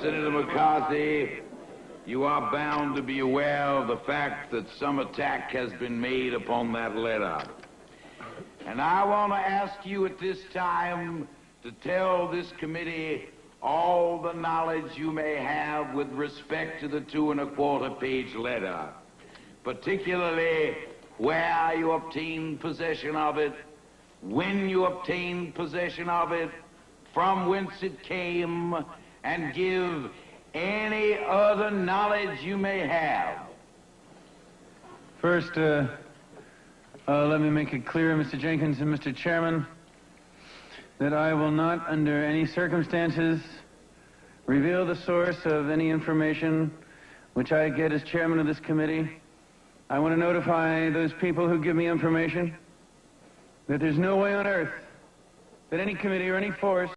Senator McCarthy, you are bound to be aware of the fact that some attack has been made upon that letter. And I want to ask you at this time to tell this committee all the knowledge you may have with respect to the 2¼ page letter, particularly where you obtained possession of it, when you obtained possession of it, from whence it came, and give any other knowledge you may have. First, let me make it clear, Mr. Jenkins and Mr. Chairman, that I will not, under any circumstances, reveal the source of any information which I get as chairman of this committee. I want to notify those people who give me information that there's no way on earth that any committee or any force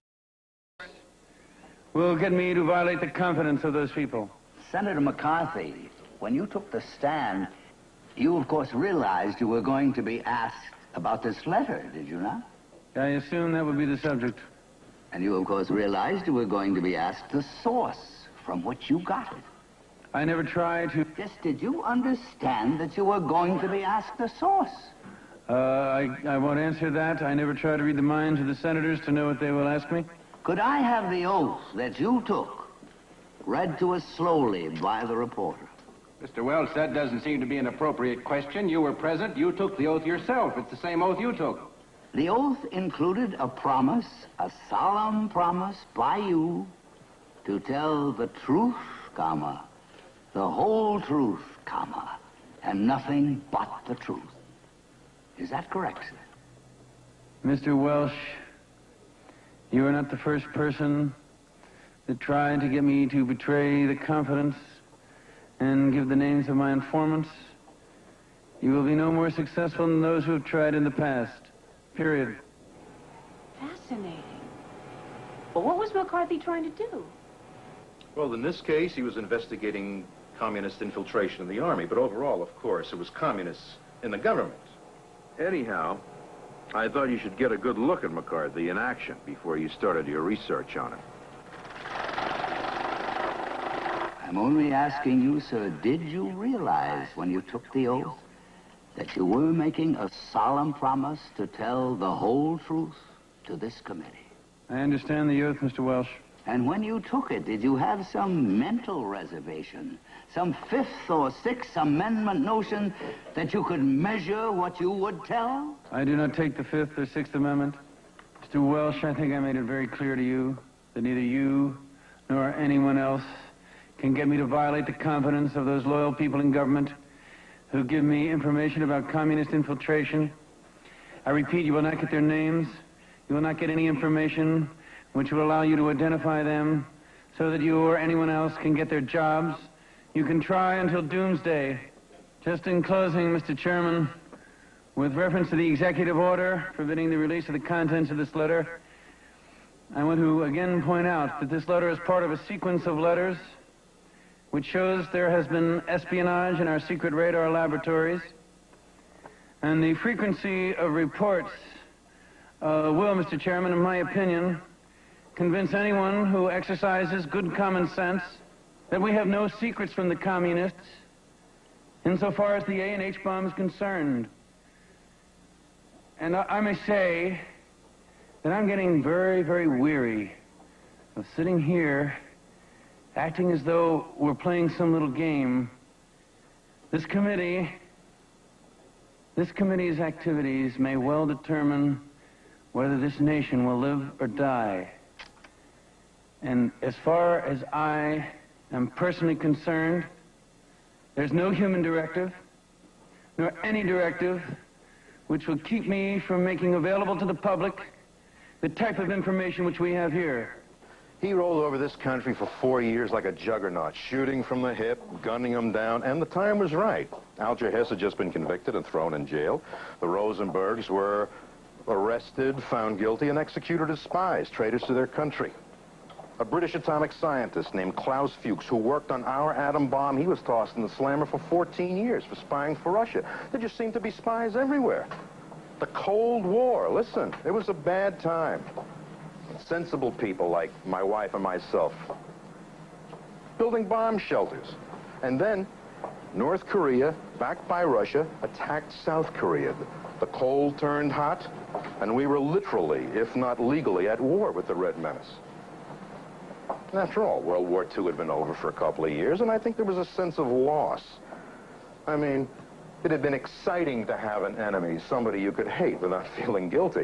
will get me to violate the confidence of those people. Senator McCarthy, when you took the stand, you of course realized you were going to be asked about this letter, did you not? I assume that would be the subject. And you of course realized you were going to be asked the source from which you got it. I never tried to... Yes, did you understand that you were going to be asked the source? I won't answer that. I never try to read the minds of the senators to know what they will ask me. Could I have the oath that you took read to us slowly by the reporter? Mr. Welch, that doesn't seem to be an appropriate question. You were present. You took the oath yourself. It's the same oath you took. The oath included a promise, a solemn promise by you to tell the truth, comma, the whole truth, comma, and nothing but the truth. Is that correct, sir? Mr. Welch, you are not the first person that tried to get me to betray the confidence and give the names of my informants. You will be no more successful than those who have tried in the past. Period. Fascinating. But what was McCarthy trying to do? Well, in this case, he was investigating communist infiltration in the army, but overall, of course, it was communists in the government. Anyhow, I thought you should get a good look at McCarthy in action before you started your research on him. I'm only asking you, sir, did you realize when you took the oath that you were making a solemn promise to tell the whole truth to this committee? I understand the oath, Mr. Welch. And when you took it, did you have some mental reservation, some Fifth or Sixth Amendment notion that you could measure what you would tell? I do not take the Fifth or Sixth Amendment. Mr. Welch, I think I made it very clear to you that neither you nor anyone else can get me to violate the confidence of those loyal people in government who give me information about communist infiltration. I repeat, you will not get their names. You will not get any information which will allow you to identify them so that you or anyone else can get their jobs. You can try until doomsday. Just in closing, Mr. Chairman, with reference to the executive order forbidding the release of the contents of this letter, I want to again point out that this letter is part of a sequence of letters which shows there has been espionage in our secret radar laboratories, and the frequency of reports will, Mr. Chairman, in my opinion, convince anyone who exercises good common sense that we have no secrets from the communists insofar as the A&H bomb is concerned. And I may say that I'm getting very, very weary of sitting here acting as though we're playing some little game. This committee's activities may well determine whether this nation will live or die. And as far as I am personally concerned, there's no human directive, nor any directive, which will keep me from making available to the public the type of information which we have here. He rolled over this country for 4 years like a juggernaut, shooting from the hip, gunning them down, and the time was right. Alger Hess had just been convicted and thrown in jail. The Rosenbergs were arrested, found guilty, and executed as spies, traitors to their country. A British atomic scientist named Klaus Fuchs, who worked on our atom bomb, he was tossed in the slammer for 14 years for spying for Russia. There just seemed to be spies everywhere. The Cold War, listen, it was a bad time. Sensible people like my wife and myself building bomb shelters. And then North Korea, backed by Russia, attacked South Korea. The cold turned hot, and we were literally, if not legally, at war with the Red Menace. And after all, World War II had been over for a couple of years, and I think there was a sense of loss. I mean, it had been exciting to have an enemy, somebody you could hate without feeling guilty.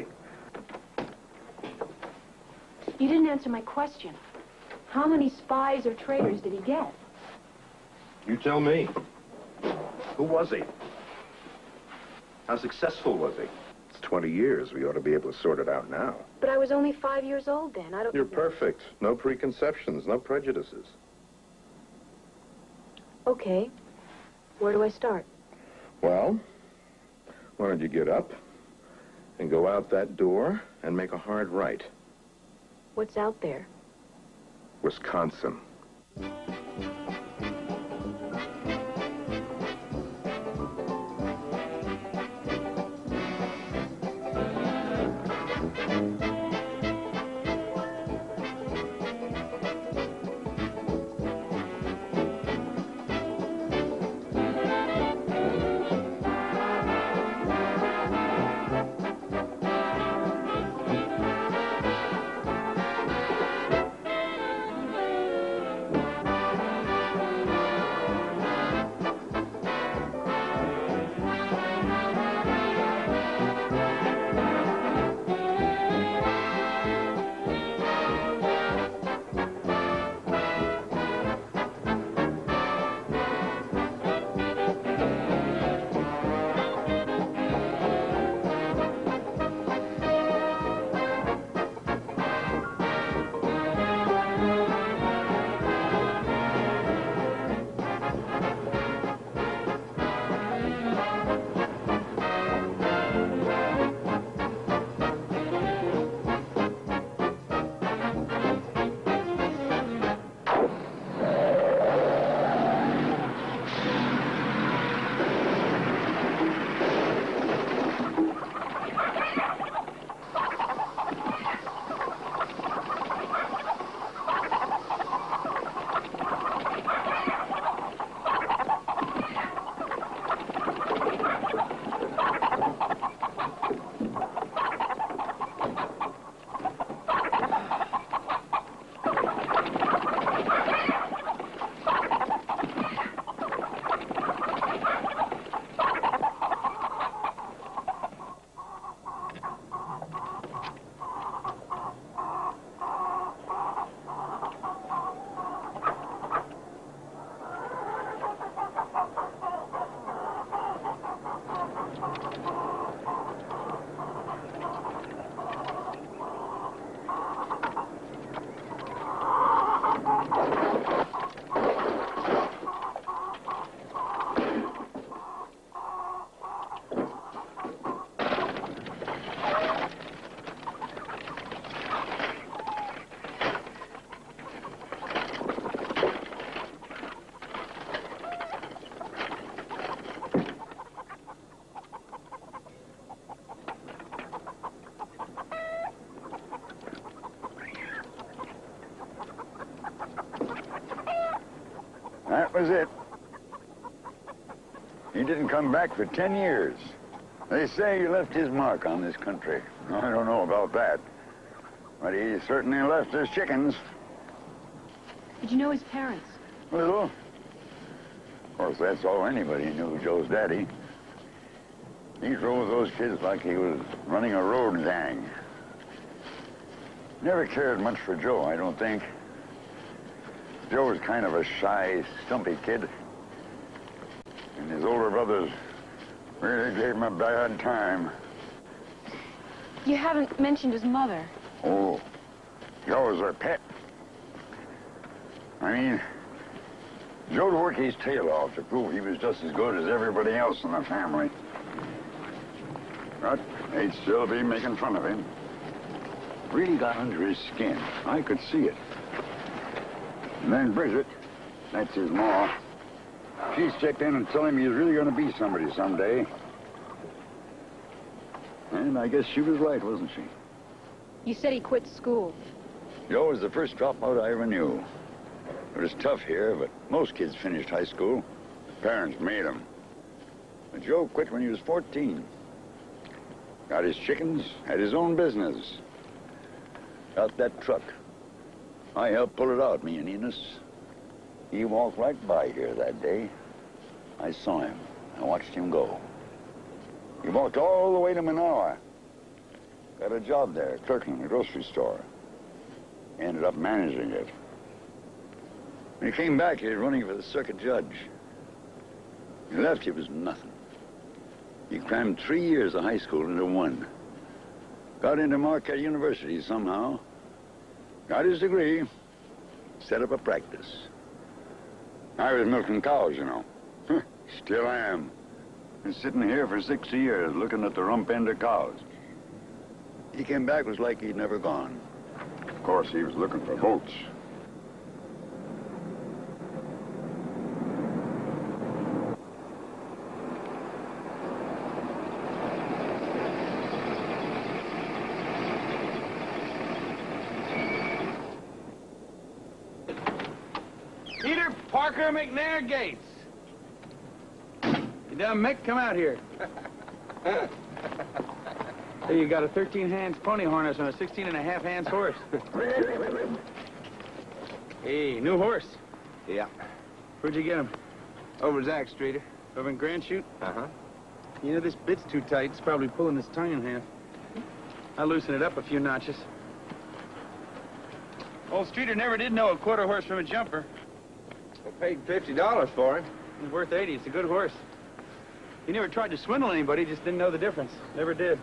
You didn't answer my question. How many spies or traitors did he get? You tell me. Who was he? How successful was he? It's 20 years. We ought to be able to sort it out now. But I was only 5 years old then. I don't... You're perfect. No preconceptions, no prejudices. Okay. Where do I start? Well, why don't you get up and go out that door and make a hard right? What's out there? Wisconsin. That was it. He didn't come back for 10 years. They say he left his mark on this country. I don't know about that. But he certainly left his chickens. Did you know his parents? Little. Of course, that's all anybody knew, Joe's daddy. He drove those kids like he was running a road gang. Never cared much for Joe, I don't think. Joe was kind of a shy, stumpy kid. And his older brothers really gave him a bad time. You haven't mentioned his mother. Oh, Joe was their pet. I mean, Joe'd work his tail off to prove he was just as good as everybody else in the family. But they'd still be making fun of him. Really got under his skin. I could see it. And then Bridget, that's his ma, she's checked in and told him he's really going to be somebody someday. And I guess she was right, wasn't she? You said he quit school. Joe was the first dropout I ever knew. It was tough here, but most kids finished high school. Parents made them. But Joe quit when he was 14. Got his chickens, had his own business. Got that truck. I helped pull it out, me and Enos. He walked right by here that day. I saw him. I watched him go. He walked all the way to Manawa. Got a job there, clerking in a grocery store. Ended up managing it. When he came back, he was running for the circuit judge. He left, he was nothing. He crammed 3 years of high school into 1. Got into Marquette University somehow. Got his degree. Set up a practice. I was milking cows, you know. Still am. Been sitting here for 60 years looking at the rump end of cows. He came back, was like he'd never gone. Of course, he was looking for votes. Peter Parker McNair Gates. You done, Mick? Come out here. Hey, you got a 13 hands pony harness on a 16 and a half hands horse. Hey, new horse. Yeah. Where'd you get him? Over Zach Streeter. Over in Grand Chute? Uh-huh. You know, this bit's too tight. It's probably pulling his tongue in half. I'll loosen it up a few notches. Old Streeter never did know a quarter horse from a jumper. I paid $50 for him. He's worth 80. It's a good horse. He never tried to swindle anybody, just didn't know the difference. Never did.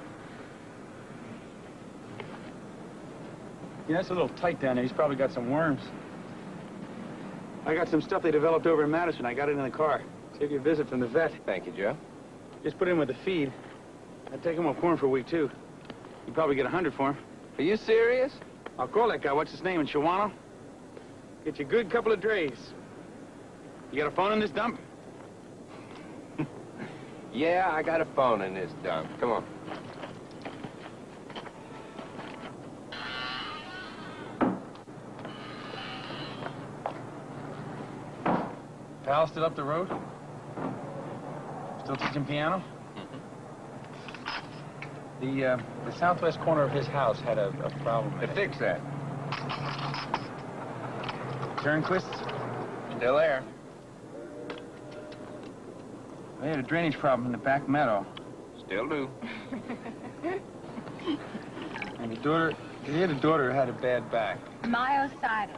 Yeah, that's a little tight down there. He's probably got some worms. I got some stuff they developed over in Madison. I got it in the car. Save you a visit from the vet. Thank you, Joe. Just put in with the feed. I'd take him off corn for a week, too. You'd probably get 100 for him. Are you serious? I'll call that guy. What's his name in Shawano? Get you a good couple of drays. You got a phone in this dump? Yeah, I got a phone in this dump. Come on. Pal still up the road? Still teaching piano? The southwest corner of his house had a problem. To fix that. Turnquists? Still there. They had a drainage problem in the back meadow. Still do. And he had a daughter who had a bad back. Myositis.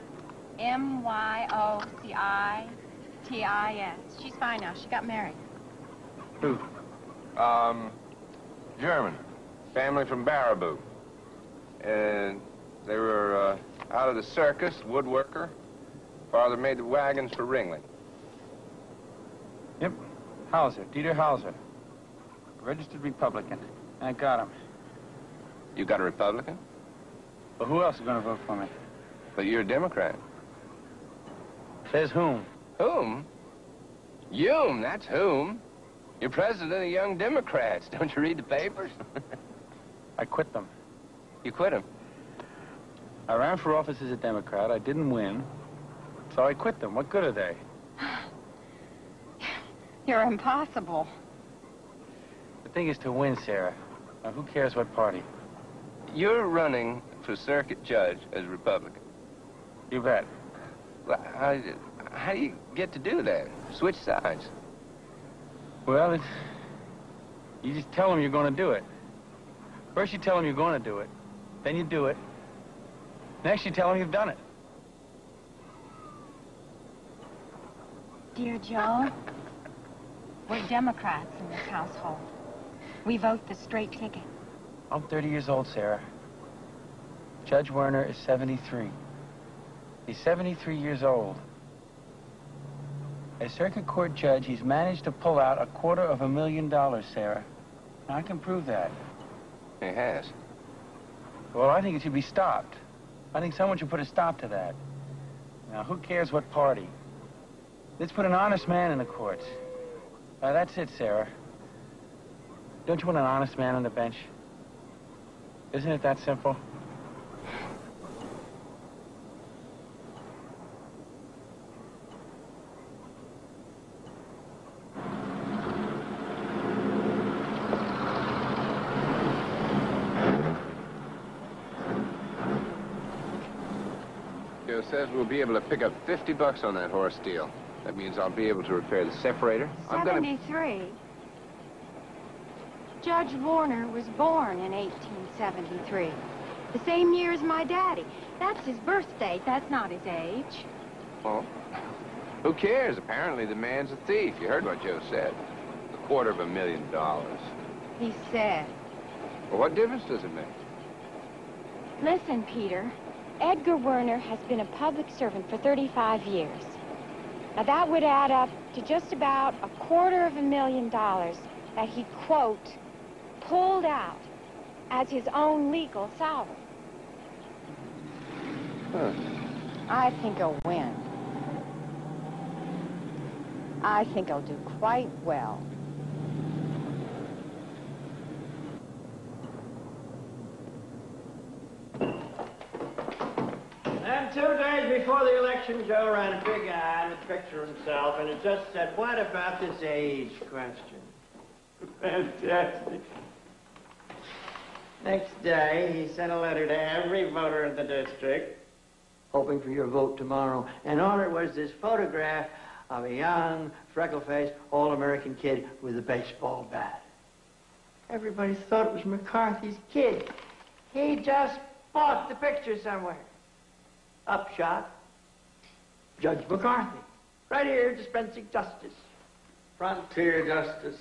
M-Y-O-C-I-T-I-S. She's fine now. She got married. Who? German. Family from Baraboo. And they were out of the circus, woodworker. Father made the wagons for Ringling. Yep. Hauser. Dieter Hauser. Registered Republican. I got him. You got a Republican? Well, who else is going to vote for me? But you're a Democrat. Says whom? Whom? Hume, that's whom. You're president of the Young Democrats. Don't you read the papers? I quit them. You quit them? I ran for office as a Democrat. I didn't win. So I quit them. What good are they? You're impossible. The thing is to win, Sarah. Now, who cares what party? You're running for circuit judge as Republican. You bet. Well, how do you get to do that? Switch sides. Well, you just tell them you're going to do it. First you tell them you're going to do it. Then you do it. Next you tell them you've done it. Dear Joe, we're Democrats in this household. We vote the straight ticket. I'm 30 years old, Sarah. Judge Werner is 73. He's 73 years old. As circuit court judge, he's managed to pull out $250,000, Sarah. Now, I can prove that. He has. Well, I think it should be stopped. I think someone should put a stop to that. Now, who cares what party? Let's put an honest man in the courts. That's it, Sarah. Don't you want an honest man on the bench? Isn't it that simple? Joe says we'll be able to pick up $50 on that horse deal. That means I'll be able to repair the separator. 73. Judge Warner was born in 1873. The same year as my daddy. That's his birth date. That's not his age. Well, who cares? Apparently the man's a thief. You heard what Joe said. $250,000. He said. Well, what difference does it make? Listen, Peter. Edgar Werner has been a public servant for 35 years. Now, that would add up to just about $250,000 that he, quote, pulled out as his own legal salary. Huh. I think he'll win. I think he'll do quite well. And 2 days before the election, Joe ran a big ad with a picture of himself, and it just said, what about this age question? Fantastic. Next day, he sent a letter to every voter in the district, hoping for your vote tomorrow. And on it was this photograph of a young, freckle-faced, all-American kid with a baseball bat. Everybody thought it was McCarthy's kid. He just bought the picture somewhere. Upshot, Judge McCarthy. Right here, dispensing justice. Frontier justice.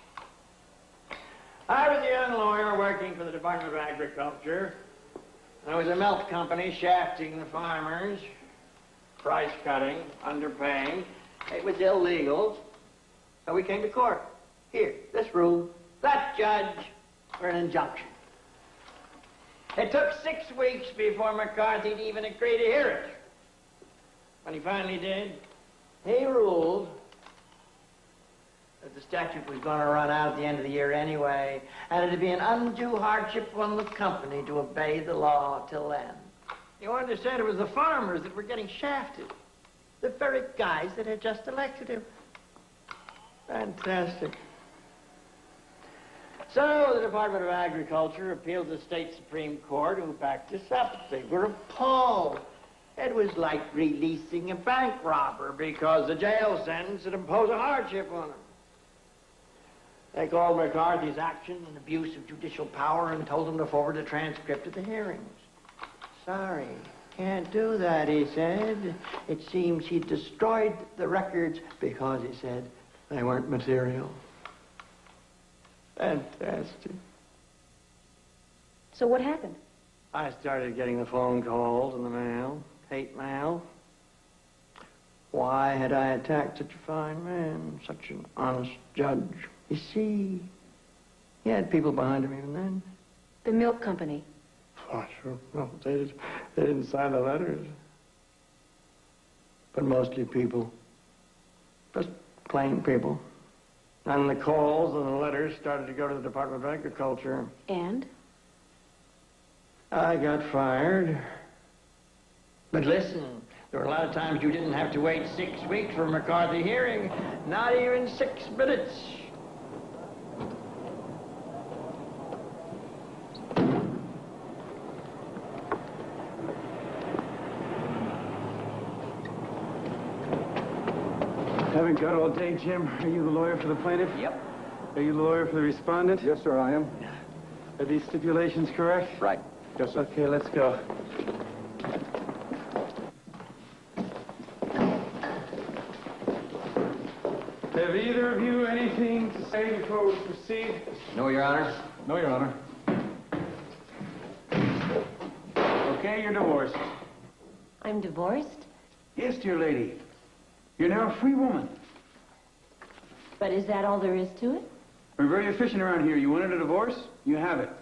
I was a young lawyer working for the Department of Agriculture. There was a milk company shafting the farmers, price cutting, underpaying. It was illegal. So we came to court. Here, this room, that judge, for an injunction. It took 6 weeks before McCarthy'd even agree to hear it. When he finally did, he ruled that the statute was going to run out at the end of the year anyway, and it'd be an undue hardship on the company to obey the law till then. You understand, it was the farmers that were getting shafted. The very guys that had just elected him. Fantastic. So the Department of Agriculture appealed to the state Supreme Court, who backed us up. They were appalled. It was like releasing a bank robber because the jail sentence would impose a hardship on him. They called McCarthy's action an abuse of judicial power and told him to forward a transcript of the hearings. Sorry, can't do that, he said. It seems he destroyed the records because, he said, they weren't material. Fantastic. So what happened? I started getting the phone calls and the mail, hate mail. Why had I attacked such a fine man, such an honest judge? You see, he had people behind him even then. The milk company. Oh, sure. No, they didn't sign the letters. But mostly people. Just plain people. And the calls and the letters started to go to the Department of Agriculture. And? I got fired. But listen, there were a lot of times you didn't have to wait 6 weeks for a McCarthy hearing. Not even 6 minutes. Haven't got all day, Jim. Are you the lawyer for the plaintiff? Yep. Are you the lawyer for the respondent? Yes, sir, I am. Are these stipulations correct? Right. Yes, sir. Okay, let's go. Have either of you anything to say before we proceed? No, Your Honor. No, Your Honor. Okay, you're divorced. I'm divorced? Yes, dear lady. You're now a free woman. But is that all there is to it? We're very efficient around here. You wanted a divorce? You have it.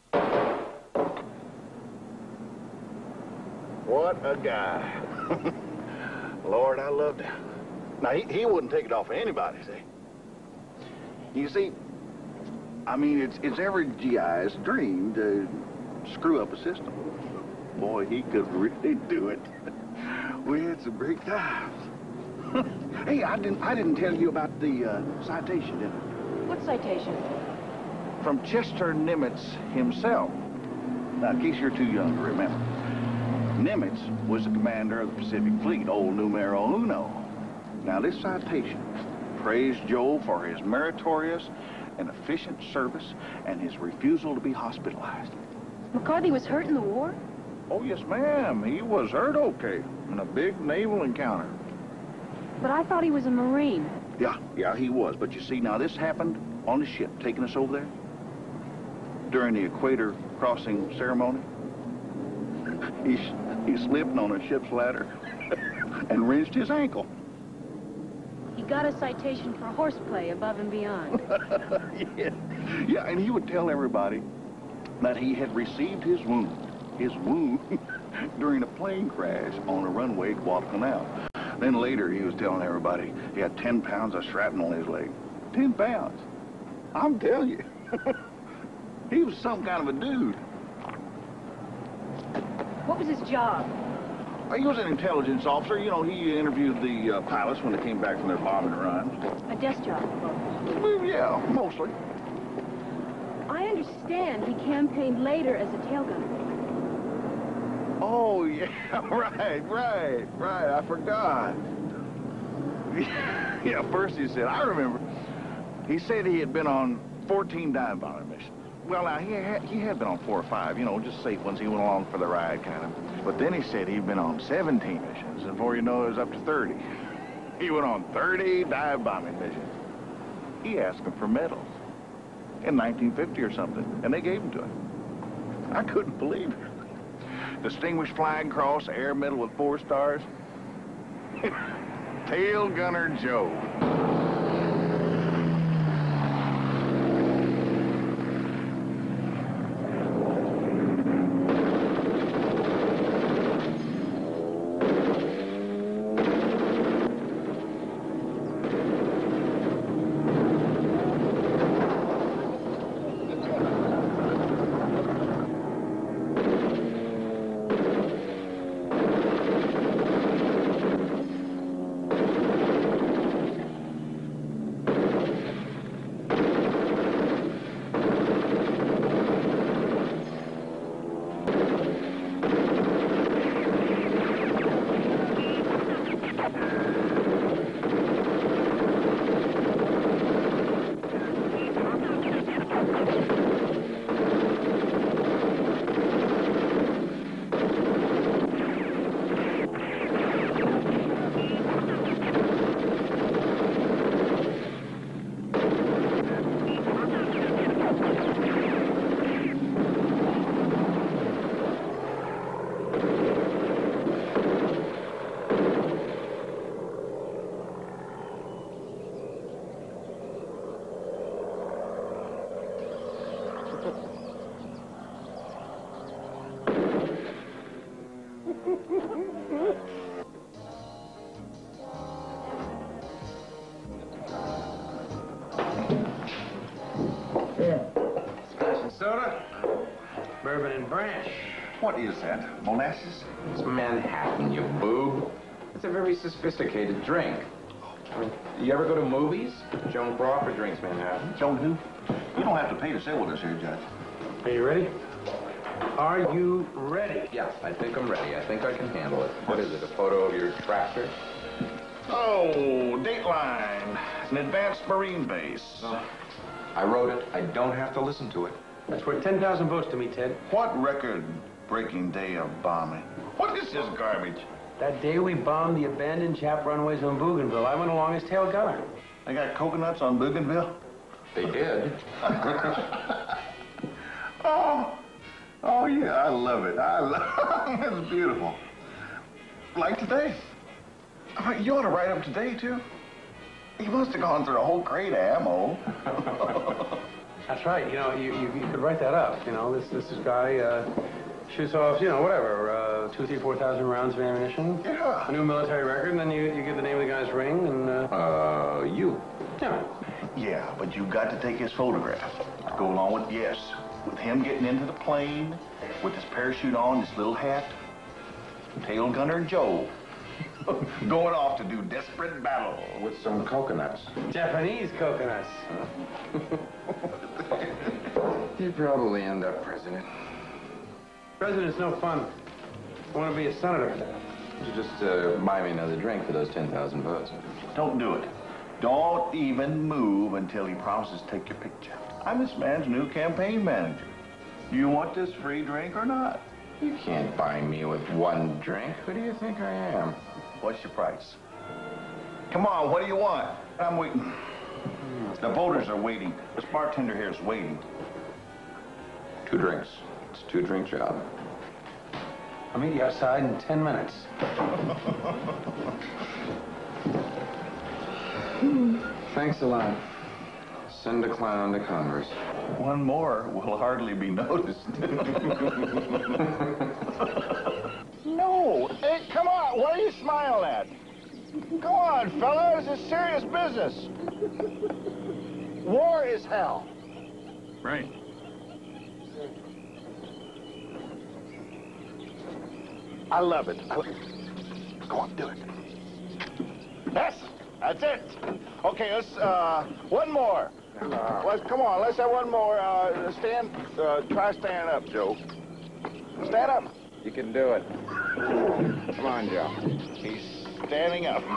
What a guy. Lord, I loved him. Now, he wouldn't take it off of anybody, see? You see, I mean, it's every GI's dream to screw up a system. Boy, he could really do it. We had some great times. Hey, I didn't tell you about the citation, did I? What citation? From Chester Nimitz himself. Now, in case you're too young to remember. Nimitz was the commander of the Pacific Fleet, old numero uno. Now, this citation praised Joe for his meritorious and efficient service and his refusal to be hospitalized. McCarthy was hurt in the war? Oh, yes, ma'am. He was hurt okay in a big naval encounter. But I thought he was a Marine. Yeah, he was. But you see, now this happened on the ship taking us over there during the equator crossing ceremony. He slipped on a ship's ladder and wrenched his ankle. He got a citation for horseplay above and beyond. Yeah, and he would tell everybody that he had received his wound during a plane crash on a runway at Guadalcanal. Then later he was telling everybody he had 10 pounds of shrapnel in his leg. 10 pounds. I'm telling you. He was some kind of a dude. What was his job? He was an intelligence officer. You know, he interviewed the pilots when they came back from their bombing runs. A desk job? Well, yeah, mostly. I understand he campaigned later as a tail gunner. Oh, yeah, right. I forgot. Yeah, first he said, I remember. He said he had been on 14 dive bombing missions. Well, now, he had been on 4 or 5, you know, just safe ones. He went along for the ride, kind of. But then he said he'd been on 17 missions, and before you know it was up to 30. He went on 30 dive bombing missions. He asked them for medals in 1950 or something, and they gave them to him. I couldn't believe it. Distinguished Flying Cross, Air Medal with 4 stars. Tail Gunner Joe. Soda? Bourbon and Branch. What is that? Molasses? It's Manhattan, you boob. It's a very sophisticated drink. I mean, you ever go to movies? Joan Crawford drinks Manhattan. Joan who? You don't have to pay to sit with us here, Judge. Are you ready? Are you ready? Yeah, I think I'm ready. I think I can handle it. What is it, a photo of your tractor? Oh, Dateline. An advanced Marine base. I wrote it. I don't have to listen to it. That's worth 10,000 votes to me, Ted. What record-breaking day of bombing? What is this garbage? That day we bombed the abandoned Jap runways on Bougainville, I went along as tail gunner. They got coconuts on Bougainville? They did. Oh, yeah, I love it. It's beautiful. Like today. I mean, you ought to write up today, too. He must have gone through a whole crate of ammo. That's right. You know, you could write that up. You know, this guy shoots off, you know, whatever, 2,000, 3,000, 4,000 rounds of ammunition. Yeah. A new military record, and then you give the name of the guy's ring, and, you. Yeah. Yeah, but you got to take his photograph. Go along with, yes, with him getting into the plane, with his parachute on, his little hat. Tail Gunner Joe. Going off to do desperate battle. With some coconuts. Japanese coconuts. He'd probably end up president. President's no fun. I want to be a senator. You just buy me another drink for those 10,000 votes. Don't do it. Don't even move until he promises to take your picture. I'm this man's new campaign manager. Do you want this free drink or not? You can't buy me with one drink. Who do you think I am? What's your price? Come on, what do you want? I'm waiting. The voters are waiting. This bartender here is waiting. 2 drinks. It's a 2-drink job. I'll meet you outside in 10 minutes. Thanks a lot. Send a clown to Congress. One more will hardly be noticed. No! Hey, come on! What are you smiling at? Go on, fella. This is serious business. War is hell. Right. I love it. Go on, do it. Yes, that's it. Okay, let's, one more. Come on, let's have one more. Try standing up, Joe. Stand up. You can do it. Come on, Joe. He's standing up.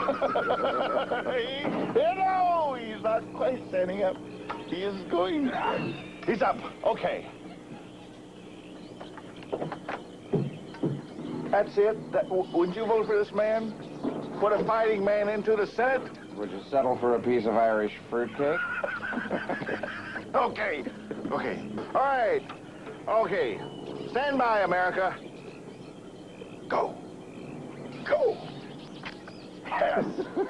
No, he's not quite standing up. He is going. He's up. Okay. That's it. Would you vote for this man? Put a fighting man into the Senate? Would you settle for a piece of Irish fruitcake? Okay. Okay. All right. Okay. Stand by, America. Go. Go. Yes.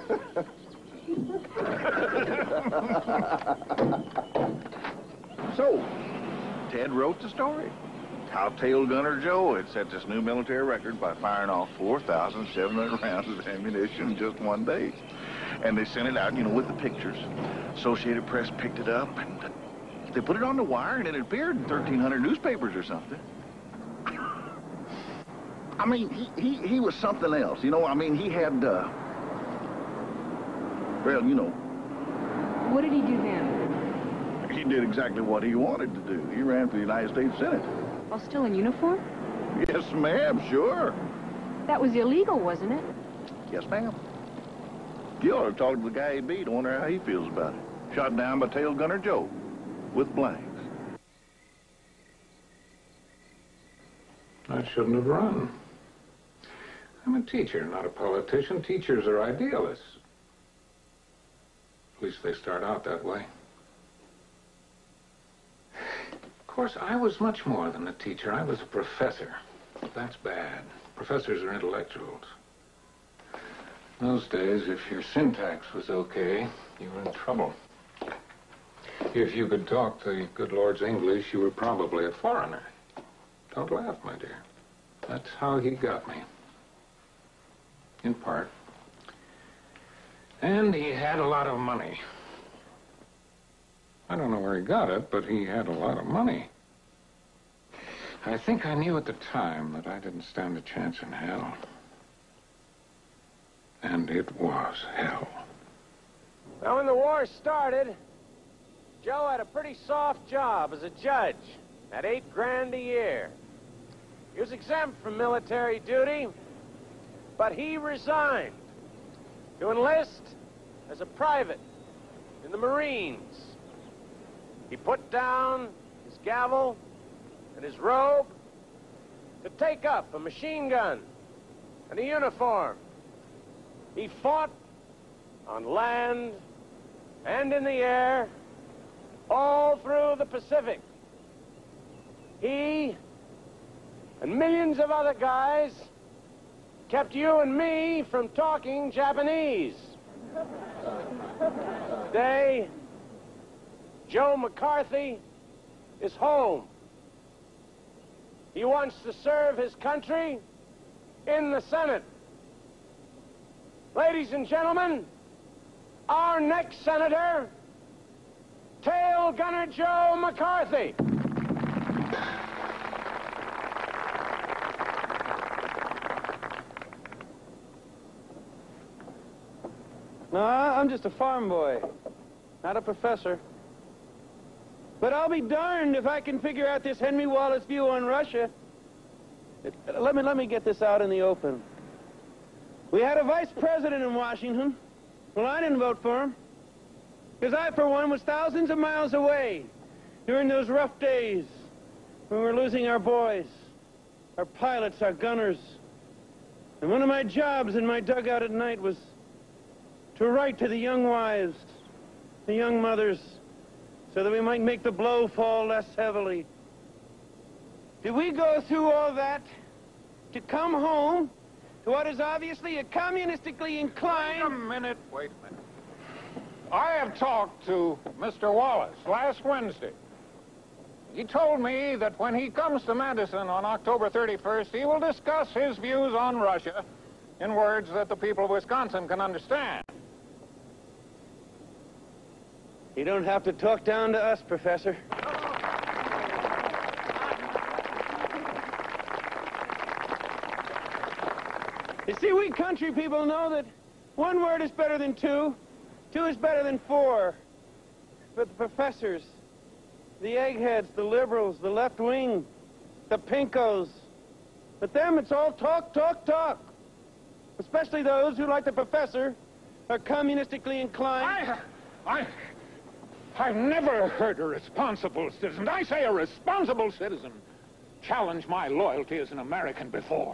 So, Ted wrote the story. How Tail Gunner Joe had set this new military record by firing off 4,700 rounds of ammunition in just one day. And they sent it out, you know, with the pictures. Associated Press picked it up, and they put it on the wire, and it appeared in 1,300 newspapers or something. I mean, he was something else, you know. I mean, he had, well, you know. What did he do then? He did exactly what he wanted to do. He ran for the United States Senate. While still in uniform? Yes, ma'am, sure. That was illegal, wasn't it? Yes, ma'am. You ought to talk to the guy he beat. I wonder how he feels about it. Shot down by Tail Gunner Joe with blanks. I shouldn't have run. I'm a teacher, not a politician. Teachers are idealists. At least they start out that way. Of course, I was much more than a teacher. I was a professor. That's bad. Professors are intellectuals. In those days, if your syntax was okay, you were in trouble. If you could talk the good Lord's English, you were probably a foreigner. Don't laugh, my dear. That's how he got me. In part. And he had a lot of money. I don't know where he got it, but he had a lot of money. I think I knew at the time that I didn't stand a chance in hell. And it was hell. Now, when the war started, Joe had a pretty soft job as a judge at $8 grand a year. He was exempt from military duty, but he resigned to enlist as a private in the Marines. He put down his gavel and his robe to take up a machine gun and a uniform. He fought on land and in the air all through the Pacific. He and millions of other guys kept you and me from talking Japanese. Today, Joe McCarthy is home. He wants to serve his country in the Senate. Ladies and gentlemen, our next senator, Tail Gunner Joe McCarthy. No, I'm just a farm boy, not a professor. But I'll be darned if I can figure out this Henry Wallace view on Russia. Let me get this out in the open. We had a vice president in Washington. Well, I didn't vote for him. Because I, for one, was thousands of miles away during those rough days when we were losing our boys, our pilots, our gunners. And one of my jobs in my dugout at night was to write to the young wives, the young mothers, so that we might make the blow fall less heavily. Did we go through all that to come home to what is obviously a communistically inclined... Wait a minute. I have talked to Mr. Wallace last Wednesday. He told me that when he comes to Madison on October 31st, he will discuss his views on Russia in words that the people of Wisconsin can understand. You don't have to talk down to us, Professor. You see, we country people know that one word is better than two, two is better than four. But the professors, the eggheads, the liberals, the left wing, the pinkos, but them, it's all talk, talk, talk. Especially those who, like the professor, are communistically inclined. I've never heard a responsible citizen, I say a responsible citizen, challenge my loyalty as an American before.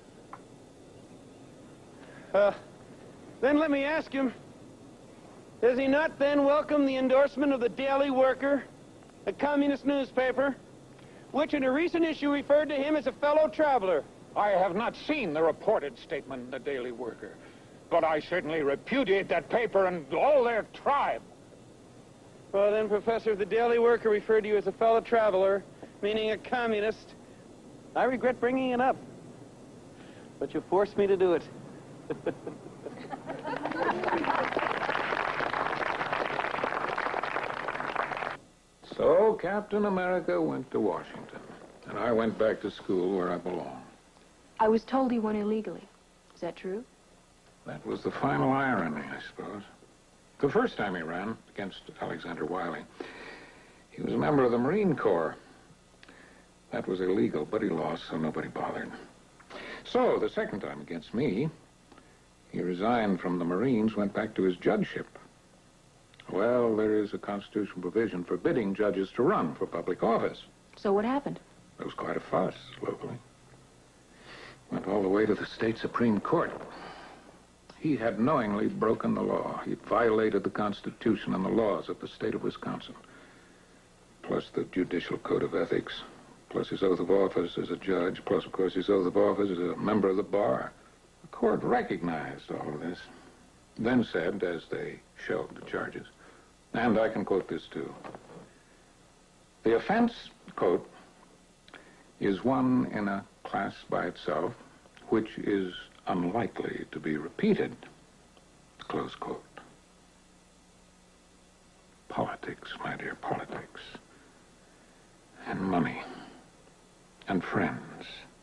Then let me ask him, does he not then welcome the endorsement of the Daily Worker, a communist newspaper, which in a recent issue referred to him as a fellow traveler? I have not seen the reported statement in the Daily Worker, but I certainly repudiate that paper and all their tribe. Well then, Professor, if the Daily Worker referred to you as a fellow traveler, meaning a communist, I regret bringing it up. But you forced me to do it. So Captain America went to Washington, and I went back to school where I belong. I was told he went illegally. Is that true? That was the final irony, I suppose. The first time he ran against Alexander Wiley, he was a member of the Marine Corps. That was illegal, but he lost, so nobody bothered. So, the second time against me, he resigned from the Marines, went back to his judgeship. Well, there is a constitutional provision forbidding judges to run for public office. So what happened? There was quite a fuss locally. Went all the way to the state Supreme Court. He had knowingly broken the law. He'd violated the Constitution and the laws of the state of Wisconsin, plus the Judicial Code of Ethics, plus his oath of office as a judge, plus, of course, his oath of office as a member of the bar. The court recognized all of this, then said, as they shelved the charges, and I can quote this too, the offense, quote, is one in a class by itself, which is unlikely to be repeated, close quote. Politics, my dear, politics. And money. And friends.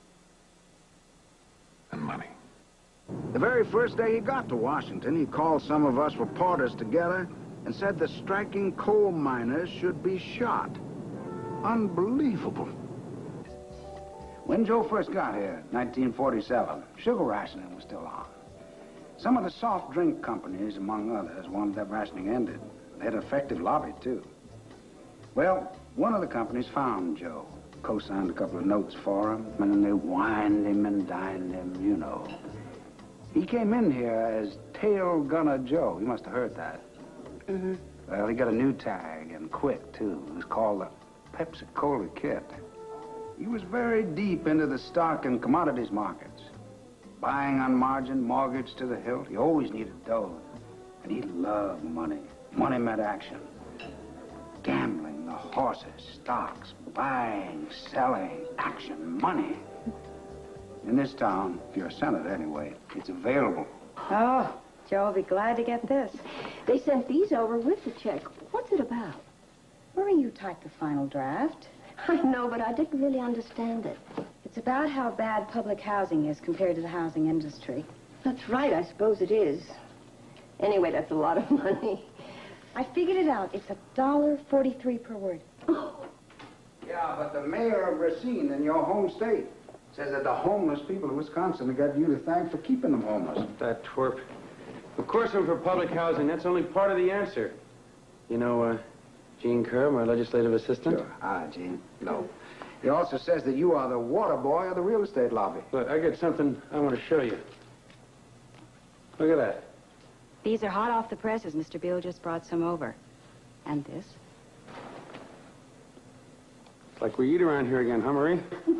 And money. The very first day he got to Washington, he called some of us reporters together and said the striking coal miners should be shot. Unbelievable. When Joe first got here, 1947, sugar rationing was still on. Some of the soft drink companies, among others, wanted that rationing ended. They had an effective lobby, too. Well, one of the companies found Joe, co-signed a couple of notes for him, and then they wined him and dined him, you know. He came in here as Tail Gunner Joe. You must have heard that. Mm-hmm. Well, he got a new tag, and quick, too. It was called the Pepsi-Cola Kid. He was very deep into the stock and commodities markets. Buying on margin, mortgage to the hilt. He always needed dough. And he loved money. Money meant action. Gambling, the horses, stocks, buying, selling, action, money. In this town, if you're a senator anyway, it's available. Oh, Joe will be glad to get this. They sent these over with the check. What's it about? Marie, you typed the final draft. I know, but I didn't really understand it. It's about how bad public housing is compared to the housing industry. That's right, I suppose it is. Anyway, that's a lot of money. I figured it out. It's $1.43 per word. Yeah, but the mayor of Racine in your home state Says that the homeless people of Wisconsin have got you to thank for keeping them homeless. That twerp. Of course I'm for public housing. That's only part of the answer. You know, Gene Kerr, my legislative assistant? Sure. Ah, Gene. No. He also says that you are the water boy of the real estate lobby. Look, I got something I want to show you. Look at that. These are hot off the presses. Mr. Beale just brought some over. And this? It's like we eat around here again, huh, Marie?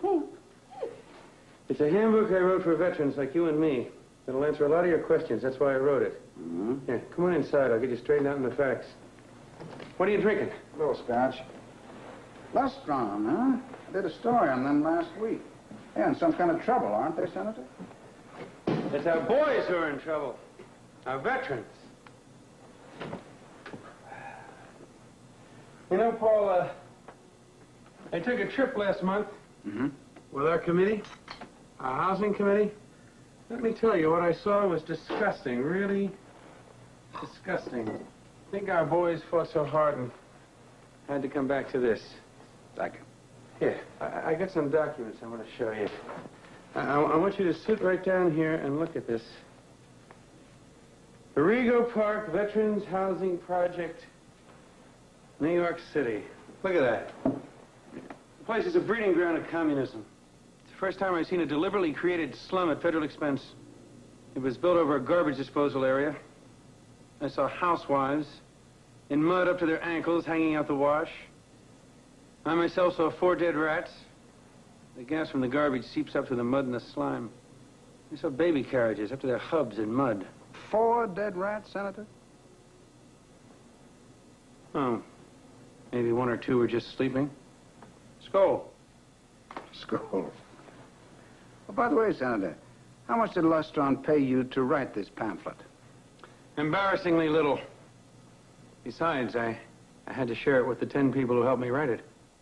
It's a handbook I wrote for veterans like you and me. It'll answer a lot of your questions. That's why I wrote it. Mm-hmm. Here, come on inside. I'll get you straightened out in the facts. What are you drinking? A little scotch. Lustron, huh? I did a story on them last week. They're in some kind of trouble, aren't they, Senator? It's our boys who are in trouble. Our veterans. You know, Paul, I took a trip last month with our committee, our housing committee. Let me tell you, what I saw was disgusting, really disgusting. I think our boys fought so hard and had to come back to this. Thank you. Here, I got some documents I want to show you. I want you to sit right down here and look at this. Arrigo Park Veterans Housing Project, New York City. Look at that. The place is a breeding ground of communism. It's the first time I've seen a deliberately created slum at federal expense. It was built over a garbage disposal area. I saw housewives in mud up to their ankles hanging out the wash. I myself saw 4 dead rats. The gas from the garbage seeps up to the mud and the slime. I saw baby carriages up to their hubs in mud. 4 dead rats, Senator? Oh, maybe 1 or 2 were just sleeping. Skoll. Skoll. Oh, by the way, Senator, how much did Lustron pay you to write this pamphlet? Embarrassingly little. Besides, I had to share it with the 10 people who helped me write it.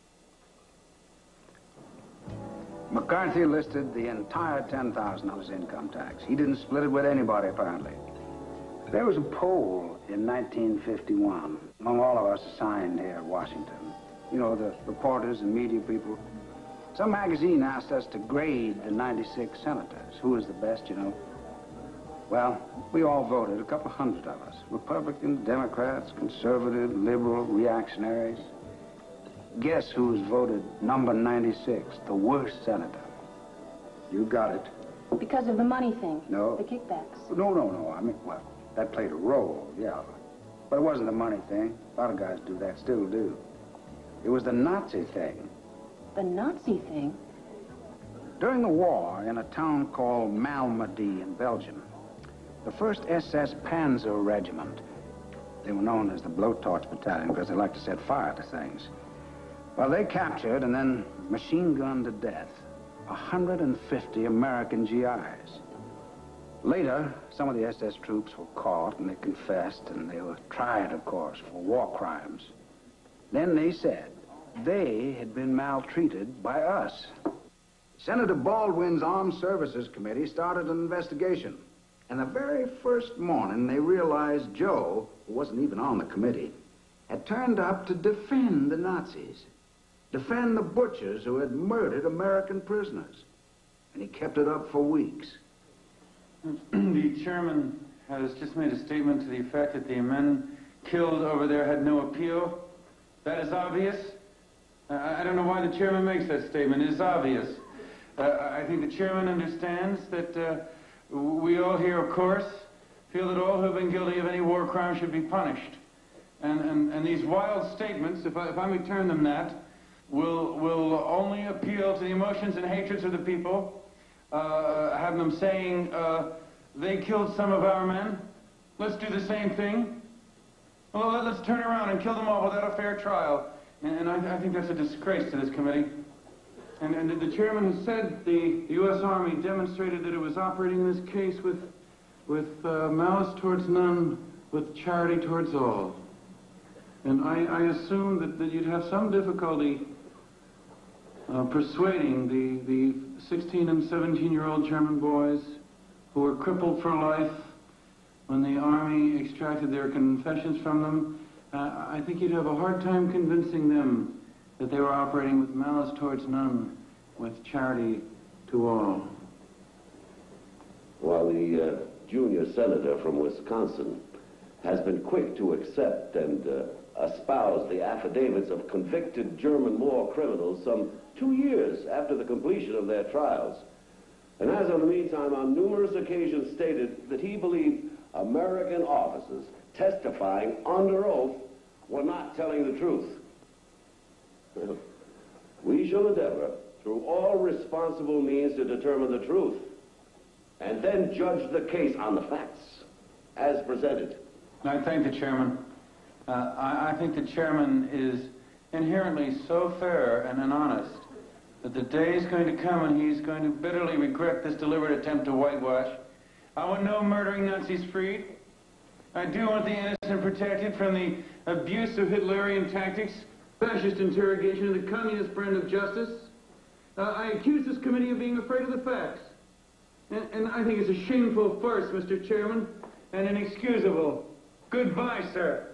McCarthy listed the entire $10,000 on his income tax. He didn't split it with anybody, apparently. There was a poll in 1951 among all of us assigned here at Washington. You know, the reporters and media people. Some magazine asked us to grade the 96 senators. Who was the best, you know? Well, we all voted, a couple hundred of us. Republicans, Democrats, conservative, liberal, reactionaries. Guess who was voted number 96, the worst senator? You got it. Because of the money thing? No. The kickbacks? No. I mean, well, that played a role, yeah. But it wasn't the money thing. A lot of guys do that, still do. It was the Nazi thing. The Nazi thing? During the war, in a town called Malmedy in Belgium, the 1st SS Panzer Regiment, they were known as the Blowtorch Battalion because they liked to set fire to things. Well, they captured and then machine-gunned to death 150 American GIs. Later, some of the SS troops were caught and they confessed and they were tried, of course, for war crimes. Then they said they had been maltreated by us. Senator Baldwin's Armed Services Committee started an investigation. And the very first morning, they realized Joe, who wasn't even on the committee, had turned up to defend the Nazis. Defend the butchers who had murdered American prisoners. And he kept it up for weeks. The chairman has just made a statement to the effect that the men killed over there had no appeal. That is obvious. I don't know why the chairman makes that statement. It is obvious. I think the chairman understands that we all here, of course, feel that all who have been guilty of any war crime should be punished. And these wild statements, if I may term them that, will only appeal to the emotions and hatreds of the people, have them saying, they killed some of our men. Let's do the same thing. Well, let's turn around and kill them all without a fair trial. And I think that's a disgrace to this committee. And the chairman has said the U.S. Army demonstrated that it was operating in this case with malice towards none, with charity towards all. And I assume that you'd have some difficulty persuading the 16 and 17-year-old German boys who were crippled for life when the Army extracted their confessions from them. I think you'd have a hard time convincing them that they were operating with malice towards none, with charity to all. While the junior senator from Wisconsin has been quick to accept and espouse the affidavits of convicted German war criminals some 2 years after the completion of their trials, and has in the meantime on numerous occasions stated that he believed American officers testifying under oath were not telling the truth. Well, we shall endeavor through all responsible means to determine the truth and then judge the case on the facts as presented. I thank the chairman. I think the chairman is inherently so fair and honest that the day is going to come when he's going to bitterly regret this deliberate attempt to whitewash. I want no murdering Nazis freed. I do want the innocent protected from the abuse of Hitlerian tactics, fascist interrogation, and the communist brand of justice. I accuse this committee of being afraid of the facts. And I think it's a shameful farce, Mr. Chairman, and inexcusable. Goodbye, sir.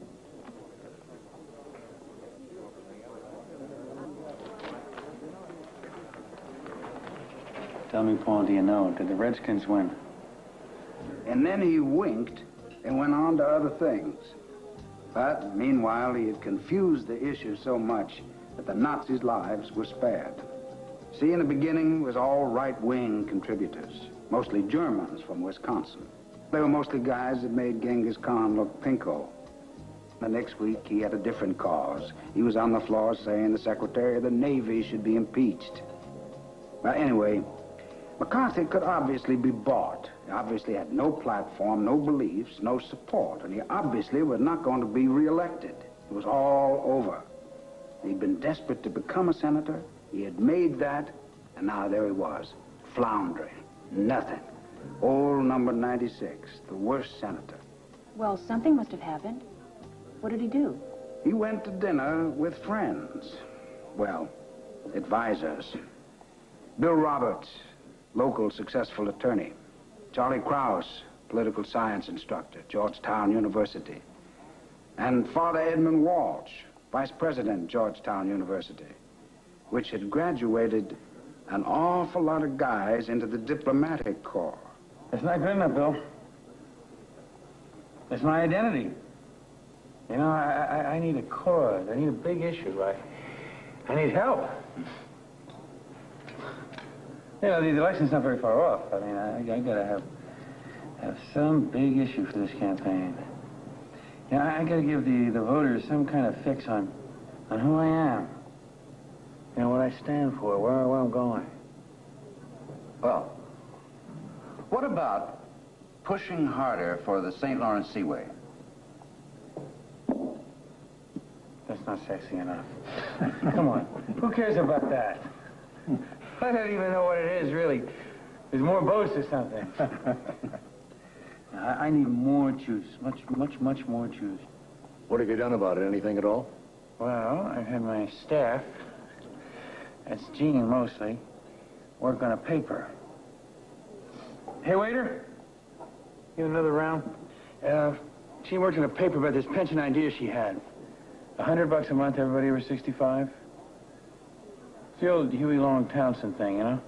Tell me, Paul, do you know, did the Redskins win? And then he winked and went on to other things. But meanwhile, he had confused the issue so much that the Nazis' lives were spared. See, in the beginning, it was all right-wing contributors, mostly Germans from Wisconsin. They were mostly guys that made Genghis Khan look pinko. The next week, he had a different cause. He was on the floor saying the Secretary of the Navy should be impeached. Well, anyway, McCarthy could obviously be bought. He obviously had no platform, no beliefs, no support, and he obviously was not going to be reelected. It was all over. He'd been desperate to become a senator. He had made that, and now there he was, floundering. Nothing. Old number 96, the worst senator. Well, something must have happened. What did he do? He went to dinner with friends. Well, advisors. Bill Roberts, local successful attorney. Charlie Krause, political science instructor, Georgetown University. And Father Edmund Walsh, vice president, Georgetown University, which had graduated an awful lot of guys into the diplomatic corps. It's not good enough, Bill. It's my identity. You know, I need a cause. I need a big issue. I need help. You know, the election's not very far off. I mean, I gotta have some big issue for this campaign. You know, I gotta give the voters some kind of fix on who I am. You know, what I stand for, where I'm going. Well, what about pushing harder for the St. Lawrence Seaway? That's not sexy enough. Come on, who cares about that? I don't even know what it is, really. There's more boats or something. I need more juice, much more juice. What have you done about it? Anything at all? Well, I've had my staff, that's Jean mostly, work on a paper. Hey, waiter, give another round. She worked on a paper about this pension idea she had. $100 a month, everybody over 65. It's the old Huey Long Townsend thing, you know?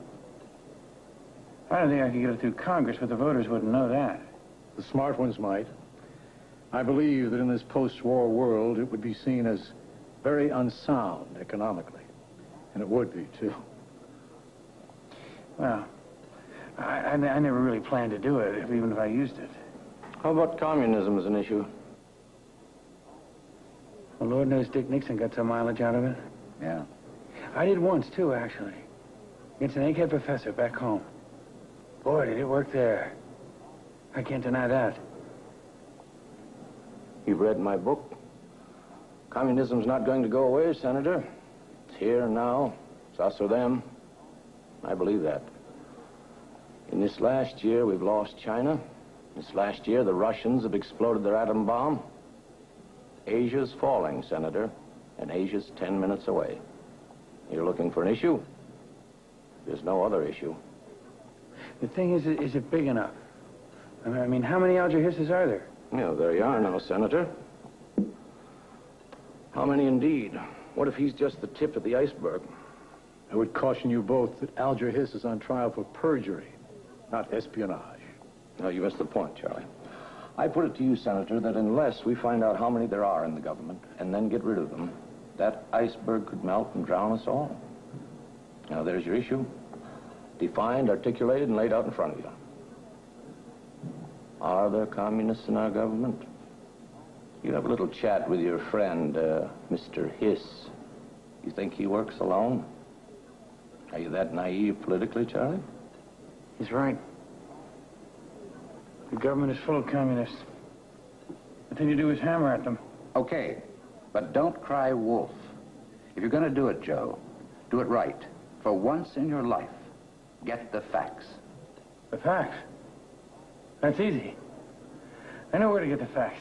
I don't think I could get it through Congress, but the voters wouldn't know that. The smart ones might. I believe that in this post-war world, it would be seen as very unsound economically. And it would be, too. Well, I never really planned to do it, even if I used it. How about communism as an issue? Well, Lord knows Dick Nixon got some mileage out of it. Yeah. I did once, too, actually. Against an egghead professor back home. Boy, did it work there. I can't deny that. You've read my book. Communism's not going to go away, Senator. It's here and now. It's us or them. I believe that. In this last year, we've lost China. This last year, the Russians have exploded their atom bomb. Asia's falling, Senator, and Asia's 10 minutes away. You're looking for an issue? There's no other issue. The thing is it big enough? I mean, how many Alger Hisses are there? Yeah, there you are now, Senator. How many indeed? What if he's just the tip of the iceberg? I would caution you both that Alger Hiss is on trial for perjury, not espionage. No, you missed the point, Charlie. I put it to you, Senator, that unless we find out how many there are in the government and then get rid of them, that iceberg could melt and drown us all. Now, there's your issue. Defined, articulated, and laid out in front of you. Are there communists in our government? You have a little chat with your friend, Mr. Hiss. You think he works alone? Are you that naive politically, Charlie? He's right. The government is full of communists. The thing to do is hammer at them. Okay, but don't cry wolf. If you're going to do it, Joe, do it right. For once in your life, get the facts. The facts? That's easy. I know where to get the facts.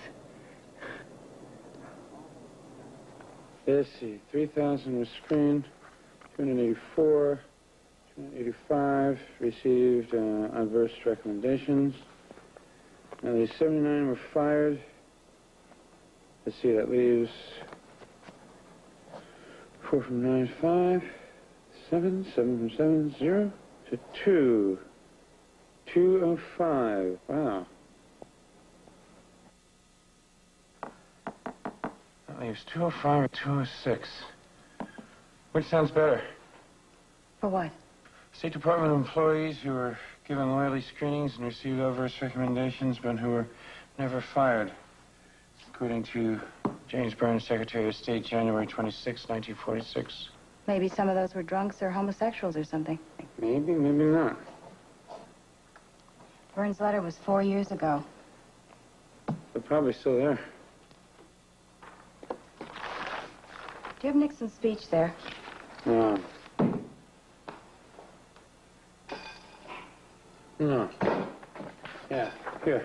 Let's see, 3,000 was screened, 284, 285 received adverse recommendations. Now these 79 were fired. Let's see, that leaves 4 from 9, 5, 7, 7 from 7, 0 to 2. 205, wow. That leaves 205 or 206. Which sounds better? For what? State Department employees who were given loyalty screenings and received adverse recommendations, but who were never fired. According to James Burns, Secretary of State, January 26, 1946. Maybe some of those were drunks or homosexuals or something. Maybe, maybe not. Burns' letter was 4 years ago. They're probably still there. Do you have Nixon's speech there? No. No. Yeah, here.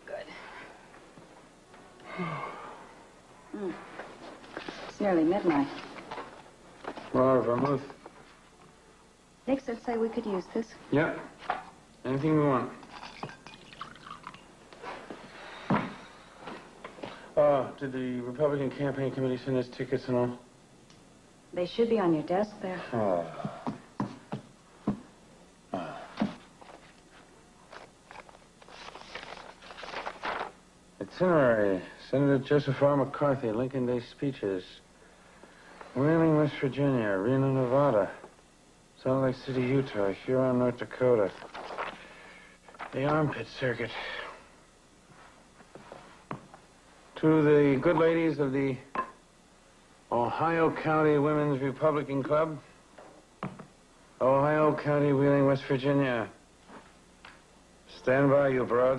It's nearly midnight. Well, vermouth. Nixon said we could use this. Yep. Anything we want. Oh, did the Republican campaign committee send us tickets and all? They should be on your desk there. Oh. Itinerary. Senator Joseph R. McCarthy, Lincoln Day speeches. Wheeling, West Virginia. Reno, Nevada. Salt Lake City, Utah. Huron, North Dakota. The armpit circuit. To the good ladies of the Ohio County Women's Republican Club. Ohio County, Wheeling, West Virginia. Stand by, you broads.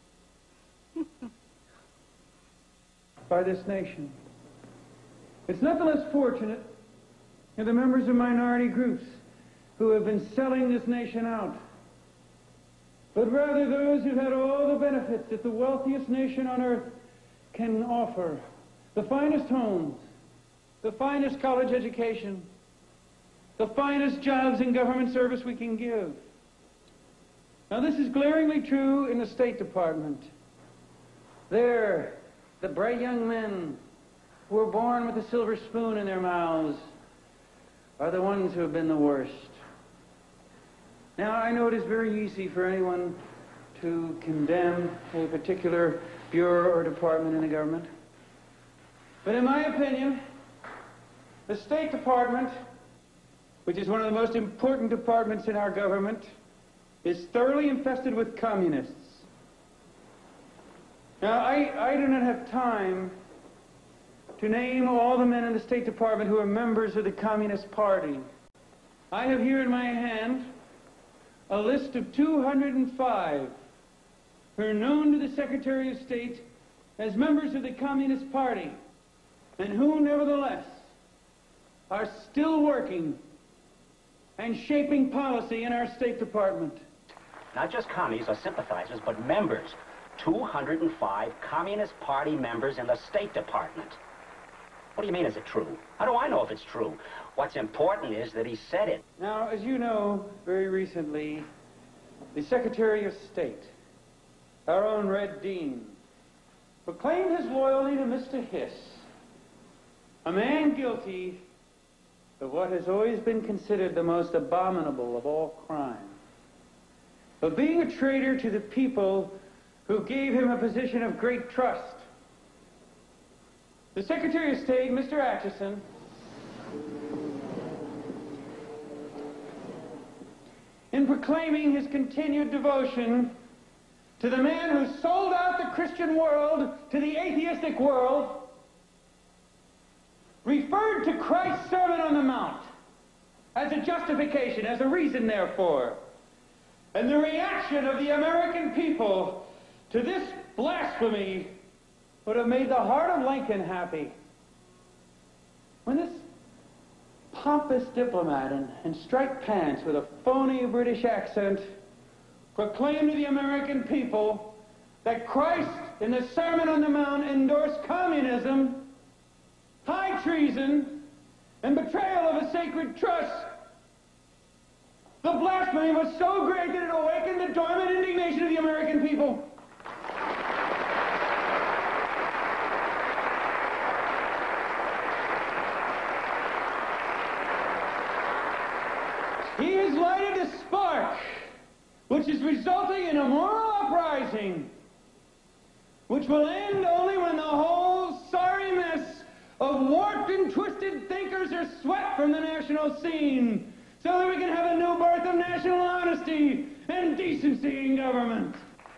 By this nation. It's nothing less fortunate than the members of minority groups who have been selling this nation out, but rather those who've had all the benefits that the wealthiest nation on earth can offer. The finest homes, the finest college education, the finest jobs in government service we can give. Now, this is glaringly true in the State Department. There, the bright young men who were born with a silver spoon in their mouths are the ones who have been the worst. Now, I know it is very easy for anyone to condemn a particular bureau or department in the government. But in my opinion, the State Department, which is one of the most important departments in our government, is thoroughly infested with communists. Now, I do not have time to name all the men in the State Department who are members of the Communist Party. I have here in my hand a list of 205 who are known to the Secretary of State as members of the Communist Party, and who, nevertheless, are still working and shaping policy in our State Department. Not just commies or sympathizers, but members. 205 Communist Party members in the State Department. What do you mean, is it true? How do I know if it's true? What's important is that he said it. Now, as you know, very recently, the Secretary of State, our own Red Dean, proclaimed his loyalty to Mr. Hiss, a man guilty of what has always been considered the most abominable of all crimes, of being a traitor to the people who gave him a position of great trust. The Secretary of State, Mr. Atchison, in proclaiming his continued devotion to the man who sold out the Christian world to the atheistic world, referred to Christ's Sermon on the Mount as a justification, as a reason, therefore. And the reaction of the American people to this blasphemy would have made the heart of Lincoln happy. When this pompous diplomat in striped pants with a phony British accent proclaimed to the American people that Christ in the Sermon on the Mount endorsed communism, high treason, and betrayal of a sacred trust, the blasphemy was so great that it awakened the dormant indignation of the American people. He has lighted a spark which is resulting in a moral uprising, which will end only when the whole sorry mess of warped and twisted thinkers are swept from the national scene, so that we can have a new birth of national honesty and decency in government.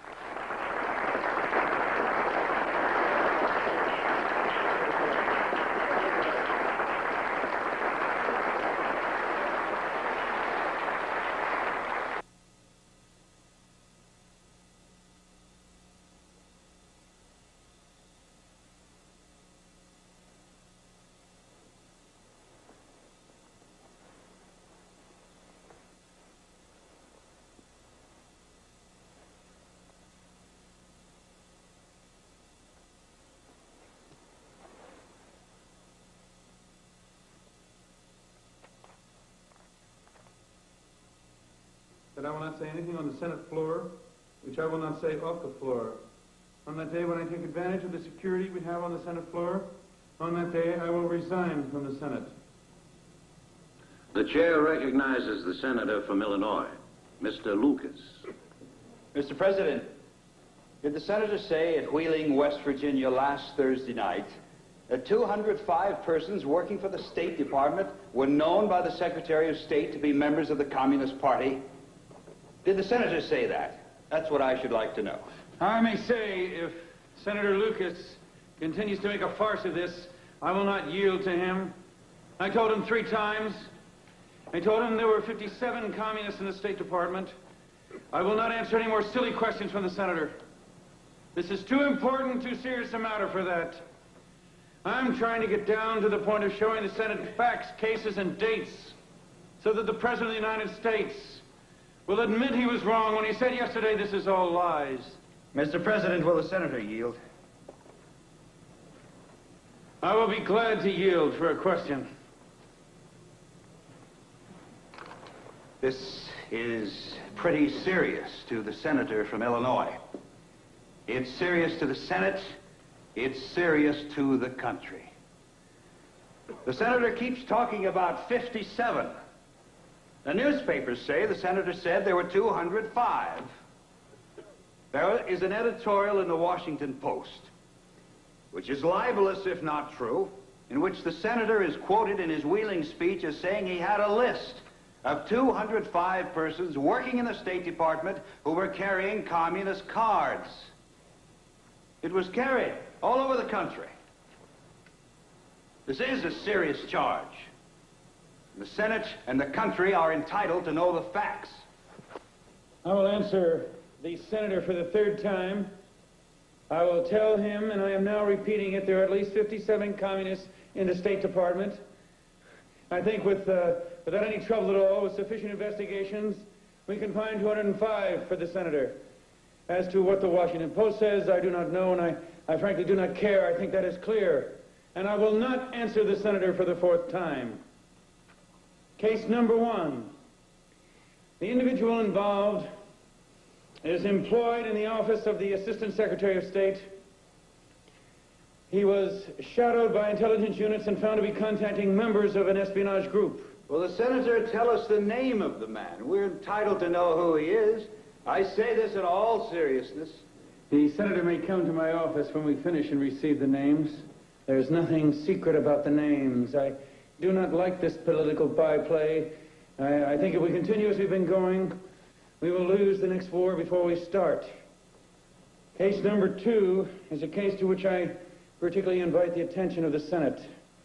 That I will not say anything on the Senate floor which I will not say off the floor. On that day when I take advantage of the security we have on the Senate floor, on that day I will resign from the Senate. The chair recognizes the senator from Illinois, Mr. Lucas. Mr. President, did the senator say at Wheeling, West Virginia last Thursday night that 205 persons working for the State Department were known by the Secretary of State to be members of the Communist Party? Did the senator say that? That's what I should like to know. I may say, if Senator Lucas continues to make a farce of this, I will not yield to him. I told him 3 times. I told him there were 57 communists in the State Department. I will not answer any more silly questions from the senator. This is too important, too serious a matter for that. I'm trying to get down to the point of showing the Senate facts, cases, and dates, so that the President of the United States will admit he was wrong when he said yesterday this is all lies. Mr. President, will the senator yield? I will be glad to yield for a question. This is pretty serious to the senator from Illinois. It's serious to the Senate. It's serious to the country. The senator keeps talking about 57. The newspapers say the senator said there were 205. There is an editorial in the Washington Post, which is libelous if not true, in which the senator is quoted in his Wheeling speech as saying he had a list of 205 persons working in the State Department who were carrying communist cards. It was carried all over the country. This is a serious charge. The Senate and the country are entitled to know the facts. I will answer the senator for the 3rd time. I will tell him, and I am now repeating it, there are at least 57 communists in the State Department. I think without any trouble at all, with sufficient investigations, we can find 205 for the senator. As to what the Washington Post says, I do not know, and I frankly do not care. I think that is clear. And I will not answer the senator for the 4th time. Case number 1. The individual involved is employed in the office of the Assistant Secretary of State. He was shadowed by intelligence units and found to be contacting members of an espionage group. Will the senator tell us the name of the man? We're entitled to know who he is. I say this in all seriousness. The senator may come to my office when we finish and receive the names. There's nothing secret about the names. I do not like this political byplay. I think if we continue as we've been going, we will lose the next war before we start. Case number 2 is a case to which I particularly invite the attention of the Senate.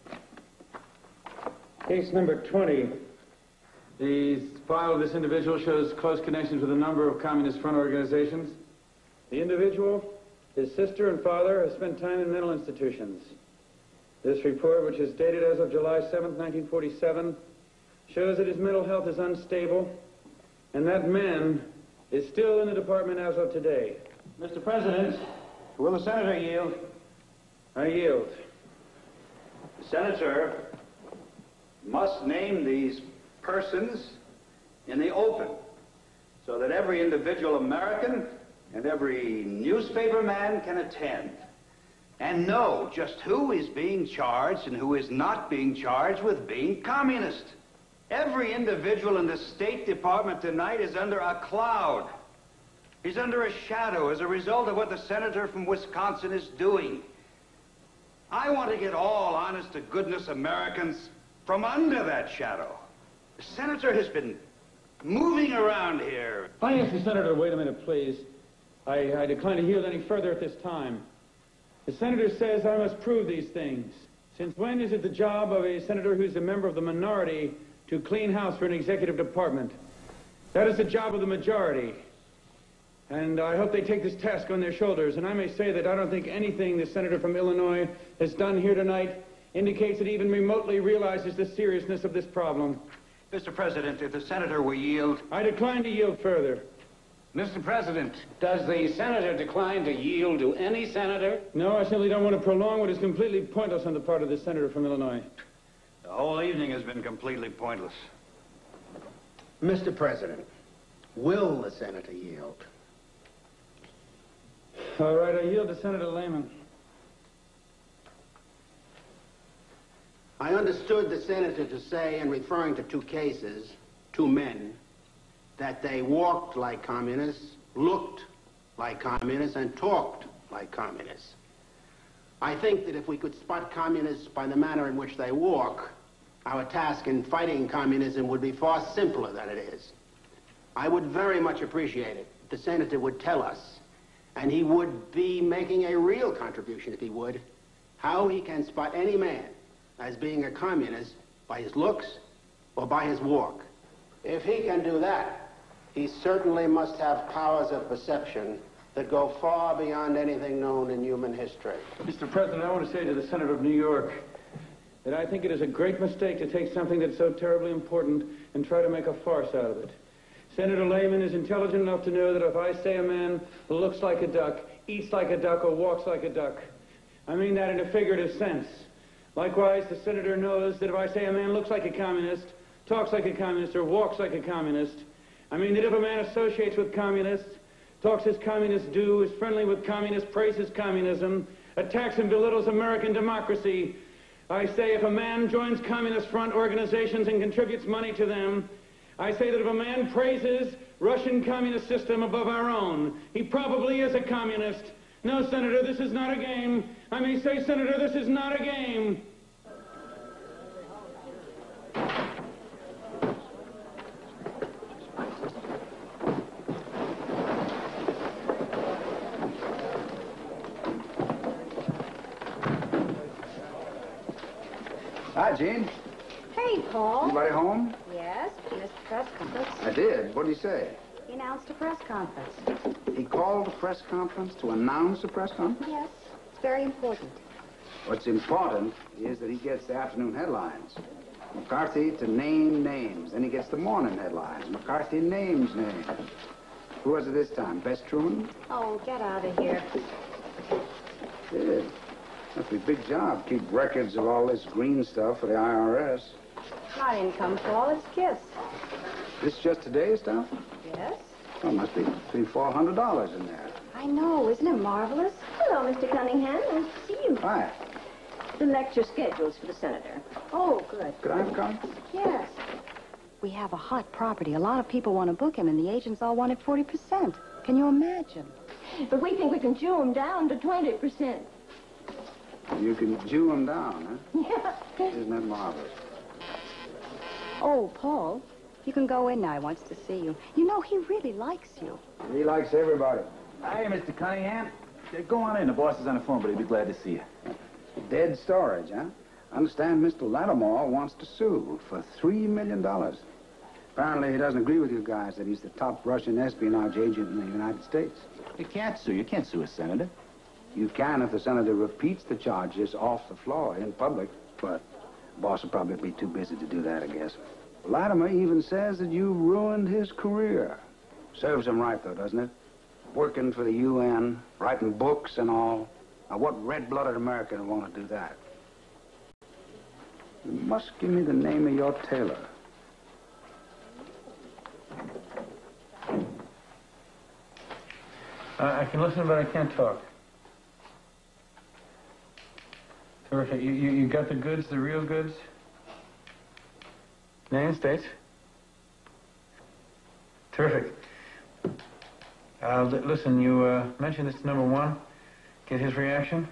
Case number 20. The file of this individual shows close connections with a number of Communist front organizations. The individual, his sister and father have spent time in mental institutions. This report, which is dated as of July 7th, 1947, shows that his mental health is unstable, and that man is still in the department as of today. Mr. President, will the senator yield? I yield. The senator must name these persons in the open so that every individual American and every newspaper man can attend and know just who is being charged and who is not being charged with being communist. Every individual in the State Department tonight is under a cloud. He's under a shadow as a result of what the senator from Wisconsin is doing. I want to get all honest-to-goodness Americans from under that shadow. The senator has been moving around here. I ask the senator to wait a minute, please. I decline to yield any further at this time. The senator says I must prove these things. Since when is it the job of a senator who's a member of the minority to clean house for an executive department? That is the job of the majority. And I hope they take this task on their shoulders. And I may say that I don't think anything the senator from Illinois has done here tonight indicates that he even remotely realizes the seriousness of this problem. Mr. President, if the senator will yield... I decline to yield further. Mr. President, does the senator decline to yield to any senator? No, I simply don't want to prolong what is completely pointless on the part of the senator from Illinois. The whole evening has been completely pointless. Mr. President, will the senator yield? All right, I yield to Senator Lehman. I understood the senator to say, in referring to 2 cases, 2 men, that they walked like communists, looked like communists, and talked like communists. I think that if we could spot communists by the manner in which they walk, our task in fighting communism would be far simpler than it is. I would very much appreciate it if the senator would tell us, and he would be making a real contribution if he would, how he can spot any man as being a communist by his looks or by his walk. If he can do that, he certainly must have powers of perception that go far beyond anything known in human history. Mr. President, I want to say to the senator of New York that I think it is a great mistake to take something that's so terribly important and try to make a farce out of it. Senator Lehman is intelligent enough to know that if I say a man looks like a duck, eats like a duck, or walks like a duck, I mean that in a figurative sense. Likewise, the senator knows that if I say a man looks like a communist, talks like a communist, or walks like a communist, I mean that if a man associates with communists, talks as communists do, is friendly with communists, praises communism, attacks and belittles American democracy, I say if a man joins communist front organizations and contributes money to them, I say that if a man praises Russian communist system above our own, he probably is a communist. No, Senator, this is not a game. I may say, Senator, this is not a game. Hi, Gene. Hey, Paul. Anybody home? Yes, Mr. Press Conference. I did. What did he say? He announced a press conference. He called a press conference to announce a press conference? Yes, it's very important. What's important is that he gets the afternoon headlines. McCarthy to name names. Then he gets the morning headlines. McCarthy names names. Who was it this time? Bess Truman? Oh, get out of here. Did. Must be a big job. Keep records of all this green stuff for the IRS. Not income, Paul. It's KISS. This just today's stuff? Yes. Well, must be $300-400 in there. I know. Isn't it marvelous? Hello, Mr. Cunningham. Nice to see you. Hi. The lecture schedules for the senator. Oh, good. Could I come? Yes. We have a hot property. A lot of people want to book him, and the agents all wanted 40%. Can you imagine? But we think we can Jew him down to 20%. You can Jew him down, Yeah. huh? Isn't that marvelous? Oh, Paul, you can go in now. He wants to see you. You know, he really likes you. He likes everybody. Hi, Mr. Cunningham. Go on in. The boss is on the phone, but he'd be glad to see you. Dead storage, huh? I understand Mr. Lattimore wants to sue for $3 million. Apparently, he doesn't agree with you guys that he's the top Russian espionage agent in the United States. You can't sue. You can't sue a senator. You can if the senator repeats the charges off the floor in public, but the boss will probably be too busy to do that, I guess. Latimer even says that you ruined his career. Serves him right, though, doesn't it? Working for the UN, writing books and all. Now, what red-blooded American would want to do that? You must give me the name of your tailor. I can listen, but I can't talk. Terrific. You got the goods, the real goods? United States? Terrific. Listen, you mentioned this to number one. Get his reaction?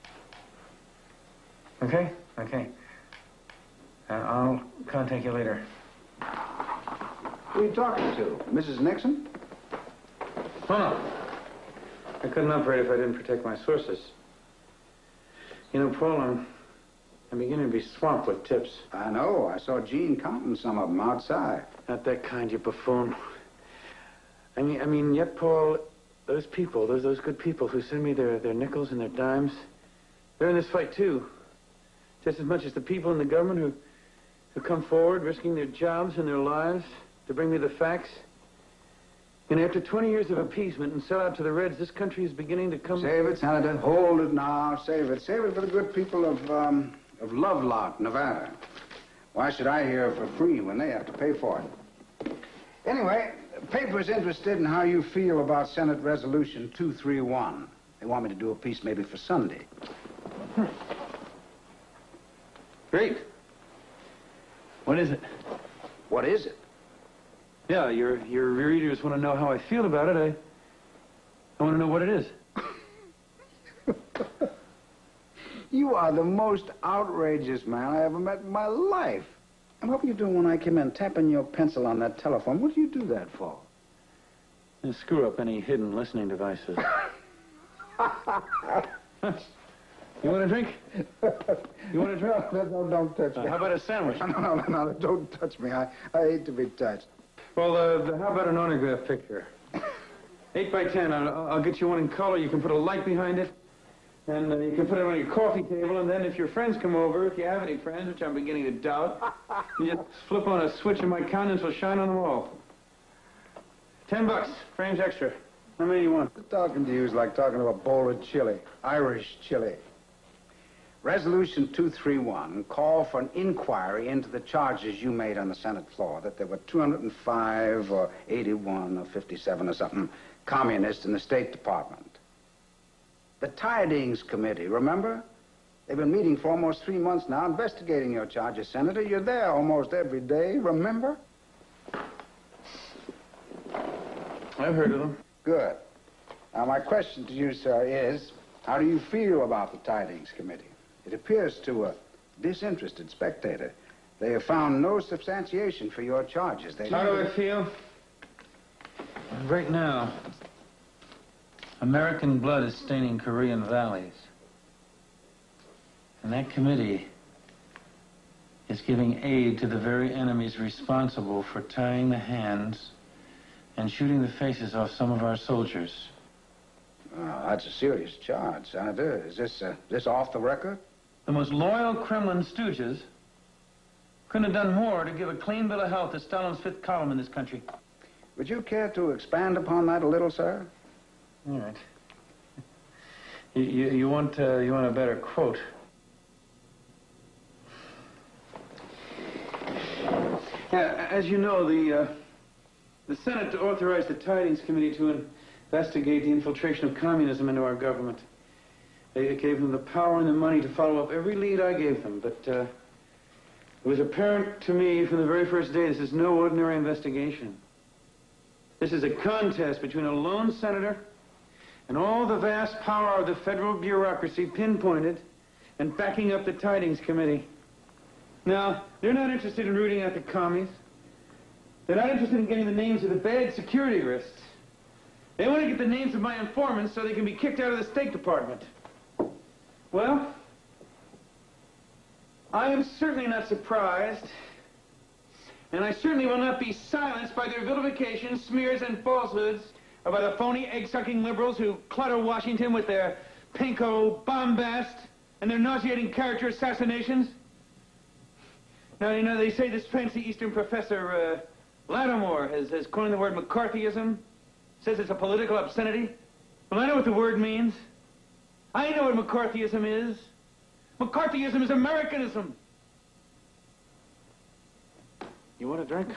Okay? Okay. I'll contact you later. Who are you talking to? Mrs. Nixon? Oh, no. I couldn't operate if I didn't protect my sources. You know, Paul, I'm beginning to be swamped with tips. I know. I saw Gene counting some of them outside. Not that kind, you buffoon. I mean, yet, Paul, those people, those good people who send me their nickels and their dimes, they're in this fight, too. Just as much as the people in the government who come forward, risking their jobs and their lives to bring me the facts. And after 20 years of appeasement and sellout to the Reds, this country is beginning to come... Save it, Senator. Hold it now. Save it. Save it for the good people of Lovelock, Nevada. Why should I hear for free when they have to pay for it? Anyway, the paper's interested in how you feel about Senate Resolution 231. They want me to do a piece maybe for Sunday. Great. What is it? What is it? Yeah, your readers want to know how I feel about it. I want to know what it is. You are the most outrageous man I ever met in my life. And what were you doing when I came in, tapping your pencil on that telephone? What do you do that for? To screw up any hidden listening devices. You want a drink? You want a drink? No, don't touch me. How about a sandwich? No, don't touch me. I hate to be touched. Well, how about an autograph picture? 8 by 10. I'll get you one in color. You can put a light behind it. And you can put it on your coffee table. And then if your friends come over, if you have any friends, which I'm beginning to doubt, you just flip on a switch and my countenance will shine on the wall. $10. Frames extra. How many do you want? Talking to you is like talking to a bowl of chili. Irish chili. Resolution 231 called for an inquiry into the charges you made on the Senate floor, that there were 205 or 81 or 57 or something communists in the State Department. The Tidings Committee, remember? They've been meeting for almost 3 months now, investigating your charges, Senator. You're there almost every day, remember? I've heard of them. Good. Now, my question to you, sir, is, how do you feel about the Tidings Committee? It appears to a disinterested spectator. They have found no substantiation for your charges. How do I feel? Right now, American blood is staining Korean valleys. And that committee is giving aid to the very enemies responsible for tying the hands and shooting the faces off some of our soldiers. Oh, that's a serious charge, Senator. Is this off the record? The most loyal Kremlin stooges couldn't have done more to give a clean bill of health to Stalin's fifth column in this country. Would you care to expand upon that a little, sir? All right. You want a better quote? Yeah, as you know, the Senate authorized the Tidings Committee to investigate the infiltration of communism into our government. They gave them the power and the money to follow up every lead I gave them, but it was apparent to me from the very first day this is no ordinary investigation. This is a contest between a lone senator and all the vast power of the federal bureaucracy pinpointed and backing up the Tidings Committee. Now, they're not interested in rooting out the commies. They're not interested in getting the names of the bad security risks. They want to get the names of my informants so they can be kicked out of the State Department. Well, I am certainly not surprised, and I certainly will not be silenced by their vilifications, smears, and falsehoods about the phony, egg-sucking liberals who clutter Washington with their pinko bombast and their nauseating character assassinations. Now, you know, they say this fancy Eastern professor, Lattimore, has coined the word McCarthyism, says it's a political obscenity. Well, I know what the word means. I know what McCarthyism is. McCarthyism is Americanism. You want a drink?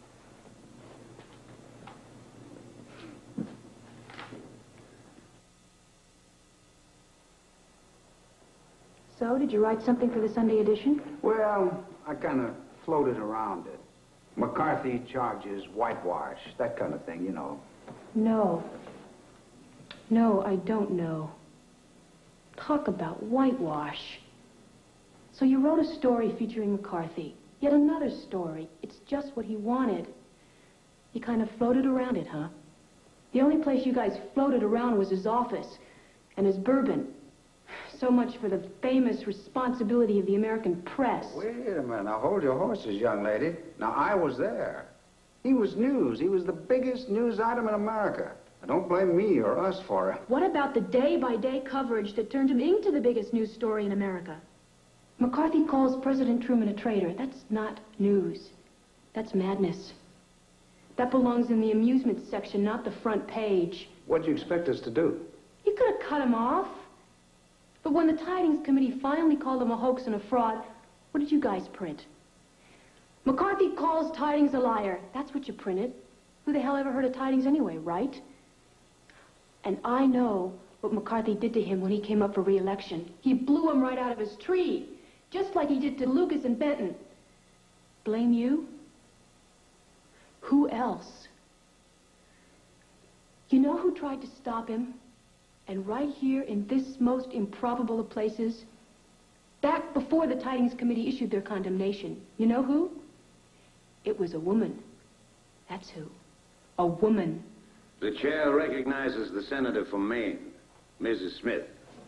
So, did you write something for the Sunday edition? Well, I kind of floated around it. McCarthy charges whitewash, that kind of thing, you know. No. No, I don't know. Talk about whitewash. So you wrote a story featuring McCarthy. Yet another story. It's just what he wanted. You kind of floated around it, huh? The only place you guys floated around was his office and his bourbon. So much for the famous responsibility of the American press. Wait a minute. Now, hold your horses, young lady. Now, I was there. He was news. He was the biggest news item in America. Now, don't blame me or us for it. What about the day-by-day coverage that turned him into the biggest news story in America? McCarthy calls President Truman a traitor. That's not news. That's madness. That belongs in the amusement section, not the front page. What'd you expect us to do? You could have cut him off. But when the Tidings Committee finally called him a hoax and a fraud, what did you guys print? McCarthy calls Tidings a liar. That's what you printed. Who the hell ever heard of Tidings anyway, right? And I know what McCarthy did to him when he came up for re-election. He blew him right out of his tree, just like he did to Lucas and Benton. Blame you? Who else? You know who tried to stop him? And right here in this most improbable of places, back before the Tidings Committee issued their condemnation, you know who? It was a woman. That's who. A woman. The chair recognizes the senator from Maine, Mrs. Smith.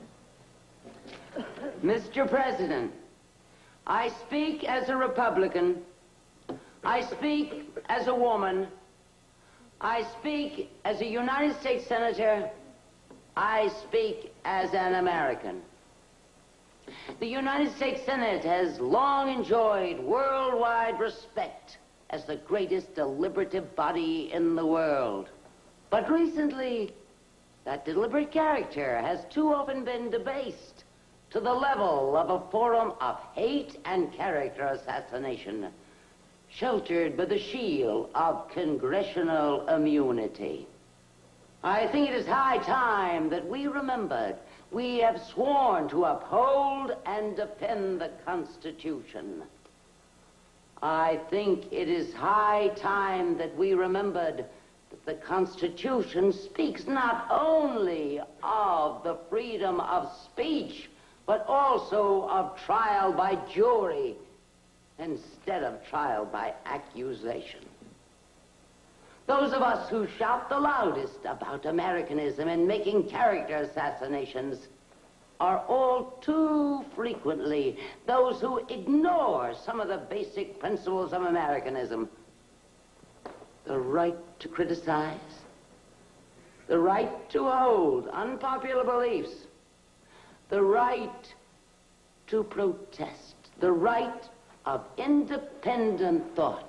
Mr. President, I speak as a Republican. I speak as a woman. I speak as a United States Senator. I speak as an American. The United States Senate has long enjoyed worldwide respect as the greatest deliberative body in the world. But recently, that deliberate character has too often been debased to the level of a forum of hate and character assassination, sheltered by the shield of congressional immunity. I think it is high time that we remembered we have sworn to uphold and defend the Constitution. I think it is high time that we remembered that the Constitution speaks not only of the freedom of speech, but also of trial by jury instead of trial by accusation. Those of us who shout the loudest about Americanism and making character assassinations are all too frequently those who ignore some of the basic principles of Americanism. The right to criticize, the right to hold unpopular beliefs, the right to protest, the right of independent thought.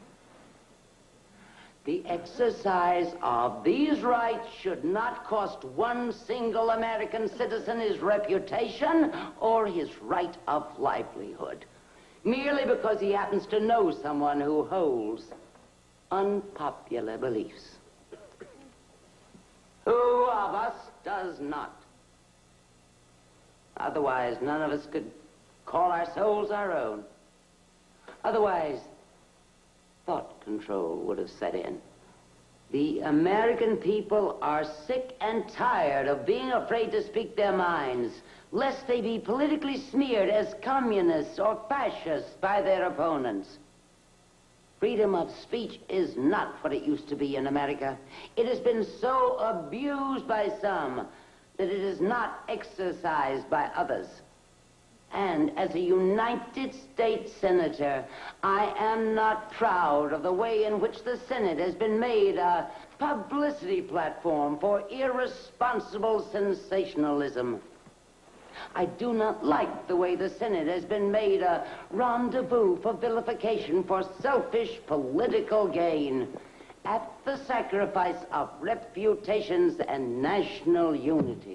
The exercise of these rights should not cost one single American citizen his reputation or his right of livelihood, merely because he happens to know someone who holds unpopular beliefs. Who of us does not? Otherwise, none of us could call our souls our own. Otherwise, thought control would have set in. The American people are sick and tired of being afraid to speak their minds, lest they be politically smeared as communists or fascists by their opponents. Freedom of speech is not what it used to be in America. It has been so abused by some that it is not exercised by others. And as a United States Senator, I am not proud of the way in which the Senate has been made a publicity platform for irresponsible sensationalism. I do not like the way the Senate has been made a rendezvous for vilification for selfish political gain at the sacrifice of reputations and national unity.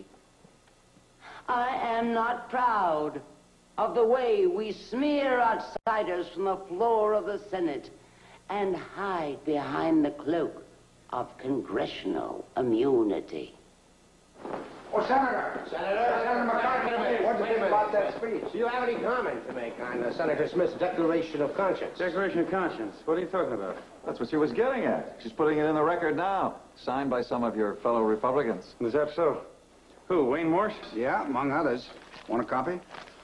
I am not proud of the way we smear outsiders from the floor of the Senate and hide behind the cloak of congressional immunity. Oh, Senator McCarthy, what do you think about that speech? Do you have any comment to make on Senator Smith's Declaration of Conscience? Declaration of Conscience? What are you talking about? That's what she was getting at. She's putting it in the record now, signed by some of your fellow Republicans. Is that so? Who, Wayne Morse? Yeah, among others. Want a copy?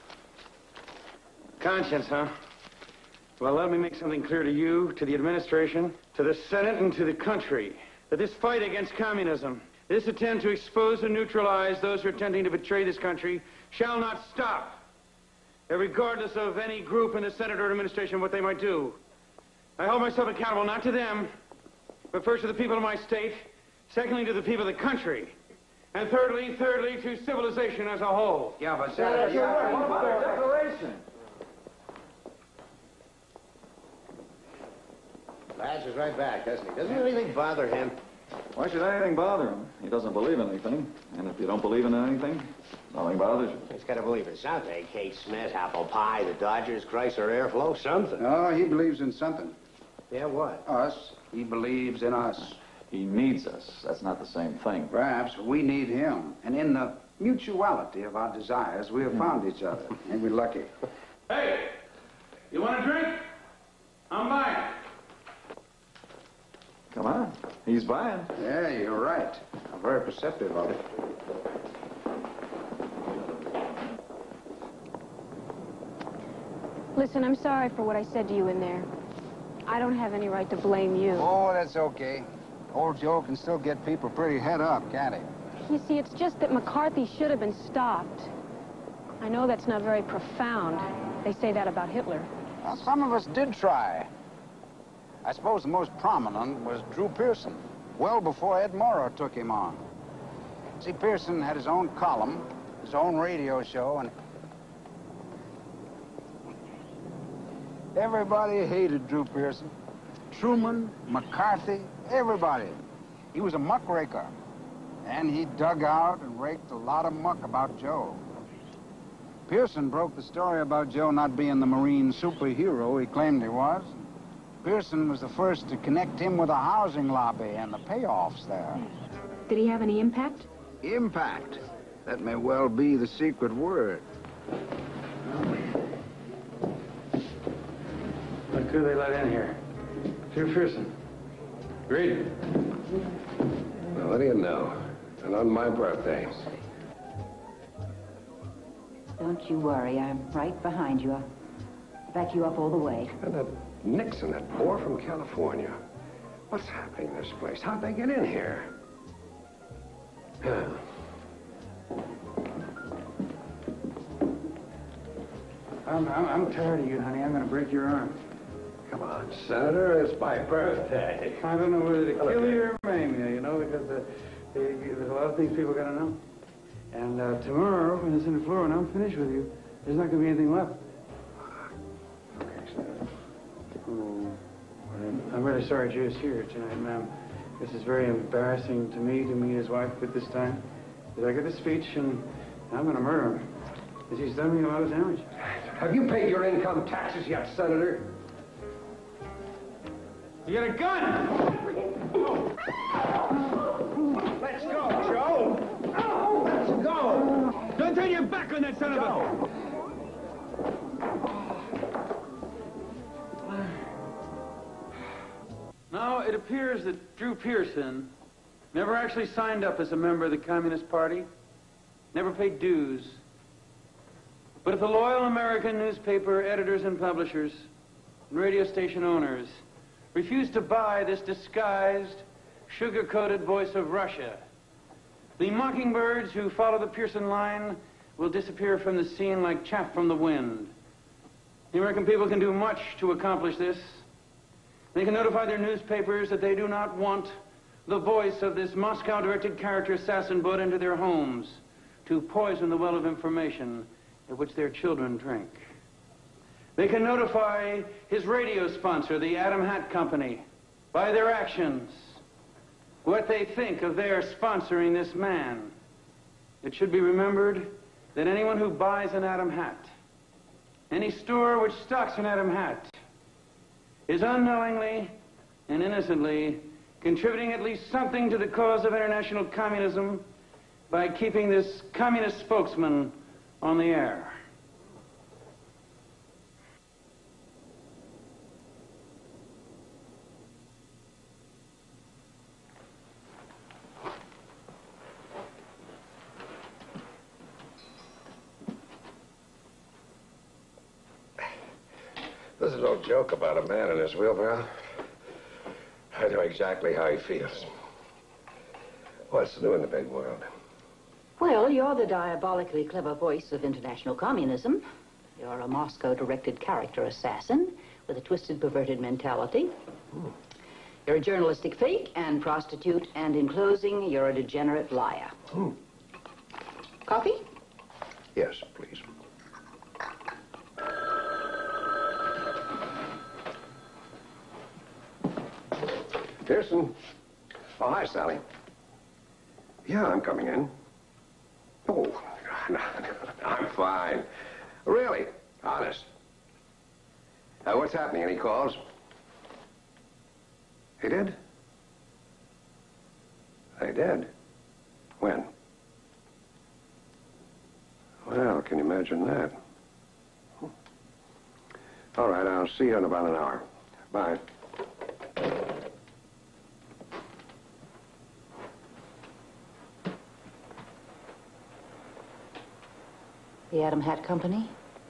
Conscience, huh? Well, let me make something clear to you, to the administration, to the Senate, and to the country, that this fight against communism, this attempt to expose and neutralize those who are attempting to betray this country, shall not stop, regardless of any group in the Senate or administration, what they might do. I hold myself accountable not to them, but first to the people of my state, secondly to the people of the country, and thirdly to civilization as a whole. Yeah, but Senator, what about our declaration? Lash is right back, doesn't he? Doesn't anything bother him? Why should anything bother him? He doesn't believe in anything. And if you don't believe in anything, nothing bothers you. He's got to believe in something. Kate Smith, apple pie, the Dodgers, Chrysler Airflow, something. Oh, he believes in something. Yeah, what? Us. He believes in us. He needs us. That's not the same thing. Perhaps we need him. And in the mutuality of our desires, we have found each other. Ain't we lucky? Hey, you want a drink? I'm buying. Come on. He's buying. Yeah, you're right. I'm very perceptive of it. Listen, I'm sorry for what I said to you in there. I don't have any right to blame you. Oh, that's okay. Old Joe can still get people pretty head up, can't he? You see, it's just that McCarthy should have been stopped. I know that's not very profound. They say that about Hitler. Well, some of us did try. I suppose the most prominent was Drew Pearson, well before Ed Morrow took him on. See, Pearson had his own column, his own radio show, and everybody hated Drew Pearson. Truman, McCarthy, everybody. He was a muckraker, and he dug out and raked a lot of muck about Joe. Pearson broke the story about Joe not being the Marine superhero he claimed he was. Pearson was the first to connect him with a housing lobby and the payoffs there. Did he have any impact? Impact. That may well be the secret word. Look who they let in here. Drew Pearson. Great. Well, what do you know? And on my birthday. Don't you worry. I'm right behind you. I'll back you up all the way. And that Nixon, that boar from California. What's happening in this place? How'd they get in here? Yeah. I'm tired of you, honey. I'm going to break your arm. Come on, Senator. It's my birthday. I don't know whether to kill you or maim you, you know, because there's a lot of things people got to know. And tomorrow, when it's in the floor and I'm finished with you, there's not going to be anything left. Okay, Senator. Oh, I'm really sorry Joe's here tonight, ma'am. This is very embarrassing to me to meet his wife at this time. Because I get this speech and I'm going to murder him. Because he's done me a lot of damage. Have you paid your income taxes yet, Senator? You got a gun! Let's go, Joe! Let's go! Don't turn your back on that son of a... Now, it appears that Drew Pearson never actually signed up as a member of the Communist Party, never paid dues. But if the loyal American newspaper editors and publishers and radio station owners refuse to buy this disguised, sugar-coated voice of Russia, the mockingbirds who follow the Pearson line will disappear from the scene like chaff from the wind. The American people can do much to accomplish this. They can notify their newspapers that they do not want the voice of this Moscow-directed character assassin brought into their homes to poison the well of information of which their children drink. They can notify his radio sponsor, the Adam Hat Company, by their actions, what they think of their sponsoring this man. It should be remembered that anyone who buys an Adam Hat, any store which stocks an Adam Hat, is unknowingly and innocently contributing at least something to the cause of international communism by keeping this communist spokesman on the air. This is no joke about a man in his wheelbarrow. I know exactly how he feels. What's new in the big world? Well, you're the diabolically clever voice of international communism. You're a Moscow-directed character assassin with a twisted, perverted mentality. You're a journalistic fake and prostitute, and in closing, you're a degenerate liar. Coffee? Yes, please. Pearson. Oh, hi, Sally. Yeah, I'm coming in. Oh, no, I'm fine. Really, honest. What's happening? Any calls? He did? They did? When? Well, can you imagine that? All right, I'll see you in about an hour. Bye. The Adam Hat Company?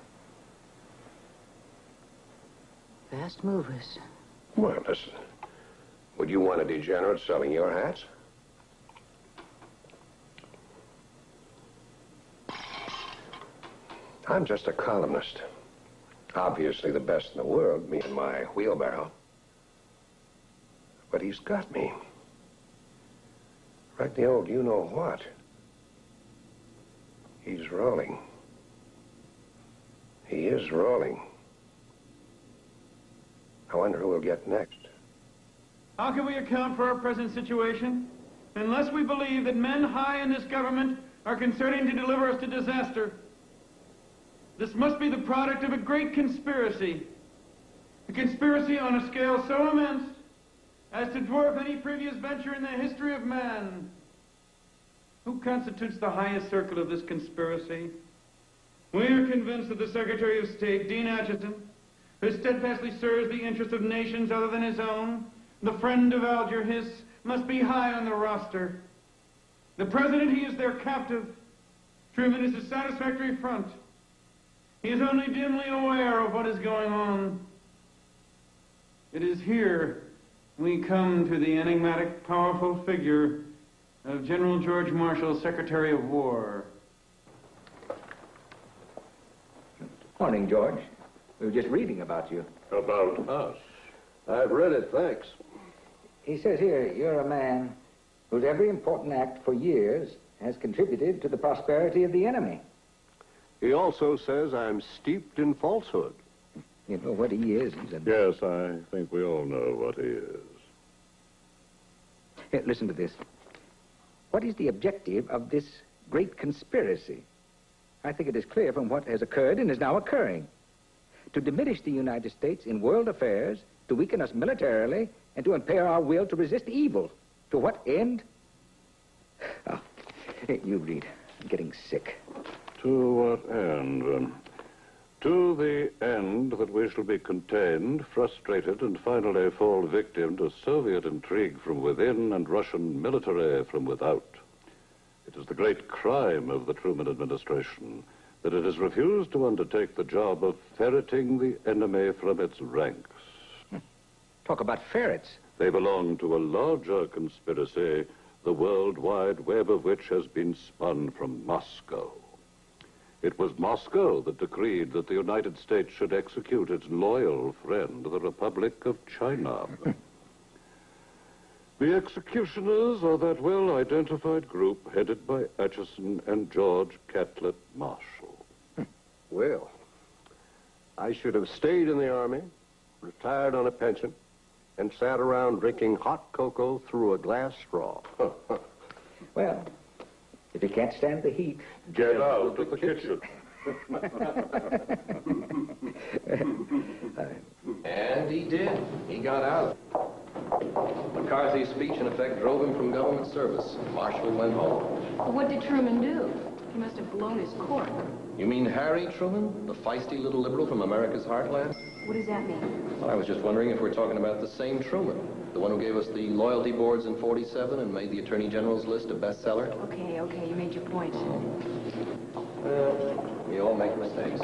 Fast movers. Well, listen. Would you want a degenerate selling your hats? I'm just a columnist. Obviously the best in the world, me and my wheelbarrow. But he's got me. Like the old you-know-what. He's rolling. He is rolling. I wonder who we'll get next. How can we account for our present situation unless we believe that men high in this government are concerting to deliver us to disaster? This must be the product of a great conspiracy. A conspiracy on a scale so immense as to dwarf any previous venture in the history of man. Who constitutes the highest circle of this conspiracy? We are convinced that the Secretary of State, Dean Acheson, who steadfastly serves the interests of nations other than his own, the friend of Alger Hiss, must be high on the roster. The President, he is their captive. Truman is a satisfactory front. He is only dimly aware of what is going on. It is here we come to the enigmatic, powerful figure of General George Marshall, Secretary of War. Morning, George. We were just reading about you. About us? I've read it, thanks. He says here, you're a man whose every important act for years has contributed to the prosperity of the enemy. He also says I'm steeped in falsehood. You know what he is? He's a... Yes, I think we all know what he is. Here, listen to this. What is the objective of this great conspiracy? I think it is clear from what has occurred and is now occurring. To diminish the United States in world affairs, to weaken us militarily, and to impair our will to resist evil. To what end? Oh, you read. I'm getting sick. To what end? To the end that we shall be contained, frustrated, and finally fall victim to Soviet intrigue from within and Russian military from without. It is the great crime of the Truman administration that it has refused to undertake the job of ferreting the enemy from its ranks. Talk about ferrets. They belong to a larger conspiracy, the World Wide Web of which has been spun from Moscow. It was Moscow that decreed that the United States should execute its loyal friend, the Republic of China. The executioners are that well-identified group headed by Atchison and George Catlett Marshall. Well, I should have stayed in the Army, retired on a pension, and sat around drinking hot cocoa through a glass straw. Well, if you can't stand the heat... Get out of the kitchen. And he did. He got out. McCarthy's speech, in effect, drove him from government service. Marshall went home. Well, what did Truman do? He must have blown his cork. You mean Harry Truman, the feisty little liberal from America's heartland? What does that mean? Well, I was just wondering if we're talking about the same Truman, the one who gave us the loyalty boards in '47 and made the Attorney General's list a bestseller. Okay, you made your point. Well, we all make mistakes.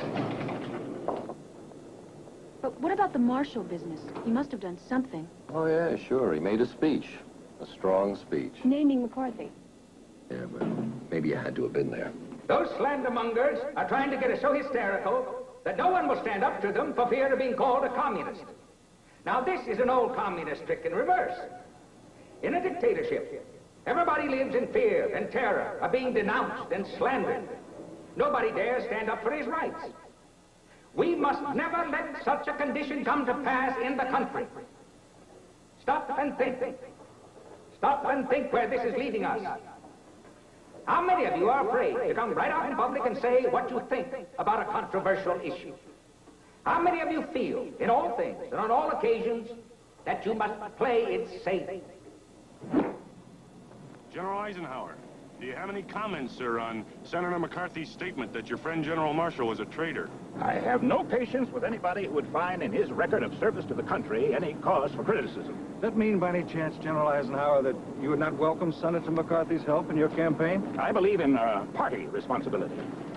But what about the Marshall business? He must have done something. Oh, yeah, sure. He made a speech. A strong speech. Naming McCarthy. Yeah, but maybe you had to have been there. Those slandermongers are trying to get us so hysterical that no one will stand up to them for fear of being called a communist. Now, this is an old communist trick in reverse. In a dictatorship, everybody lives in fear and terror of being denounced and slandered. Nobody dares stand up for his rights. We must never let such a condition come to pass in the country. Stop and think. Stop and think where this is leading us. How many of you are afraid to come right out in public and say what you think about a controversial issue? How many of you feel, in all things and on all occasions, that you must play it safe? General Eisenhower, do you have any comments, sir, on Senator McCarthy's statement that your friend General Marshall was a traitor? I have no patience with anybody who would find in his record of service to the country any cause for criticism. Does that mean, by any chance, General Eisenhower, that you would not welcome Senator McCarthy's help in your campaign? I believe in party responsibility.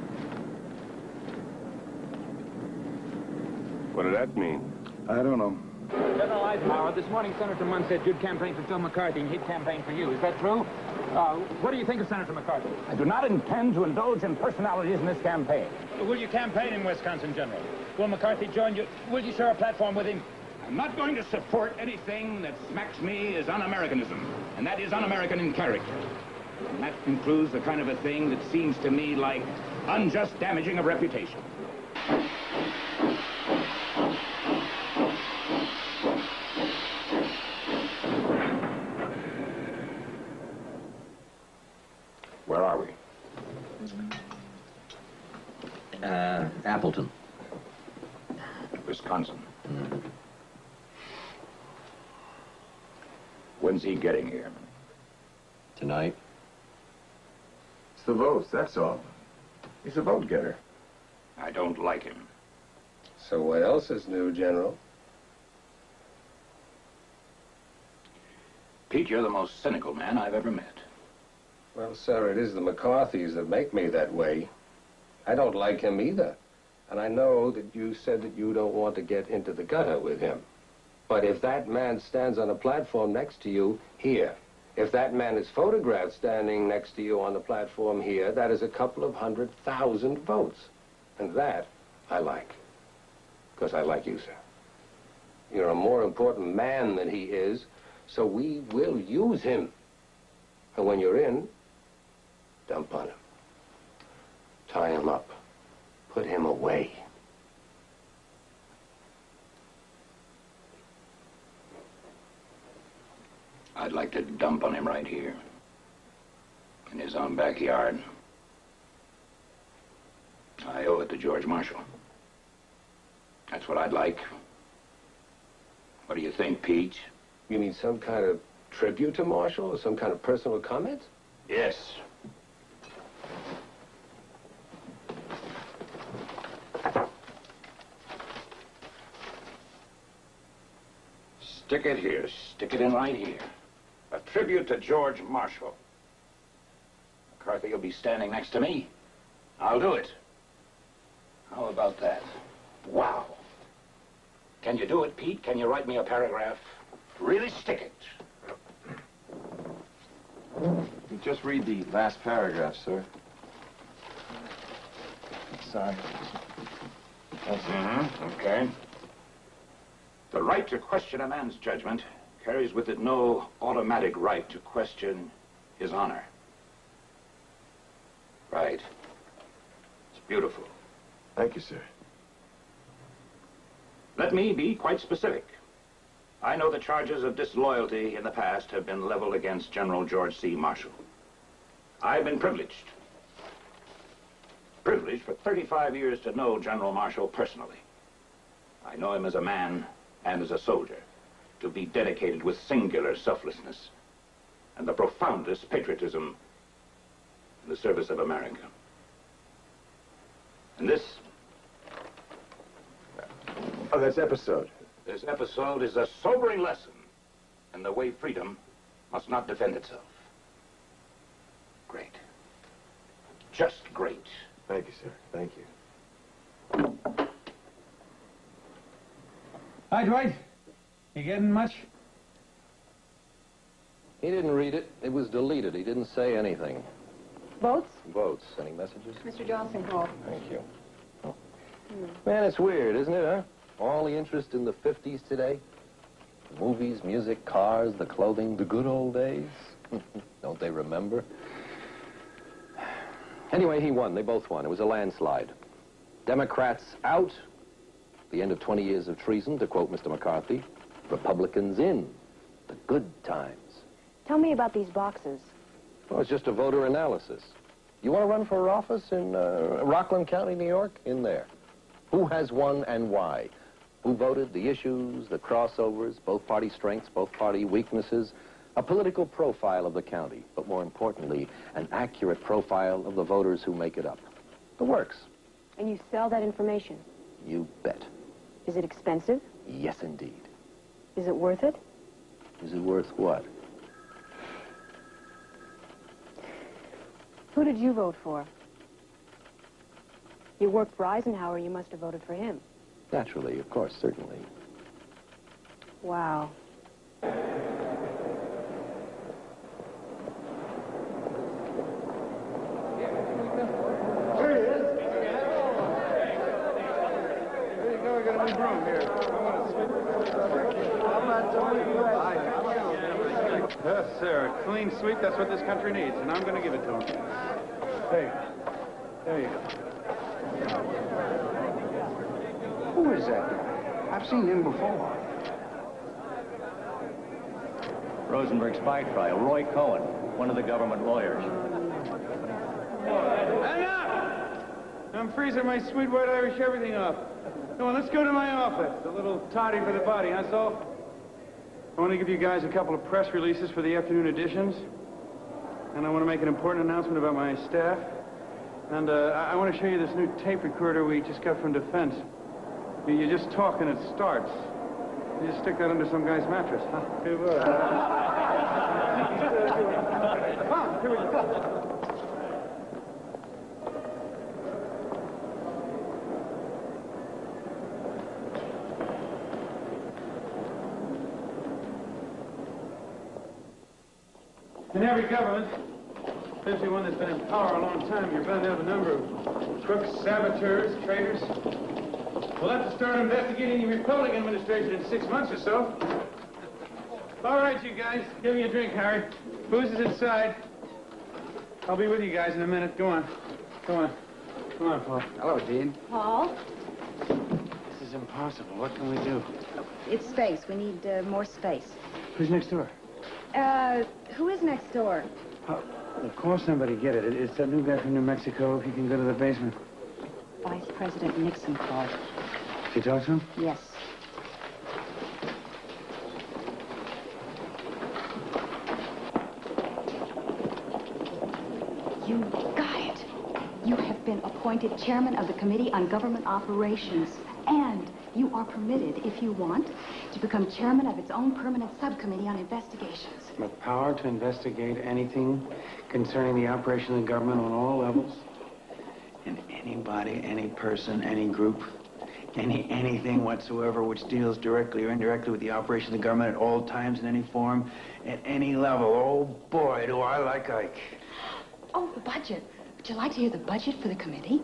What did that mean? I don't know. General Eisenhower, this morning Senator Munn said you'd campaign for Phil McCarthy and he'd campaign for you. Is that true? What do you think of Senator McCarthy? I do not intend to indulge in personalities in this campaign. Will you campaign in Wisconsin, General? Will McCarthy join you? Will you share a platform with him? I'm not going to support anything that smacks me as un-Americanism, and that is un-American in character. And that includes the kind of a thing that seems to me like unjust damaging of reputation. Where are we? Appleton. Wisconsin. When's he getting here? Tonight. It's the votes, that's all. He's a vote getter. I don't like him. So what else is new, General? Pete, you're the most cynical man I've ever met. Well, sir, it is the McCarthys that make me that way. I don't like him either. And I know that you said that you don't want to get into the gutter with him. But if that man stands on a platform next to you here, if that man is photographed standing next to you on the platform here, that is a couple of 100,000 votes. And that I like. Because I like you, sir. You're a more important man than he is, so we will use him. And when you're in, dump on him. Tie him up. Put him away. I'd like to dump on him right here. In his own backyard. I owe it to George Marshall. That's what I'd like. What do you think, Pete? You mean some kind of tribute to Marshall or some kind of personal comment? Yes. Stick it here. Stick it in right here. A tribute to George Marshall. McCarthy, you'll be standing next to me. I'll do it. How about that? Wow. Can you do it, Pete? Can you write me a paragraph? Really stick it. Just read the last paragraph, sir. Sorry. Okay. The right to question a man's judgment carries with it no automatic right to question his honor. Right. It's beautiful. Thank you, sir. Let me be quite specific. I know the charges of disloyalty in the past have been leveled against General George C. Marshall. I've been privileged for 35 years to know General Marshall personally. I know him as a man and as a soldier, to be dedicated with singular selflessness and the profoundest patriotism in the service of America. And this... Oh, this episode. This episode is a sobering lesson in the way freedom must not defend itself. Great. Just great. Thank you, sir. Thank you. Hi, Dwight. You getting much? He didn't read it. It was deleted. He didn't say anything. Votes? Votes. Any messages? Mr. Johnson called. Thank you. Oh. Man, it's weird, isn't it, huh? All the interest in the 50s today. The movies, music, cars, the clothing, the good old days. Don't they remember? Anyway, he won. They both won. It was a landslide. Democrats out. The end of 20 years of treason, to quote Mr. McCarthy. Republicans in. The good times. Tell me about these boxes. Well, it's just a voter analysis. You want to run for office in Rockland County, New York? In there. Who has won and why? Who voted, the issues, the crossovers, both party strengths, both party weaknesses, a political profile of the county, but more importantly, an accurate profile of the voters who make it up. The works. And you sell that information? You bet. Is it expensive? Yes, indeed. Is it worth it? Is it worth what? Who did you vote for? You worked for Eisenhower, you must have voted for him. Naturally, of course, certainly. Wow. Yes, sir. A clean sweep, that's what this country needs, and I'm going to give it to them. Hey, there you go. Who is that guy? I've seen him before. Rosenberg spy trial. Roy Cohen, one of the government lawyers. Enough! I'm freezing my sweet white Irish everything off. Come on, let's go to my office. A little toddy for the body, huh, so? I want to give you guys a couple of press releases for the afternoon editions. And I want to make an important announcement about my staff. And I want to show you this new tape recorder we just got from Defense. You just talk and it starts. You just stick that under some guy's mattress, huh? Good work. Come on, here we go. In every government, especially one that's been in power a long time, you're bound to have a number of crooks, saboteurs, traitors. We'll have to start investigating the Republican administration in 6 months or so. All right, you guys, give me a drink, Harry. Booze is inside. I'll be with you guys in a minute. Go on. Come on. Come on, Paul. Hello, Dean. Paul? This is impossible. What can we do? It's space. We need more space. Who's next door? Who is next door? Well, call somebody, get it. It's that new guy from New Mexico. If you can go to the basement. Vice President Nixon called. Did you talk to him? Yes. You got it. You have been appointed chairman of the Committee on Government Operations. And You are permitted, if you want, to become chairman of its own permanent subcommittee on investigations. With power to investigate anything concerning the operation of the government on all levels? And anybody, any person, any group, anything whatsoever which deals directly or indirectly with the operation of the government at all times in any form, at any level. Oh, boy, do I like Ike. Oh, the budget. Would you like to hear the budget for the committee?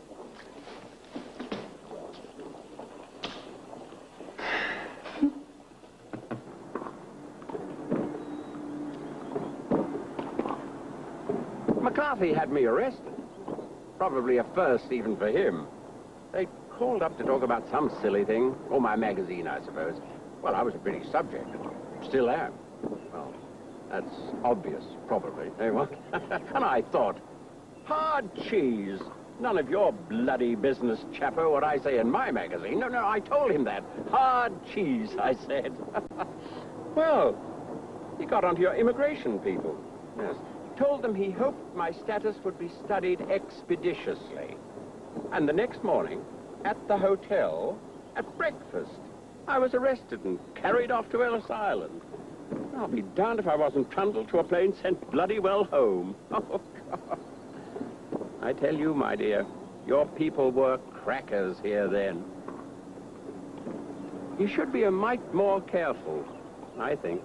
McCarthy had me arrested. Probably a first even for him. They called up to talk about some silly thing. Or my magazine, I suppose. Well, I was a pretty subject. Still am. Well, that's obvious, probably. Eh, what? And I thought, hard cheese. None of your bloody business, chapper, what I say in my magazine. No, I told him that. Hard cheese, I said. Well, he got onto your immigration people. Yes. Told them he hoped my status would be studied expeditiously. And the next morning, at the hotel, at breakfast, I was arrested and carried off to Ellis Island. I'll be darned if I wasn't trundled to a plane sent bloody well home. Oh, God. I tell you, my dear, your people were crackers here then. You should be a mite more careful, I think.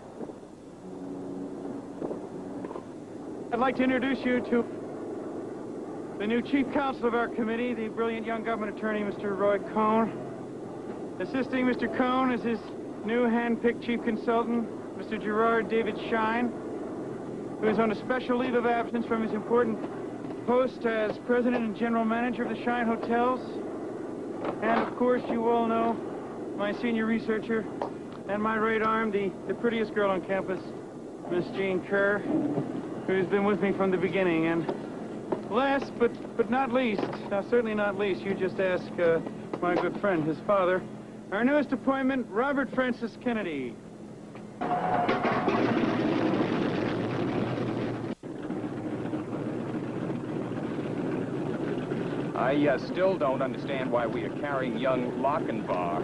I'd like to introduce you to the new chief counsel of our committee, the brilliant young government attorney, Mr. Roy Cohn. Assisting Mr. Cohn is his new hand-picked chief consultant, Mr. Gerard David Shine, who is on a special leave of absence from his important post as president and general manager of the Shine Hotels. And, of course, you all know my senior researcher and my right arm, the prettiest girl on campus, Miss Jean Kerr, who's been with me from the beginning. And last but not least, certainly not least, you just ask my good friend, his father, our newest appointment, Robert Francis Kennedy. I still don't understand why we are carrying young Lochinvar.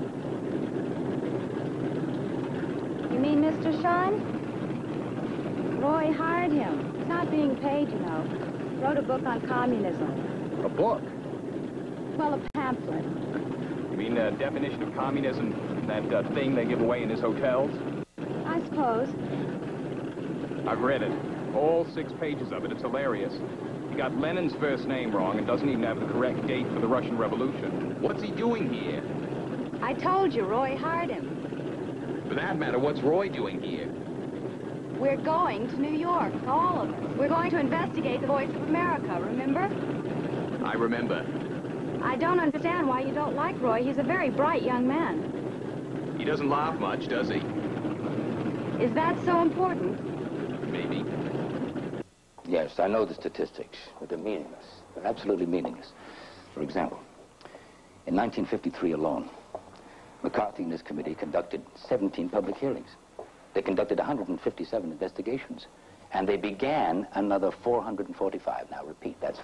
You mean Mr. Shine? Roy hired him. He's not being paid, you know. Wrote a book on communism. A book? Well, a pamphlet. You mean the definition of communism, that thing they give away in his hotels? I suppose. I've read it. All 6 pages of it. It's hilarious. He got Lenin's first name wrong and doesn't even have the correct date for the Russian Revolution. What's he doing here? I told you, Roy hired him. For that matter, what's Roy doing here? We're going to New York, all of us. We're going to investigate the Voice of America, remember? I remember. I don't understand why you don't like Roy. He's a very bright young man. He doesn't laugh much, does he? Is that so important? Maybe. Yes, I know the statistics, but they're meaningless. They're absolutely meaningless. For example, in 1953 alone, McCarthy and his committee conducted 17 public hearings. They conducted 157 investigations, and they began another 445. Now, repeat, that's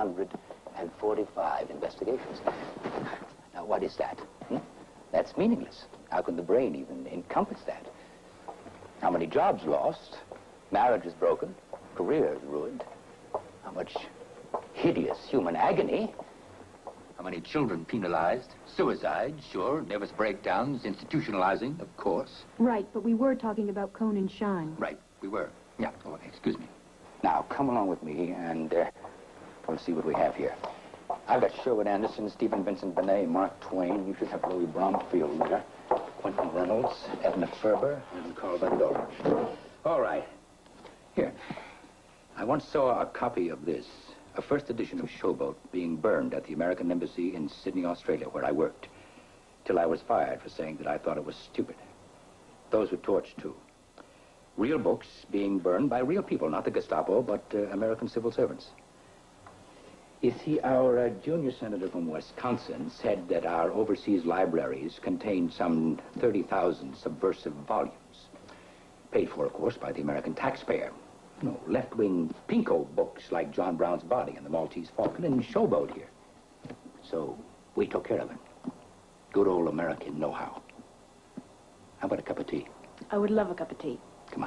445 investigations. Now, what is that? That's meaningless. How can the brain even encompass that? How many jobs lost, marriages broken, careers ruined, how much hideous human agony, how many children penalized, suicides, sure, nervous breakdowns, institutionalizing, of course. Right, but we were talking about Cohn and Shine. Right, we were. Yeah, oh, excuse me. Now, come along with me, and we'll see what we have here. I've got Sherwood Anderson, Stephen Vincent Benet, Mark Twain. You should have Louis Bromfield there, Quentin Reynolds, Edna Ferber, and Carl Van Doren. All right. Here. I once saw a copy of this, a first edition of Showboat, being burned at the American Embassy in Sydney, Australia, where I worked, till I was fired for saying that I thought it was stupid. Those were torched, too. Real books being burned by real people, not the Gestapo, but American civil servants. You see, our junior senator from Wisconsin said that our overseas libraries contained some 30,000 subversive volumes, paid for, of course, by the American taxpayer. You know, left-wing pinko books like John Brown's Body and the Maltese Falcon and Showboat here. So we took care of it. Good old American know-how. How about a cup of tea? I would love a cup of tea. Come on.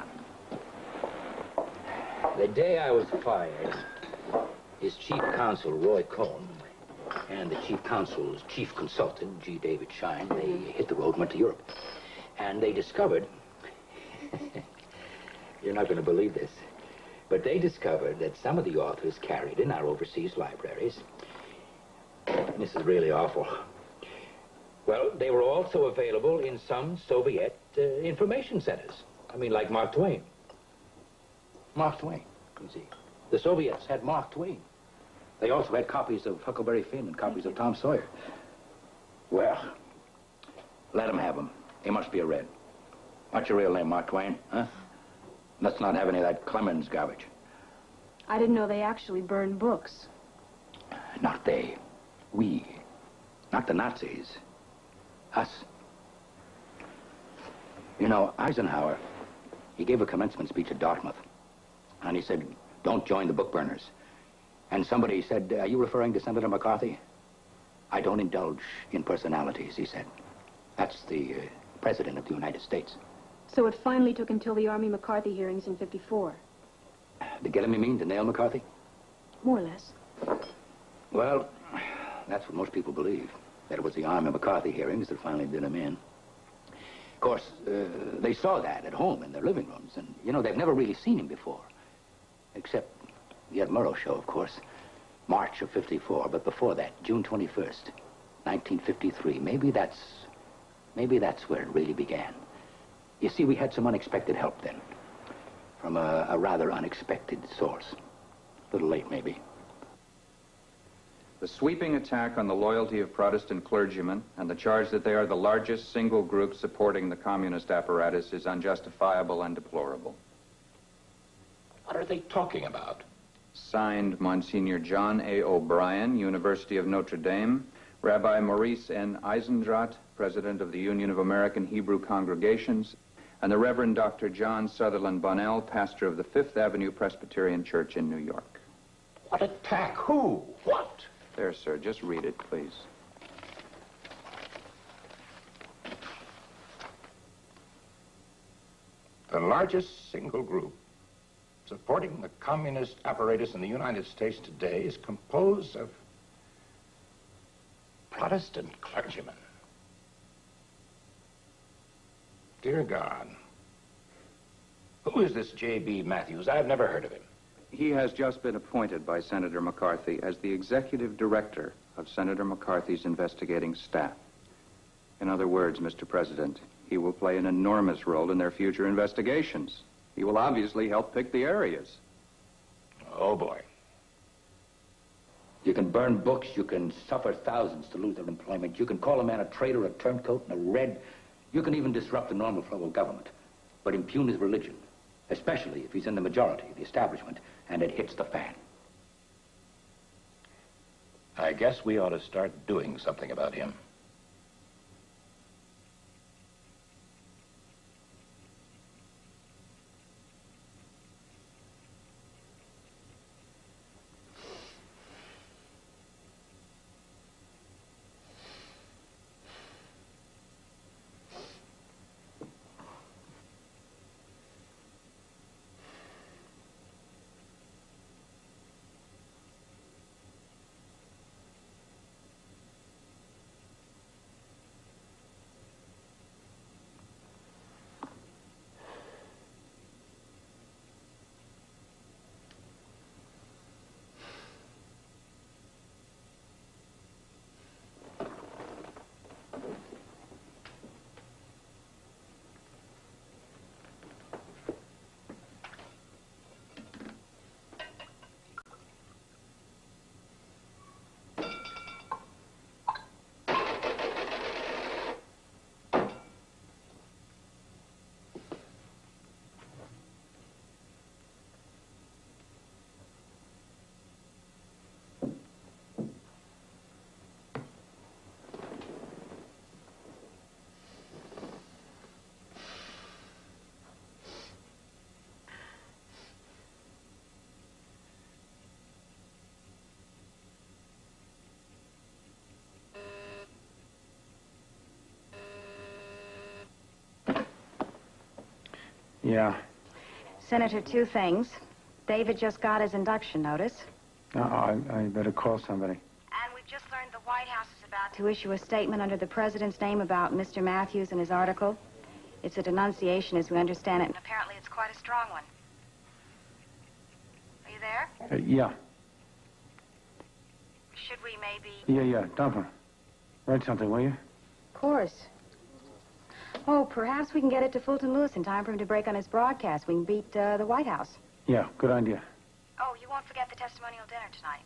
The day I was fired, his chief counsel, Roy Cohn, and the chief counsel's chief consultant, G. David Shine, they hit the road and went to Europe. And they discovered, you're not going to believe this, but they discovered that some of the authors carried in our overseas libraries, this is really awful, well, they were also available in some Soviet information centers. I mean, like Mark Twain. Mark Twain, you see. The Soviets had Mark Twain. They also had copies of Huckleberry Finn and copies of Tom Sawyer. Well, let them have them. He must be a Red. What's your real name, Mark Twain, huh? Let's not have any of that Clemens garbage. I didn't know they actually burned books. Not they. We. Not the Nazis. Us. You know, Eisenhower, he gave a commencement speech at Dartmouth. And he said, don't join the book burners. And somebody said, are you referring to Senator McCarthy? I don't indulge in personalities, he said. That's the President of the United States. So it finally took until the Army McCarthy hearings in '54. To get him, you mean, to nail McCarthy? More or less. Well, that's what most people believe. That it was the Army McCarthy hearings that finally did him in. Of course, they saw that at home in their living rooms. And, you know, they've never really seen him before. Except the Ed Murrow show, of course. March of '54. But before that, June 21st, 1953. Maybe that's where it really began. You see, we had some unexpected help then. From a rather unexpected source. A little late, maybe. The sweeping attack on the loyalty of Protestant clergymen and the charge that they are the largest single group supporting the communist apparatus is unjustifiable and deplorable. What are they talking about? Signed, Monsignor John A. O'Brien, University of Notre Dame, Rabbi Maurice N. Eisendrath, President of the Union of American Hebrew Congregations, and the Reverend Dr. John Sutherland Bonnell, pastor of the Fifth Avenue Presbyterian Church in New York. What attack? Who? What? There, sir. Just read it, please. The largest single group supporting the communist apparatus in the United States today is composed of Protestant clergymen. Dear God, who is this J.B. Matthews? I've never heard of him. He has just been appointed by Senator McCarthy as the executive director of Senator McCarthy's investigating staff. In other words, Mr. President, he will play an enormous role in their future investigations. He will obviously help pick the areas. Oh, boy. You can burn books, you can suffer thousands to lose their employment, you can call a man a traitor, a turncoat, and a Red. You can even disrupt the normal flow of government, but impugn his religion, especially if he's in the majority, the establishment, and it hits the fan. I guess we ought to start doing something about him. Yeah. Senator, two things. David just got his induction notice. I better call somebody. And we've just learned the White House is about to issue a statement under the president's name about Mr. Matthews and his article. It's a denunciation as we understand it, and apparently it's quite a strong one. Are you there? Yeah. Should we maybe... Yeah. Dumper. Write something, will you? Of course. Oh, perhaps we can get it to Fulton Lewis in time for him to break on his broadcast. We can beat the White House. Yeah, good idea. Oh, you won't forget the testimonial dinner tonight.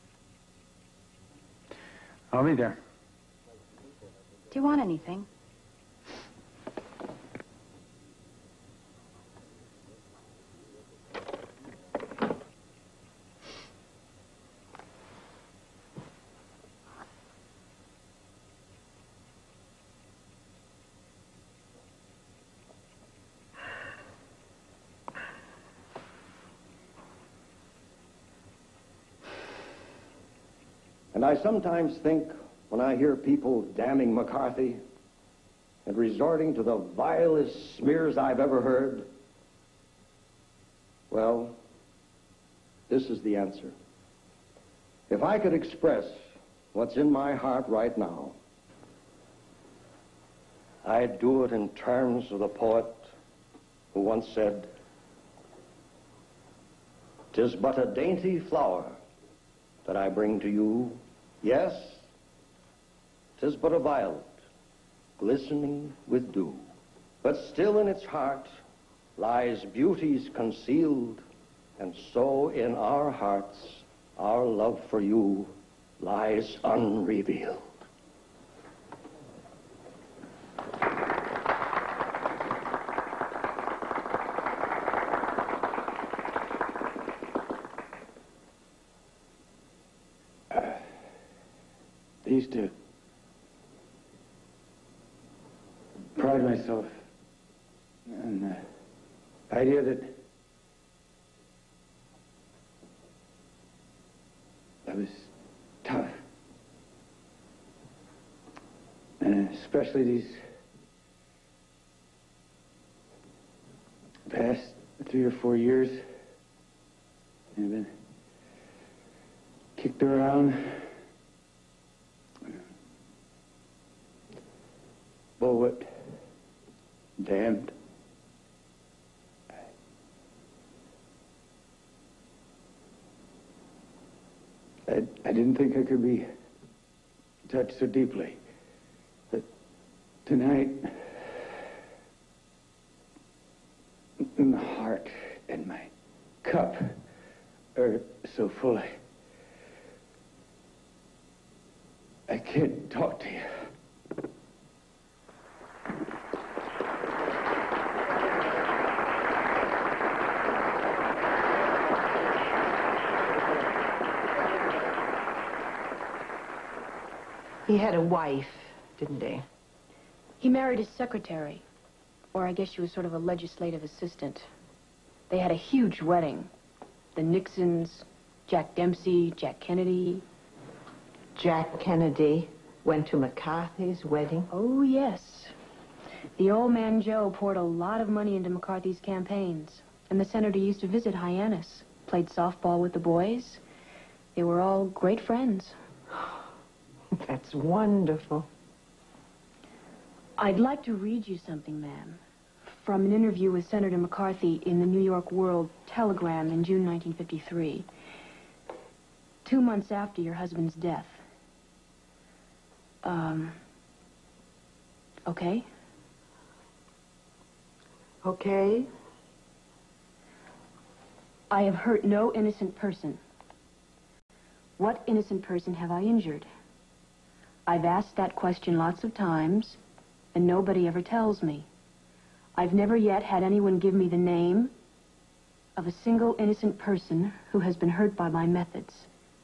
I'll be there. Do you want anything? And I sometimes think, when I hear people damning McCarthy and resorting to the vilest smears I've ever heard, well, this is the answer. If I could express what's in my heart right now, I'd do it in terms of the poet who once said, "'Tis but a dainty flower that I bring to you. Yes, 'tis but a violet, glistening with dew. But still in its heart lies beauties concealed, and so in our hearts our love for you lies unrevealed." I used to pride myself on the idea that I was tough. And especially these past 3 or 4 years, I've been kicked around, bullet, damned. I didn't think I could be touched so deeply. But tonight, my heart and my cup are so full, I can't talk to you. He had a wife, didn't he? He married his secretary, or I guess she was sort of a legislative assistant. They had a huge wedding. The Nixons, Jack Dempsey, Jack Kennedy. Jack Kennedy went to McCarthy's wedding? Oh, yes. The old man Joe poured a lot of money into McCarthy's campaigns. And the senator used to visit Hyannis, played softball with the boys. They were all great friends. That's wonderful. I'd like to read you something, ma'am, from an interview with Senator McCarthy in the New York World Telegram in June 1953, 2 months after your husband's death. Okay? Okay. I have hurt no innocent person. What innocent person have I injured? I've asked that question lots of times, and nobody ever tells me. I've never yet had anyone give me the name of a single innocent person who has been hurt by my methods.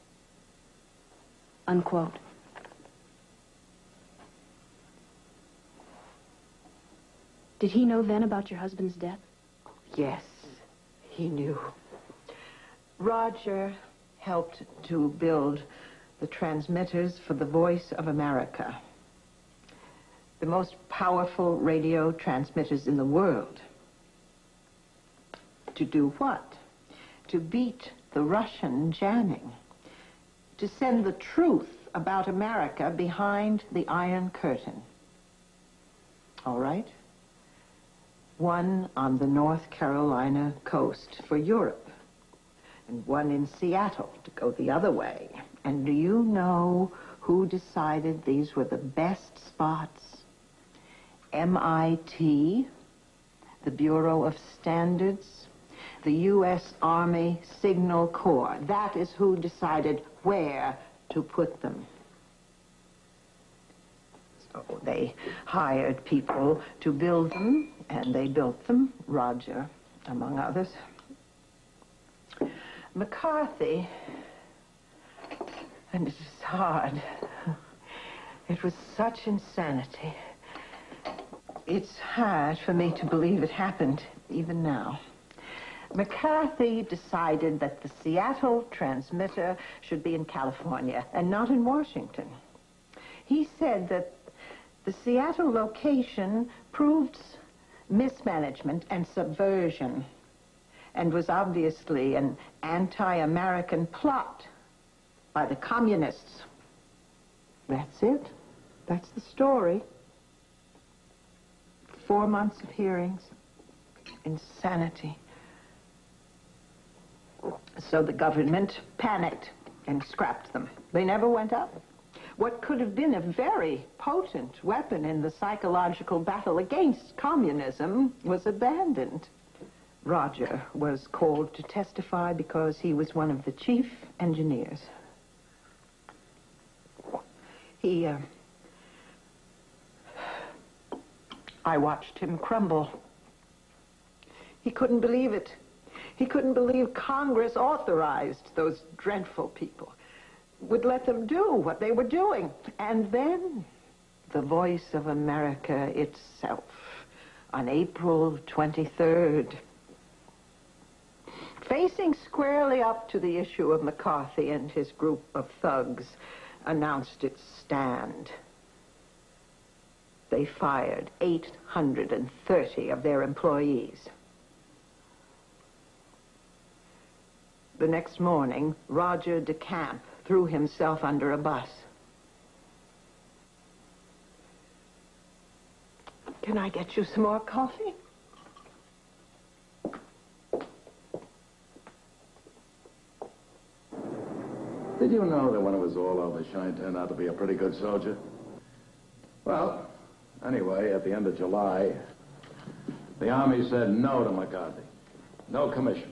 Unquote. Did he know then about your husband's death? Yes, he knew. Roger helped to build the transmitters for the Voice of America, the most powerful radio transmitters in the world. To do what? To beat the Russian jamming. To send the truth about America behind the Iron Curtain. All right? One on the North Carolina coast for Europe, and one in Seattle to go the other way. And do you know who decided these were the best spots? MIT, the Bureau of Standards, the U.S. Army Signal Corps. That is who decided where to put them. So they hired people to build them, and they built them, Roger, among others. McCarthy, and it was hard. It was such insanity. It's hard for me to believe it happened, even now. McCarthy decided that the Seattle transmitter should be in California and not in Washington. He said that the Seattle location proved mismanagement and subversion and was obviously an anti-American plot by the communists. That's it. That's the story. 4 months of hearings. Insanity. So the government panicked and scrapped them. They never went up. What could have been a very potent weapon in the psychological battle against communism was abandoned. Roger was called to testify because he was one of the chief engineers. I watched him crumble. He couldn't believe it. He couldn't believe Congress authorized those dreadful people, would let them do what they were doing. And then the Voice of America itself, on April 23rd, facing squarely up to the issue of McCarthy and his group of thugs, announced its stand. They fired 830 of their employees. The next morning, Roger DeCamp threw himself under a bus. Can I get you some more coffee? Did you know that when it was all over, Shine turned out to be a pretty good soldier? Well, anyway, at the end of July, the Army said no to McCarthy. No commission.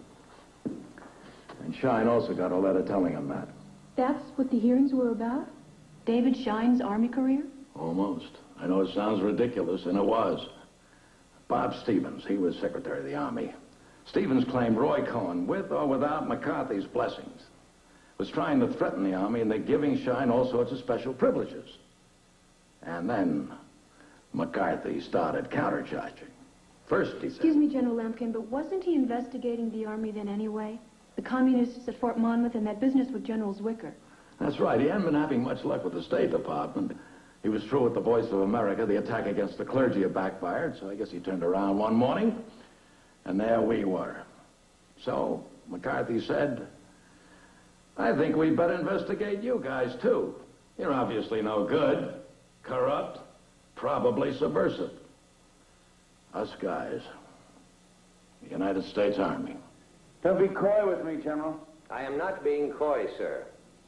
And Shine also got a letter telling him that. That's what the hearings were about? David Shine's Army career? Almost. I know it sounds ridiculous, and it was. Bob Stevens, he was Secretary of the Army. Stevens claimed Roy Cohn, with or without McCarthy's blessings, was trying to threaten the Army, and they're giving Shine all sorts of special privileges. And then McCarthy started countercharging. First, he said... Excuse me, General Lampkin, but wasn't he investigating the Army then anyway? The communists at Fort Monmouth and that business with General Zwicker. That's right. He hadn't been having much luck with the State Department. He was through with the Voice of America. The attack against the clergy had backfired, so I guess he turned around one morning, and there we were. So McCarthy said, I think we'd better investigate you guys, too. You're obviously no good, corrupt, probably subversive. Us guys, the United States Army. Don't be coy with me, General. I am not being coy, sir.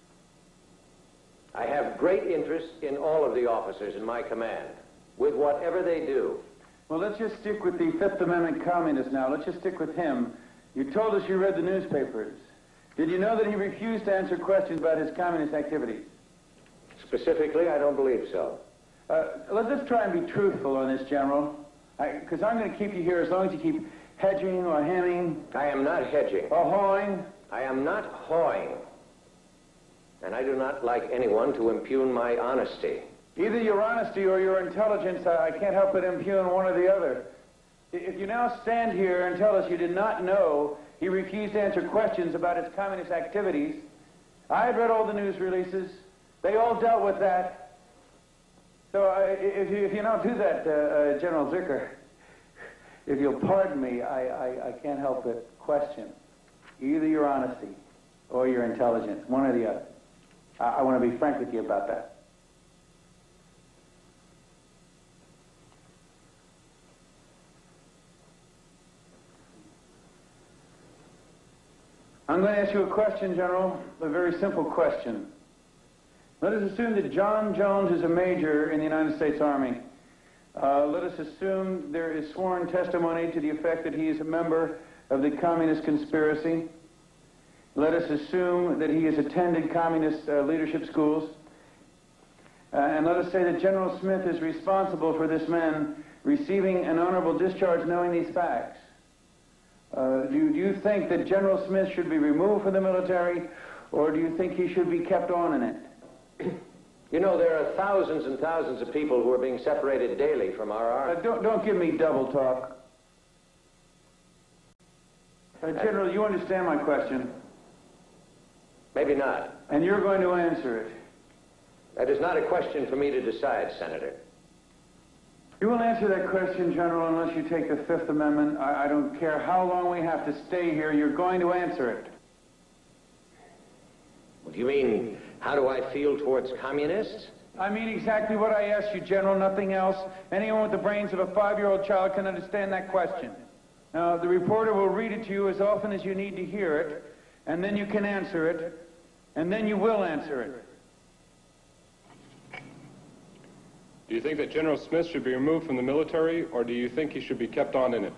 I have great interest in all of the officers in my command, with whatever they do. Well, let's just stick with the Fifth Amendment communist now. Let's just stick with him. You told us you read the newspapers. Did you know that he refused to answer questions about his communist activities? Specifically, I don't believe so. Let's just try and be truthful on this, General. Because I'm going to keep you here as long as you keep hedging or hemming. I am not hedging. Or hawing. I am not hawing. And I do not like anyone to impugn my honesty. Either your honesty or your intelligence, I can't help but impugn one or the other. If you now stand here and tell us you did not know he refused to answer questions about his communist activities, I had read all the news releases. They all dealt with that. So if you don't do that, General Zwicker, if you'll pardon me, I can't help but question either your honesty or your intelligence, one or the other. I want to be frank with you about that. I'm going to ask you a question, General, a very simple question. Let us assume that John Jones is a major in the United States Army. Let us assume there is sworn testimony to the effect that he is a member of the communist conspiracy. Let us assume that he has attended communist leadership schools. And let us say that General Smith is responsible for this man receiving an honorable discharge knowing these facts. Do you think that General Smith should be removed from the military, or do you think he should be kept on in it? You know, there are thousands and thousands of people who are being separated daily from our army. Don't give me double talk. General, you understand my question? Maybe not. And you're going to answer it. That is not a question for me to decide, Senator. You will answer that question, General, unless you take the Fifth Amendment. I don't care how long we have to stay here. You're going to answer it. What do you mean, how do I feel towards communists? I mean exactly what I asked you, General, nothing else. Anyone with the brains of a 5-year-old child can understand that question. Now, the reporter will read it to you as often as you need to hear it, and then you can answer it, and then you will answer it. Do you think that General Smith should be removed from the military, or do you think he should be kept on in it?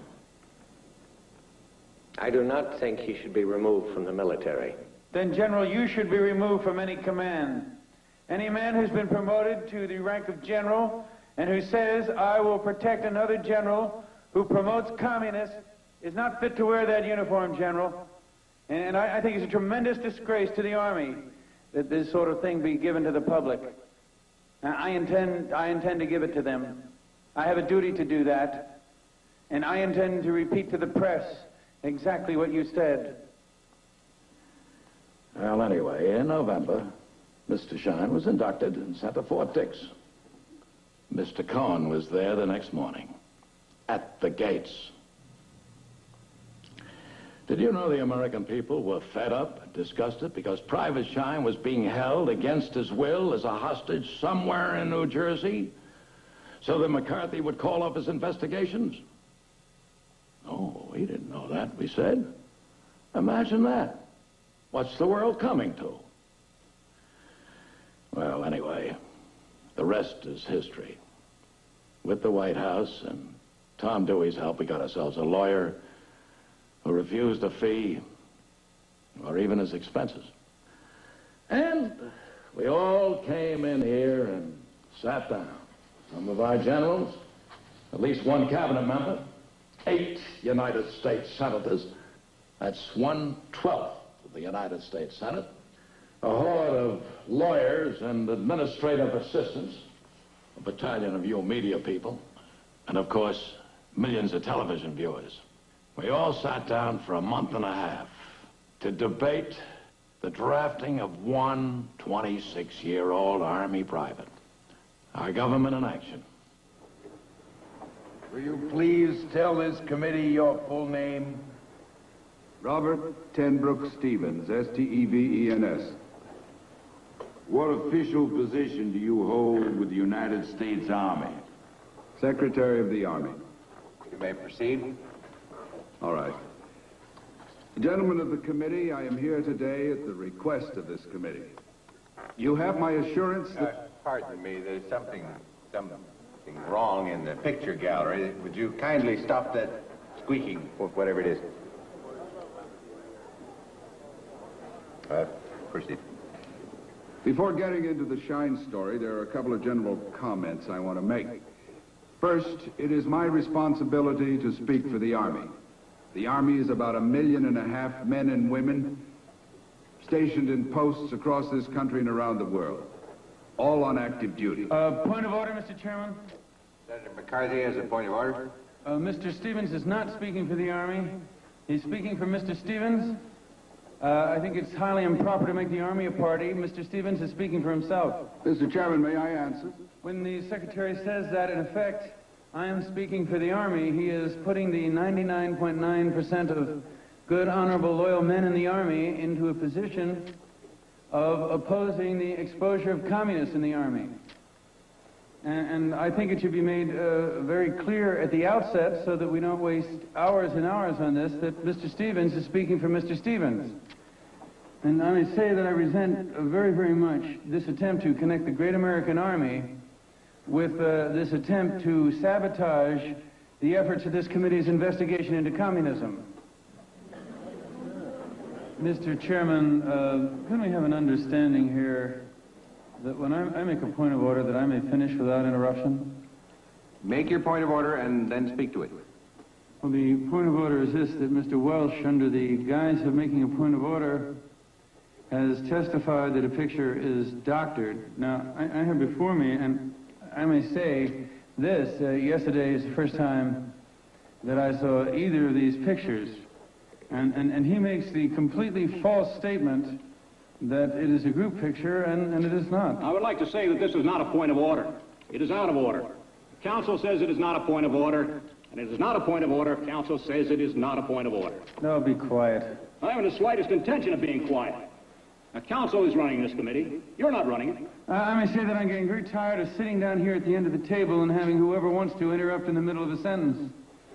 I do not think he should be removed from the military. Then, General, you should be removed from any command. Any man who's been promoted to the rank of general and who says, I will protect another general who promotes communists is not fit to wear that uniform, General. And I think it's a tremendous disgrace to the Army that this sort of thing be given to the public. I intend to give it to them. I have a duty to do that. And I intend to repeat to the press exactly what you said. Well, anyway, in November, Mr. Shine was inducted and sent to Fort Dix. Mr. Cohen was there the next morning, at the gates. Did you know the American people were fed up and disgusted because Private Shine was being held against his will as a hostage somewhere in New Jersey so that McCarthy would call off his investigations? Oh, we didn't know that, we said. Imagine that. What's the world coming to? Well, anyway, the rest is history. With the White House and Tom Dewey's help, we got ourselves a lawyer who refused a fee or even his expenses. And we all came in here and sat down. Some of our generals, at least one cabinet member, 8 United States senators. That's 1/12 of the United States Senate. A horde of lawyers and administrative assistants, a battalion of you media people, and of course, millions of television viewers. We all sat down for a month and a half to debate the drafting of one 26-year-old Army private. Our government in action. Will you please tell this committee your full name? Robert Tenbrook Stevens, S-T-E-V-E-N-S. What official position do you hold with the United States Army? Secretary of the Army. You may proceed. All right. Gentlemen of the committee, I am here today at the request of this committee. You have my assurance that... Pardon me, there's something wrong in the picture gallery. Would you kindly stop that squeaking, whatever it is? Proceed. Before getting into the Shine story, there are a couple of general comments I want to make. First, it is my responsibility to speak for the Army. The Army is about 1.5 million men and women stationed in posts across this country and around the world, all on active duty. Point of order, Mr. Chairman. Senator McCarthy has a point of order. Mr. Stevens is not speaking for the Army. He's speaking for Mr. Stevens. I think it's highly improper to make the Army a party. Mr. Stevens is speaking for himself. Mr. Chairman, may I answer? When the Secretary says that, in effect, I am speaking for the Army. He is putting the 99.9% of good, honorable, loyal men in the Army into a position of opposing the exposure of communists in the Army. And I think it should be made very clear at the outset, so that we don't waste hours and hours on this, that Mr. Stevens is speaking for Mr. Stevens. And I may say that I resent very, very much this attempt to connect the great American Army with this attempt to sabotage the efforts of this committee's investigation into communism. Mr. Chairman, can we have an understanding here that when I make a point of order that I may finish without interruption? Make your point of order and then speak to it. Well, the point of order is this, that Mr. Welch, under the guise of making a point of order, has testified that a picture is doctored. Now, I have before me, and I may say this, yesterday is the first time that I saw either of these pictures. And he makes the completely false statement that it is a group picture, and it is not. I would like to say that this is not a point of order. It is out of order. Counsel says it is not a point of order, and it is not a point of order if counsel says it is not a point of order. No, be quiet. I haven't the slightest intention of being quiet. Now, counsel is running this committee. You're not running it. I may say that I'm getting very tired of sitting down here at the end of the table and having whoever wants to interrupt in the middle of a sentence.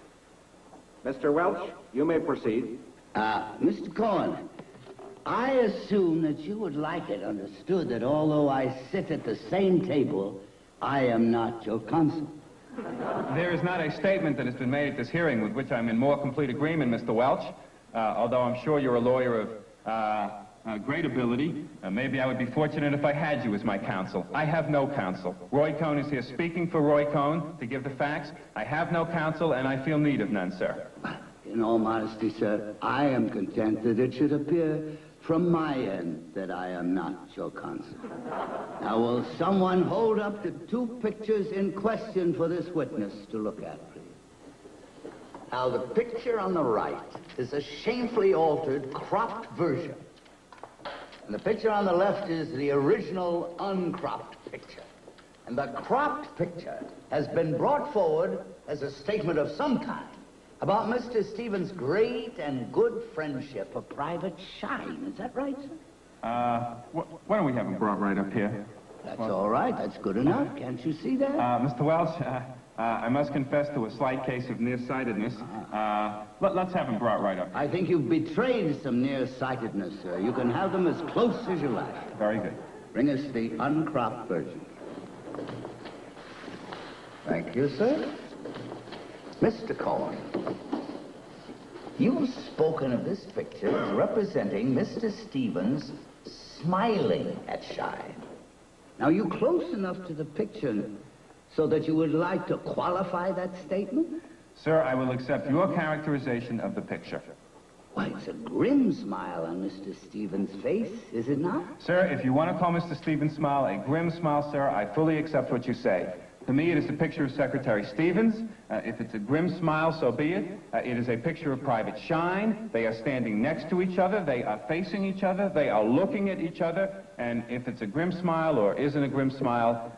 Mr. Welch, you may proceed. Mr. Cohen, I assume that you would like it understood that although I sit at the same table, I am not your counsel. There is not a statement that has been made at this hearing with which I'm in more complete agreement, Mr. Welch, although I'm sure you're a lawyer of great ability. Maybe I would be fortunate if I had you as my counsel. I have no counsel. Roy Cohn is here speaking for Roy Cohn to give the facts. I have no counsel, and I feel need of none, sir. In all modesty, sir, I am content that it should appear from my end that I am not your counsel. Now, will someone hold up the two pictures in question for this witness to look at, please? Now, the picture on the right is a shamefully altered, cropped version. And the picture on the left is the original uncropped picture. And the cropped picture has been brought forward as a statement of some kind about Mr. Stevens' great and good friendship of Private Shine. Is that right, sir? Why don't we have him brought right up here? That's all right. That's good enough. Can't you see that? Mr. Welch, I must confess to a slight case of nearsightedness. Let's have him brought right up. I think you've betrayed some nearsightedness, sir. You can have them as close as you like. Very good. Bring us the uncropped version. Thank you, sir. Mr. Cohen, you've spoken of this picture as representing Mr. Stevens smiling at Shine. Now, you close enough to the picture so that you would like to qualify that statement? Sir, I will accept your characterization of the picture. Why, it's a grim smile on Mr. Stevens' face, is it not? Sir, if you want to call Mr. Stevens' smile a grim smile, sir, I fully accept what you say. To me, it is a picture of Secretary Stevens. If it's a grim smile, so be it. It is a picture of Private Shine. They are standing next to each other. They are facing each other. They are looking at each other. And if it's a grim smile or isn't a grim smile,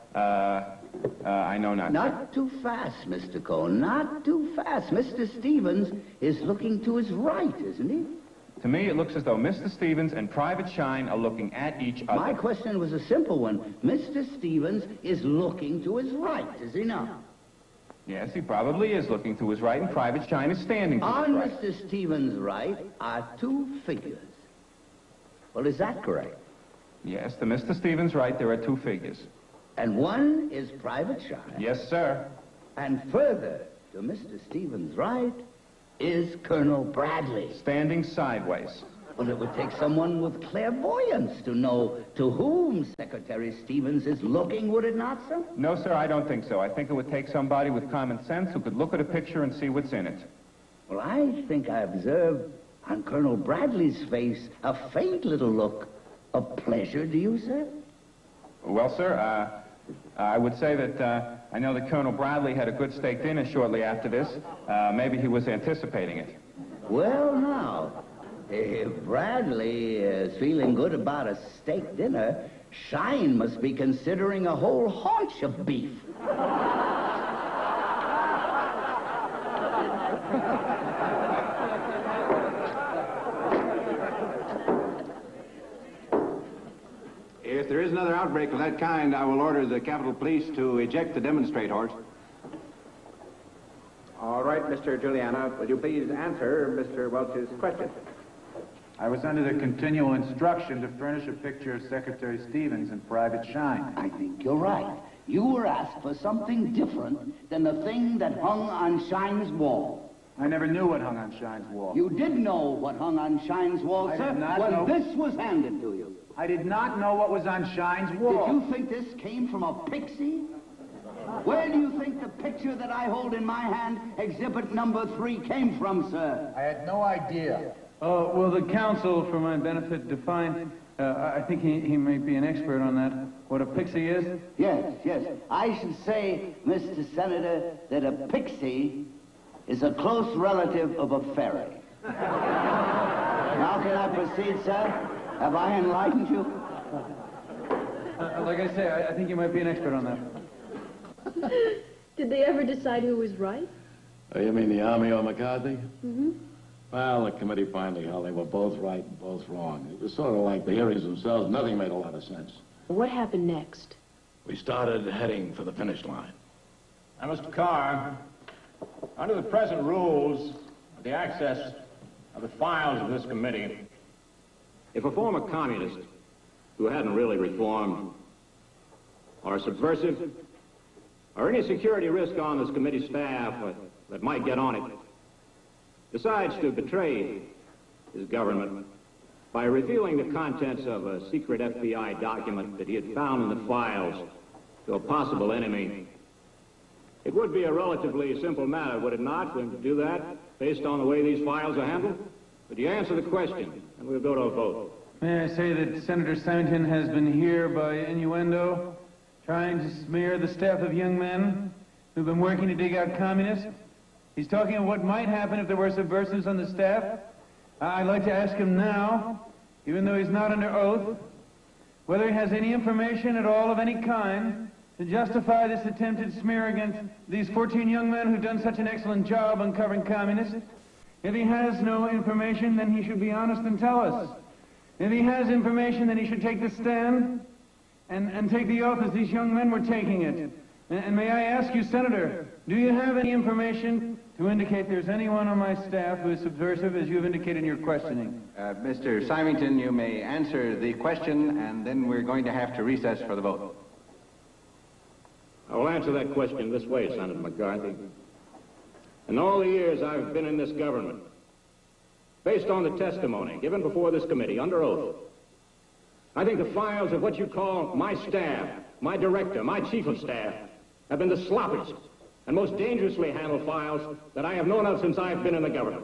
I know not. Not too fast, Mr. Cohen. Not too fast. Mr. Stevens is looking to his right, isn't he? To me, it looks as though Mr. Stevens and Private Shine are looking at each other. My question was a simple one. Mr. Stevens is looking to his right, is he not? Yes, he probably is looking to his right, and Private Shine is standing to his right. On Mr. Stevens' right are two figures. Well, is that correct? Yes, to Mr. Stevens' right, there are two figures. And one is Private Shine. Yes, sir. And further to Mr. Stevens' right is Colonel Bradley. Standing sideways. Well, it would take someone with clairvoyance to know to whom Secretary Stevens is looking, would it not, sir? No, sir, I don't think so. I think it would take somebody with common sense who could look at a picture and see what's in it. Well, I think I observed on Colonel Bradley's face a faint little look of pleasure. Do you, sir? Well, sir, I would say that I know that Colonel Bradley had a good steak dinner shortly after this. Maybe he was anticipating it. Well, now, if Bradley is feeling good about a steak dinner, Shine must be considering a whole haunch of beef. another outbreak of that kind, I will order the Capitol Police to eject the demonstrators. All right, Mr. Juliana, will you please answer Mr. Welch's question? I was under the continual instruction to furnish a picture of Secretary Stevens in private shine. I think you're right. You were asked for something different than the thing that hung on Shine's wall. I never knew what hung on Shine's wall. You did know what hung on Shine's wall, sir, when this was handed to you. I did not know what was on Shine's wall. Did you think this came from a pixie? Where do you think the picture that I hold in my hand, exhibit number 3, came from, sir? I had no idea. Oh, will the counsel, for my benefit, define, I think he may be an expert on that, what a pixie is? Yes, yes. I should say, Mr. Senator, that a pixie is a close relative of a fairy. Now can I proceed, sir? Have I enlightened you? Like I say, I think you might be an expert on that. Did they ever decide who was right? Oh, you mean the Army or McCarthy? Mm-hmm. Well, the committee finally held they were both right and both wrong. It was sort of like the hearings themselves. Nothing made a lot of sense. What happened next? We started heading for the finish line. Now, Mr. Carr, under the present rules of the access of the files of this committee, if a former communist who hadn't really reformed, or a subversive, or any security risk on this committee staff that might get on it, decides to betray his government by revealing the contents of a secret FBI document that he had found in the files to a possible enemy, it would be a relatively simple matter, would it not, for him to do that, based on the way these files are handled? Would you answer the question, and we'll go to a vote. May I say that Senator Symington has been here by innuendo, trying to smear the staff of young men who've been working to dig out communists? He's talking of what might happen if there were subversives on the staff. I'd like to ask him now, even though he's not under oath, whether he has any information at all of any kind to justify this attempted smear against these 14 young men who've done such an excellent job uncovering communists. If he has no information, then he should be honest and tell us. If he has information, then he should take the stand and take the oath as these young men were taking it. And may I ask you, Senator, do you have any information to indicate there's anyone on my staff who is subversive, as you've indicated in your questioning? Mr. Symington, you may answer the question, and then we're going to have to recess for the vote. I will answer that question this way, Senator McCarthy. In all the years I've been in this government, based on the testimony given before this committee under oath, I think the files of what you call my staff, my director, my chief of staff, have been the sloppiest and most dangerously handled files that I have known of since I've been in the government.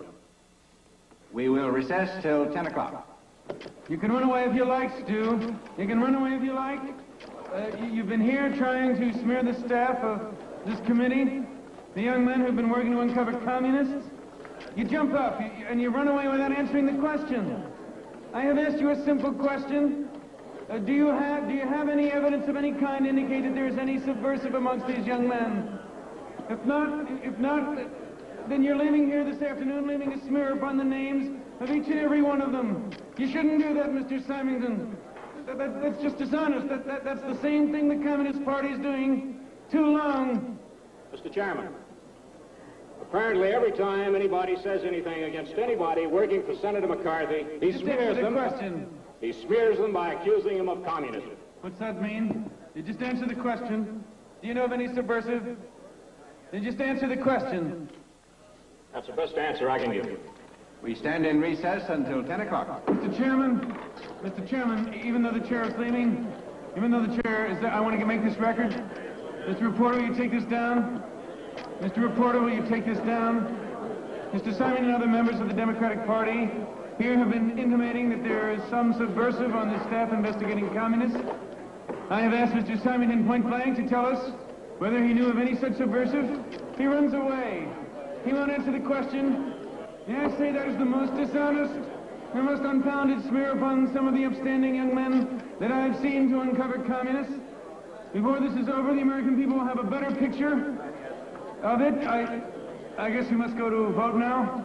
We will recess till 10 o'clock. You can run away if you like, Stu. You can run away if you like. You've been here trying to smear the staff of this committee, the young men who've been working to uncover communists. You jump up and you run away without answering the question. I have asked you a simple question. Do you have any evidence of any kind to indicate that there is any subversive amongst these young men? If not, then you're leaving here this afternoon, leaving a smear upon the names of each and every one of them. You shouldn't do that, Mr. Symington. That's just dishonest. That's the same thing the Communist Party is doing too long. Mr. Chairman, apparently every time anybody says anything against anybody working for Senator McCarthy, he smears them. He smears them by accusing them of communism. What's that mean? You just answer the question. Do you know of any subversive? You just answer the question. That's the best answer I can give you. We stand in recess until 10 o'clock. Mr. Chairman, even though the chair is leaving, even though the chair is there, I want to make this record. Mr. Reporter, will you take this down? Mr. Reporter, will you take this down? Mr. Simon and other members of the Democratic Party here have been intimating that there is some subversive on the staff investigating communists. I have asked Mr. Symington point blank to tell us whether he knew of any such subversive. He runs away. He won't answer the question. May I say that is the most dishonest, the most unfounded smear upon some of the upstanding young men that I have seen to uncover communists. Before this is over, the American people will have a better picture of it. I guess we must go to a vote now.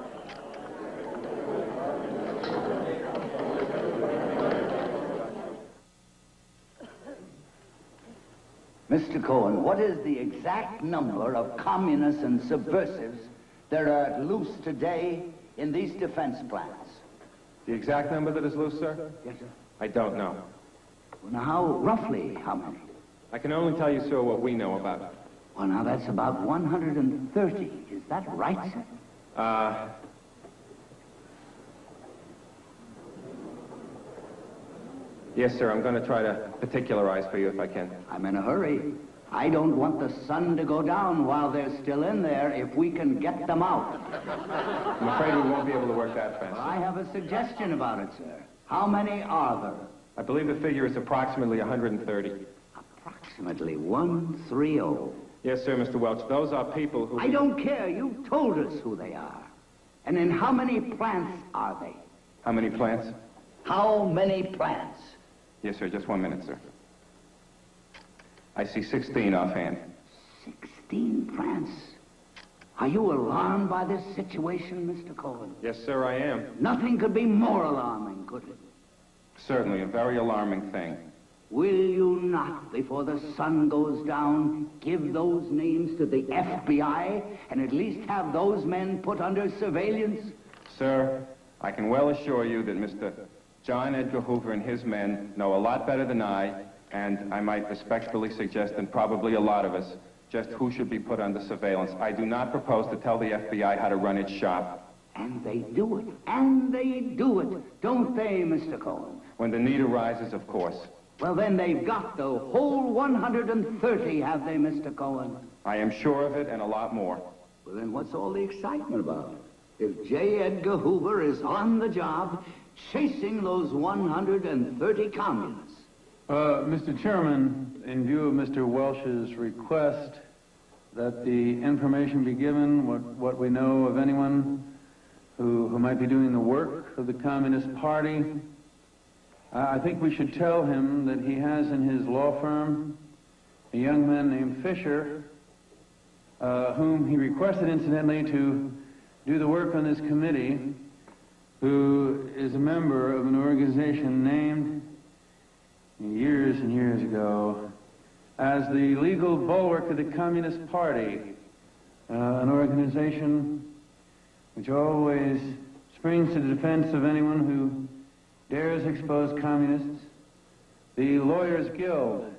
Mr. Cohen, what is the exact number of communists and subversives that are at loose today in these defense plants? The exact number that is loose, sir? Yes, sir. I don't know. Well, now, roughly how many? I can only tell you, sir, what we know about. Well, now, that's about 130. Is that right, sir? Yes, sir. I'm going to try to particularize for you if I can. I'm in a hurry. I don't want the sun to go down while they're still in there if we can get them out. I'm afraid we won't be able to work that fast. Well, I have a suggestion about it, sir. How many are there? I believe the figure is approximately 130. Approximately 130. Yes, sir, Mr. Welch. Those are people who... I don't care. You told us who they are. And in how many plants are they? How many plants? How many plants? Yes, sir. Just 1 minute, sir. I see 16 offhand. 16 plants? Are you alarmed by this situation, Mr. Cohen? Yes, sir, I am. Nothing could be more alarming, could it? Certainly, a very alarming thing. Will you not, before the sun goes down, give those names to the FBI and at least have those men put under surveillance? Sir, I can well assure you that Mr. John Edgar Hoover and his men know a lot better than I, and I might respectfully suggest, and probably a lot of us, just who should be put under surveillance. I do not propose to tell the FBI how to run its shop. And they do it. And they do it. Don't they, Mr. Cohen? When the need arises, of course. Well, then they've got the whole 130, have they, Mr. Cohen? I am sure of it, and a lot more. Well, then what's all the excitement about? If J. Edgar Hoover is on the job, chasing those 130 communists. Mr. Chairman, in view of Mr. Welch's request that the information be given, what we know of anyone who might be doing the work of the Communist Party, I think we should tell him that he has in his law firm a young man named Fisher, whom he requested, incidentally, to do the work on this committee, who is a member of an organization named years and years ago as the legal bulwark of the Communist Party, an organization which always springs to the defense of anyone who dares expose communists, the Lawyers Guild.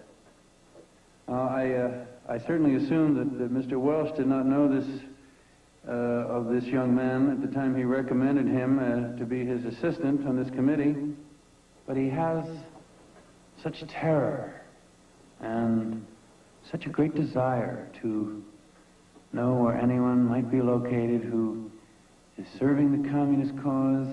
I certainly assume that Mr. Welch did not know this of this young man at the time he recommended him to be his assistant on this committee, but he has such terror and such a great desire to know where anyone might be located who is serving the communist cause.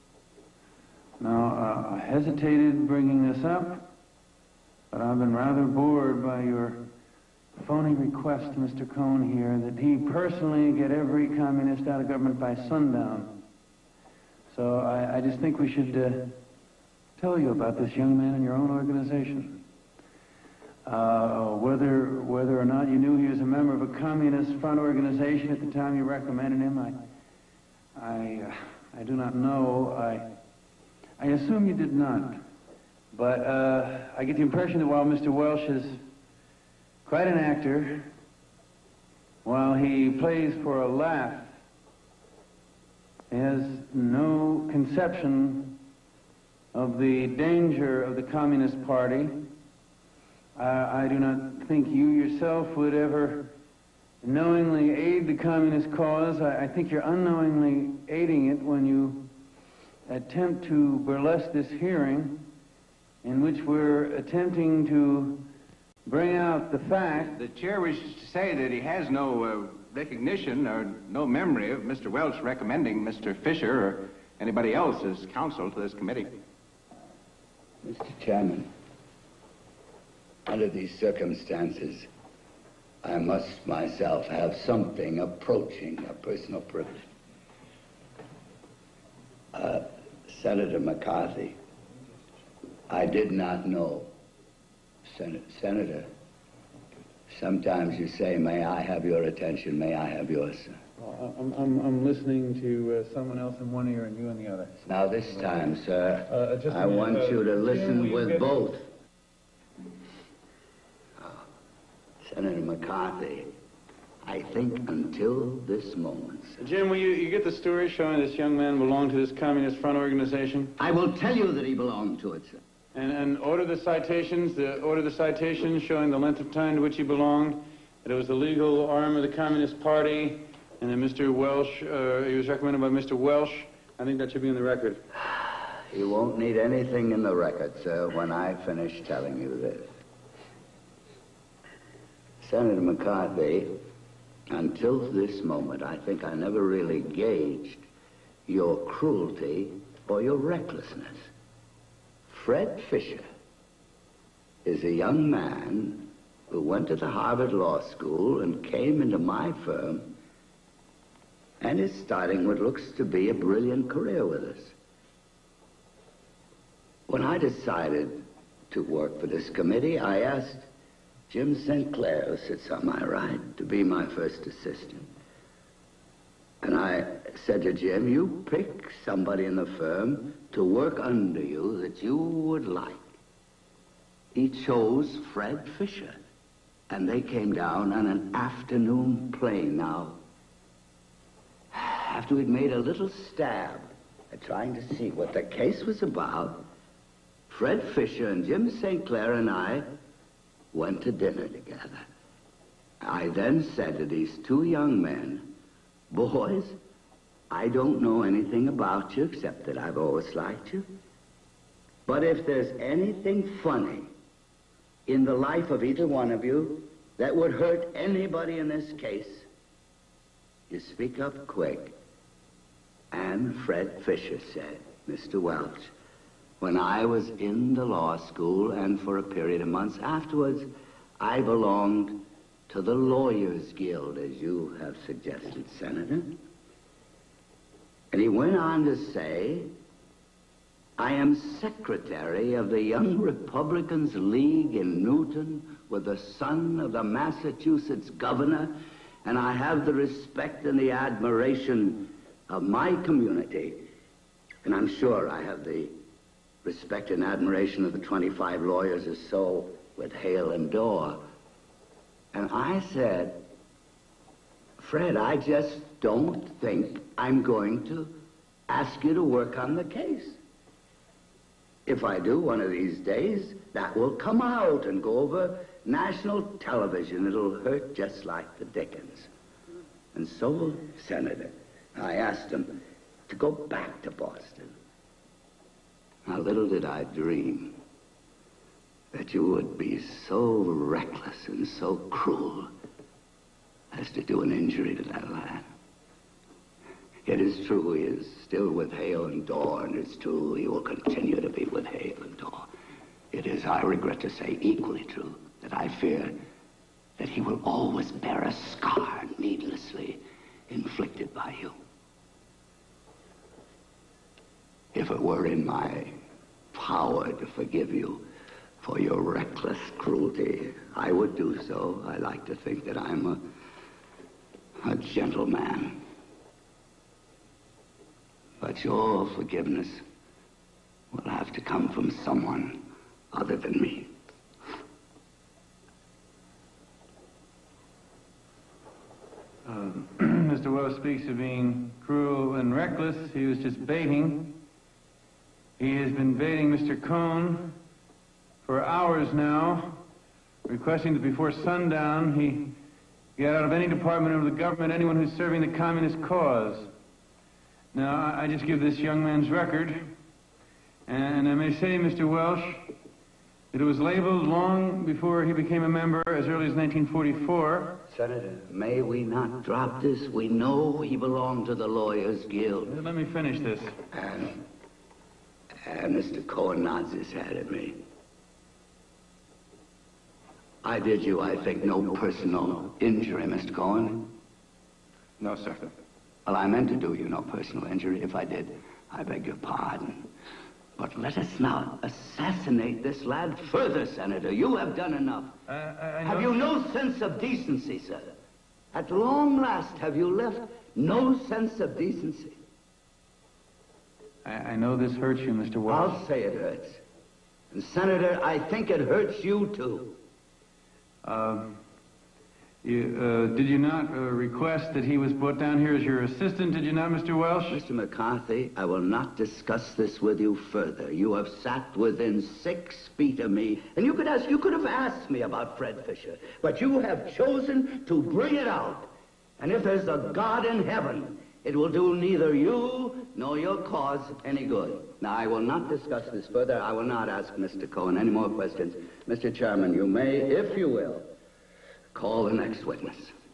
Now, I hesitated bringing this up, but I've been rather bored by your phony request to Mr. Cohen here that he personally get every communist out of government by sundown. So I just think we should tell you about this young man in your own organization. Whether or not you knew he was a member of a communist front organization at the time you recommended him, I do not know. I assume you did not. But I get the impression that while Mr. Welch is quite an actor, while he plays for a laugh, he has no conception of the danger of the Communist Party. I do not think you yourself would ever knowingly aid the communist cause. I think you're unknowingly aiding it when you attempt to burlesque this hearing in which we're attempting to bring out the fact. The chair wishes to say that he has no recognition or no memory of Mr. Welch recommending Mr. Fisher or anybody else as counsel to this committee. Mr. Chairman, under these circumstances, I must myself have something approaching a personal privilege. Senator McCarthy, I did not know. Senator, sometimes you say, may I have your attention, may I have yours, sir? I'm listening to someone else in one ear and you in the other. Now this time, sir, I want you to listen with both. Senator McCarthy, I think until this moment... Jim, will you get the story showing this young man belonged to this Communist Front organization? I will tell you that he belonged to it, sir. And order the citations showing the length of time to which he belonged, that it was the legal arm of the Communist Party, and that Mr. Welsh, he was recommended by Mr. Welsh. I think that should be in the record. You won't need anything in the record, sir, when I finish telling you this. Senator McCarthy, until this moment, I think I never really gauged your cruelty or your recklessness. Fred Fisher is a young man who went to the Harvard Law School and came into my firm and is starting what looks to be a brilliant career with us. When I decided to work for this committee, I asked Jim St. Clair, who sits on my right, to be my first assistant. And I said to Jim, you pick somebody in the firm to work under you that you would like. He chose Fred Fisher. And they came down on an afternoon plane. Now, after we'd made a little stab at trying to see what the case was about, Fred Fisher and Jim St. Clair and I went to dinner together. I then said to these two young men, boys, I don't know anything about you except that I've always liked you. But if there's anything funny in the life of either one of you that would hurt anybody in this case, you speak up quick. And Fred Fisher said, Mr. Welch, when I was in the law school and for a period of months afterwards, I belonged to the Lawyers Guild, as you have suggested, Senator. And he went on to say, I am secretary of the Young Republicans League in Newton with the son of the Massachusetts governor, and I have the respect and the admiration of my community. And I'm sure I have the respect and admiration of the 25 lawyers or so with Hale and Dorr. And I said, Fred, I just don't think I'm going to ask you to work on the case. If I do one of these days, that will come out and go over national television. It'll hurt just like the Dickens. And so, Senator, I asked him to go back to Boston. Now, little did I dream that you would be so reckless and so cruel as to do an injury to that lad. It is true he is still with Hale and Dorr, and it's true he will continue to be with Hale and Dorr. It is, I regret to say, equally true that I fear that he will always bear a scar needlessly inflicted by you. If it were in my power to forgive you for your reckless cruelty, I would do so. I like to think that I'm a gentleman. But your forgiveness will have to come from someone other than me. Mr. Welsh speaks of being cruel and reckless. He was just baiting. He has been baiting Mr. Cohn for hours now, requesting that before sundown he get out of any department of the government anyone who's serving the communist cause. Now, I just give this young man's record, and I may say, Mr. Welsh, that it was labeled long before he became a member, as early as 1944. Senator, may we not drop this? We know he belonged to the Lawyers Guild. Let me finish this. And Mr. Cohen nods his head at me. I did you, I think, no personal injury, Mr. Cohen. No, sir. Well, I meant to do you no personal injury. If I did, I beg your pardon. But let us not assassinate this lad further, Senator. You have done enough. Have you no sense of decency, sir? At long last, have you left no sense of decency? I know this hurts you, Mr. Welsh. I'll say it hurts. And, Senator, I think it hurts you, too. Did you not request that he was put down here as your assistant, did you not, Mr. Welsh? Mr. McCarthy, I will not discuss this with you further. You have sat within 6 feet of me, and you could have asked me about Fred Fisher, but you have chosen to bring it out. And if there's a God in heaven, it will do neither you nor your cause any good. Now, I will not discuss this further. I will not ask Mr. Cohen any more questions. Mr. Chairman, you may, if you will, call the next witness.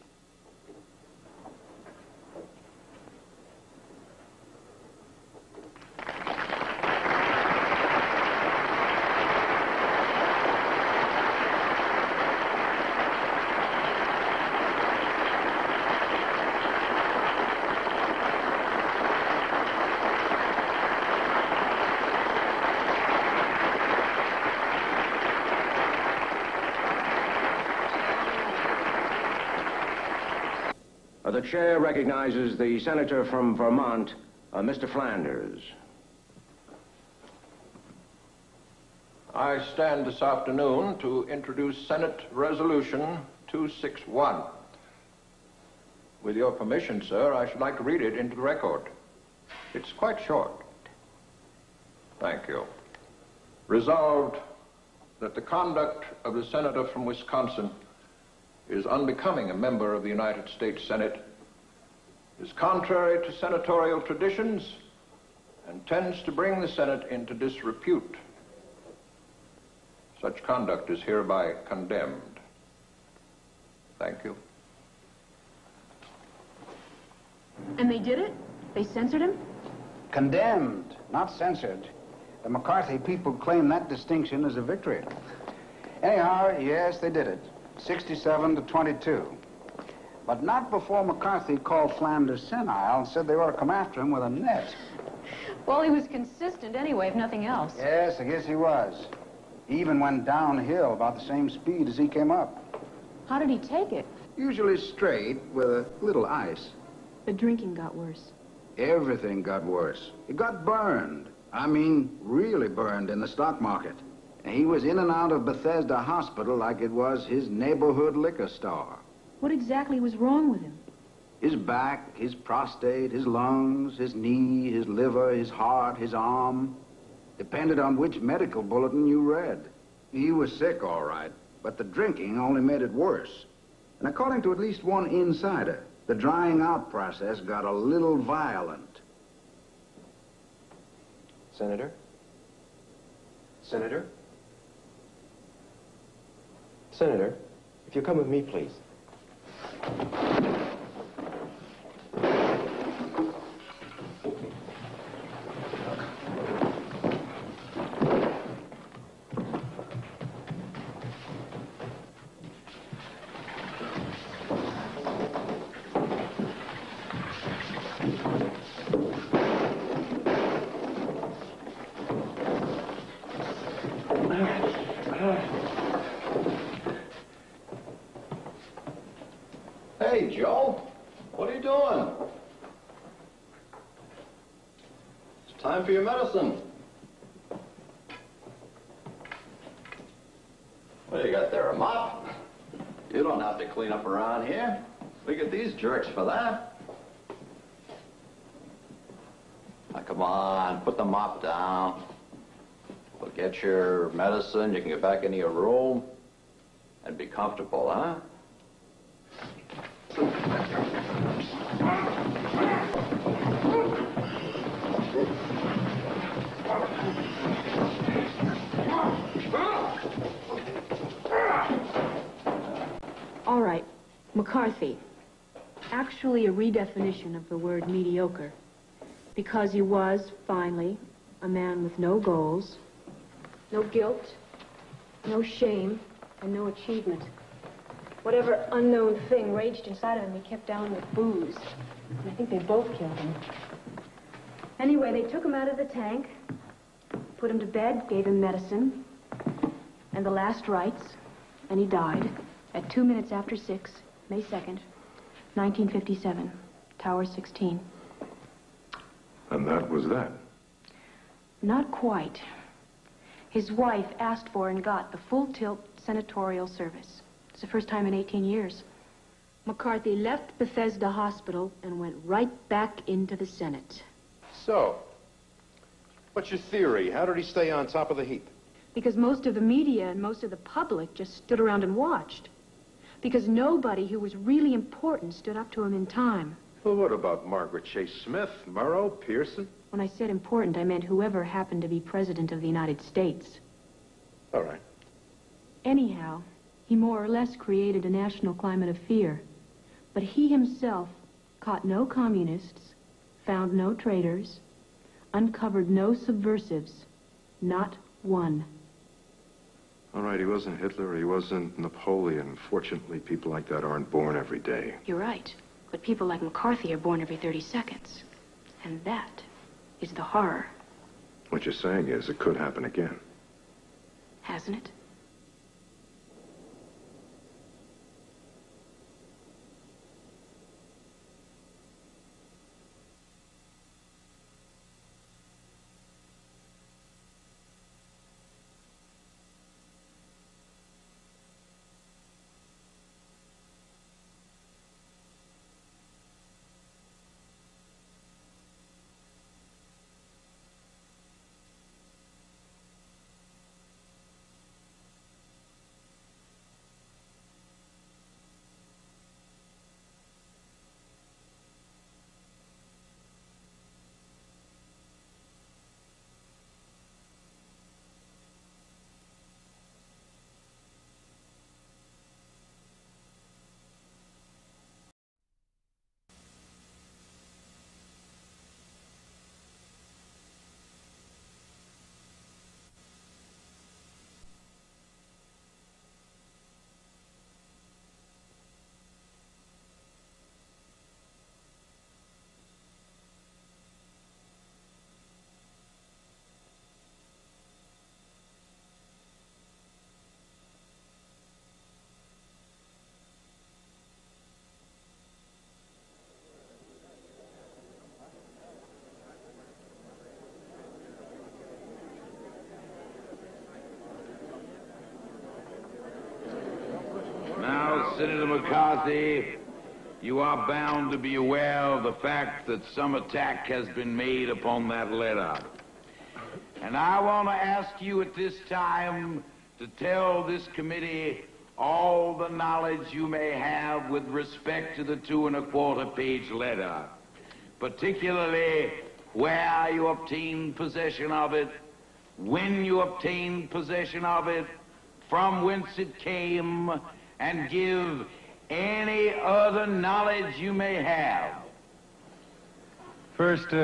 The chair recognizes the senator from Vermont, Mr. Flanders. I stand this afternoon to introduce Senate Resolution 261. With your permission, sir, I should like to read it into the record. It's quite short. Thank you. Resolved that the conduct of the senator from Wisconsin is unbecoming a member of the United States Senate, is contrary to senatorial traditions, and tends to bring the Senate into disrepute. Such conduct is hereby condemned. Thank you. And they did it? They censored him? Condemned, not censored. The McCarthy people claim that distinction as a victory. Anyhow, yes, they did it. 67 to 22. But not before McCarthy called Flanders senile and said they ought to come after him with a net. Well, he was consistent anyway, if nothing else. Yes, I guess he was. He even went downhill about the same speed as he came up. How did he take it? Usually straight with a little ice. The drinking got worse. Everything got worse. It got burned. I mean, really burned in the stock market. And he was in and out of Bethesda Hospital like it was his neighborhood liquor store. What exactly was wrong with him? His back, his prostate, his lungs, his knee, his liver, his heart, his arm. Depended on which medical bulletin you read. He was sick, all right, but the drinking only made it worse. And according to at least one insider, the drying out process got a little violent. Senator? Senator? Senator, if you come with me, please. Hey, Joe, what are you doing? It's time for your medicine. What do you got there, a mop? You don't have to clean up around here. We get these jerks for that. Now, come on, put the mop down. We'll get your medicine. You can get back into your room and be comfortable, huh? All right, McCarthy. Actually a redefinition of the word mediocre. Because he was, finally, a man with no goals, no guilt, no shame, and no achievement. Whatever unknown thing raged inside of him, he kept down with booze. And I think they both killed him. Anyway, they took him out of the tank, put him to bed, gave him medicine, and the last rites, and he died at 2 minutes after 6, May 2nd, 1957, Tower 16. And that was that? Not quite. His wife asked for and got the full-tilt senatorial service. It's the first time in 18 years. McCarthy left Bethesda Hospital and went right back into the Senate. So, what's your theory? How did he stay on top of the heap? Because most of the media and most of the public just stood around and watched. Because nobody who was really important stood up to him in time. Well, what about Margaret Chase Smith, Murrow, Pearson? When I said important, I meant whoever happened to be president of the United States. All right. Anyhow, he more or less created a national climate of fear. But he himself caught no communists, found no traitors, uncovered no subversives, not one. All right, he wasn't Hitler, he wasn't Napoleon. Fortunately, people like that aren't born every day. You're right. But people like McCarthy are born every 30 seconds. And that is the horror. What you're saying is it could happen again. Hasn't it? Senator McCarthy, you are bound to be aware of the fact that some attack has been made upon that letter. And I want to ask you at this time to tell this committee all the knowledge you may have with respect to the 2¼ page letter, particularly where you obtained possession of it, when you obtained possession of it, from whence it came, and give any other knowledge you may have. First,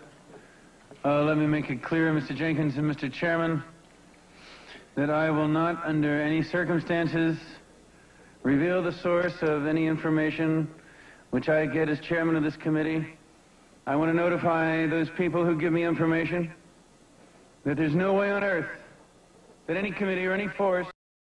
let me make it clear, Mr. Jenkins and Mr. Chairman, that I will not, under any circumstances, reveal the source of any information which I get as chairman of this committee. I want to notify those people who give me information that there's no way on earth that any committee or any force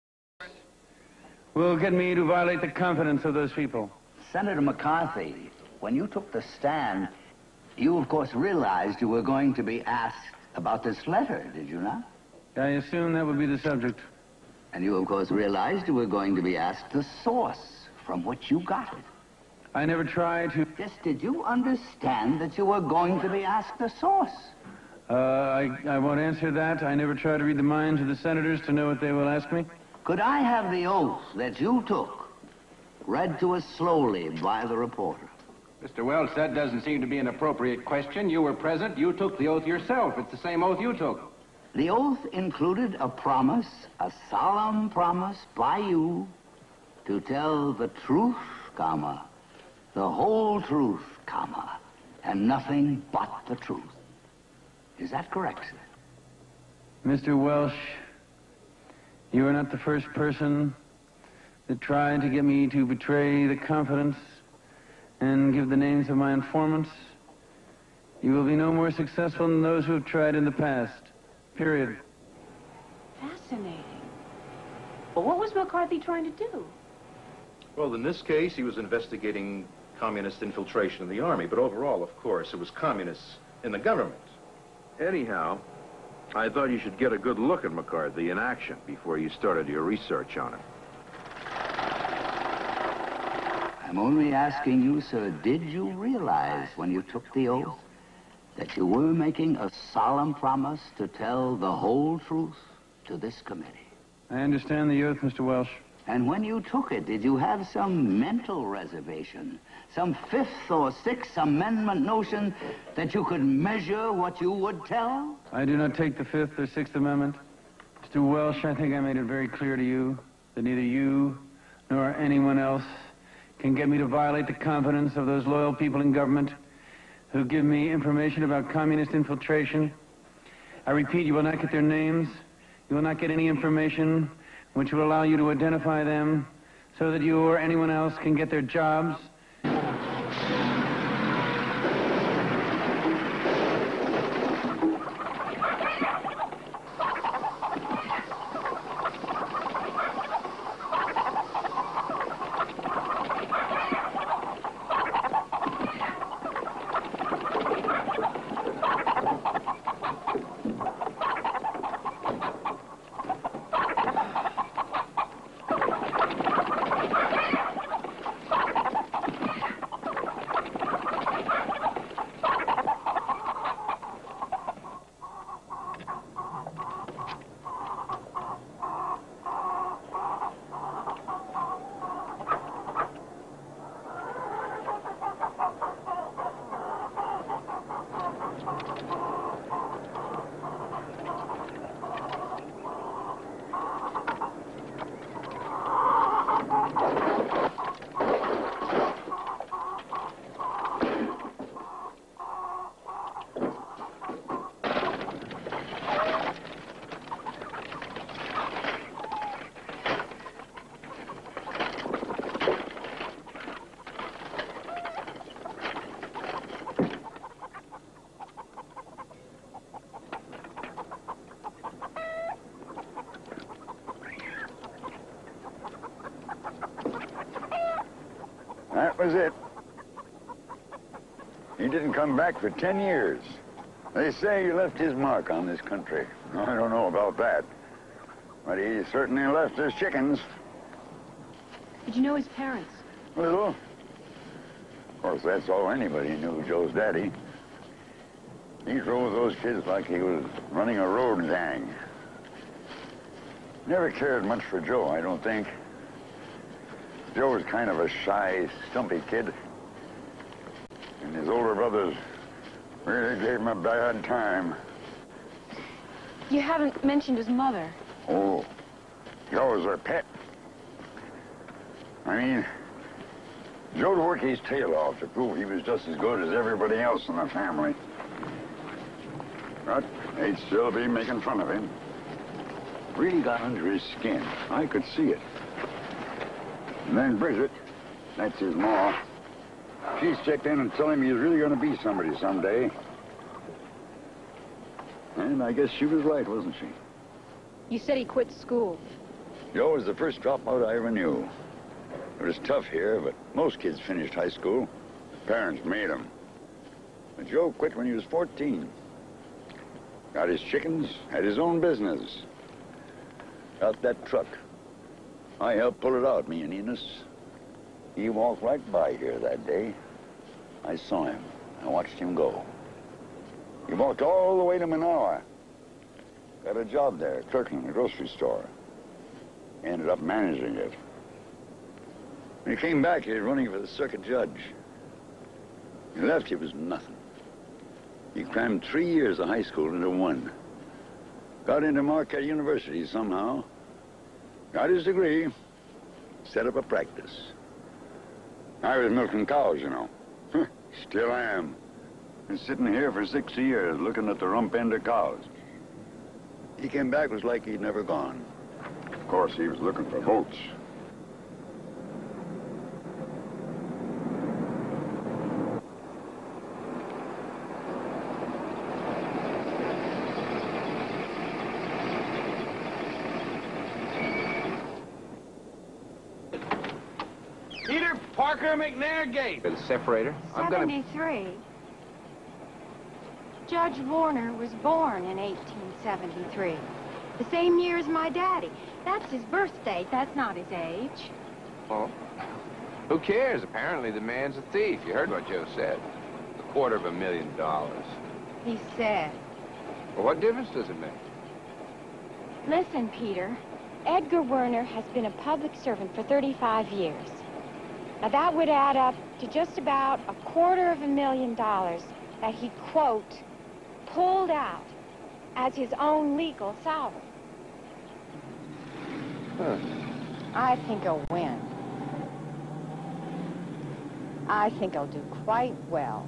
will get me to violate the confidence of those people. Senator McCarthy, when you took the stand, you, of course, realized you were going to be asked about this letter, did you not? I assume that would be the subject. And you, of course, realized you were going to be asked the source from which you got it. I never tried to... Yes, did you understand that you were going to be asked the source? I won't answer that. I never try to read the minds of the senators to know what they will ask me. Could I have the oath that you took read to us slowly by the reporter? Mr. Welch, that doesn't seem to be an appropriate question. You were present. You took the oath yourself. It's the same oath you took. The oath included a promise, a solemn promise by you to tell the truth, comma, the whole truth, comma, and nothing but the truth. Is that correct, sir? Mr. Welch, you are not the first person that tried to get me to betray the confidence and give the names of my informants. You will be no more successful than those who have tried in the past. Period. Fascinating. But what was McCarthy trying to do? Well, in this case, he was investigating communist infiltration in the army, but overall, of course, it was communists in the government. Anyhow, I thought you should get a good look at McCarthy in action before you started your research on him. I'm only asking you, sir, did you realize when you took the oath that you were making a solemn promise to tell the whole truth to this committee? I understand the oath, Mr. Welsh. And when you took it, did you have some mental reservation, some Fifth or Sixth Amendment notion that you could measure what you would tell? I do not take the Fifth or Sixth Amendment. Mr. Welsh, I think I made it very clear to you that neither you nor anyone else can get me to violate the confidence of those loyal people in government who give me information about communist infiltration. I repeat, you will not get their names. You will not get any information which will allow you to identify them so that you or anyone else can get their jobs. That was it. He didn't come back for 10 years. They say he left his mark on this country. I don't know about that. But he certainly left his chickens. Did you know his parents? Little. Of course, that's all anybody knew, Joe's daddy. He drove those kids like he was running a road gang. Never cared much for Joe, I don't think. Joe was kind of a shy, stumpy kid. And his older brothers really gave him a bad time. You haven't mentioned his mother. Oh, Joe was their pet. I mean, Joe'd work his tail off to prove he was just as good as everybody else in the family. But they'd still be making fun of him. Really got under his skin. I could see it. And then Bridget, that's his ma, she's checked in and told him he's really going to be somebody someday. And I guess she was right, wasn't she? You said he quit school. Joe was the first dropout I ever knew. It was tough here, but most kids finished high school. Parents made them. But Joe quit when he was 14. Got his chickens, had his own business. Got that truck. I helped pull it out, me and Enos. He walked right by here that day. I saw him. I watched him go. He walked all the way to Manawa. Got a job there, clerking in a grocery store. Ended up managing it. When he came back, he was running for the circuit judge. He left, he was nothing. He crammed 3 years of high school into 1. Got into Marquette University somehow. Got his degree. Set up a practice. I was milking cows, you know. Still am. Been sitting here for 60 years looking at the rump end of cows. He came back, it was like he'd never gone. Of course, he was looking for votes. Peter Parker McNair Gate. The separator. 73. Judge Warner was born in 1873. The same year as my daddy. That's his birth date. That's not his age. Oh. Who cares? Apparently the man's a thief. You heard what Joe said. $250,000. He said. Well, what difference does it make? Listen, Peter. Edgar Werner has been a public servant for 35 years. Now, that would add up to just about $250,000 that he, quote, pulled out as his own legal salary. Huh. I think he'll win. I think he'll do quite well.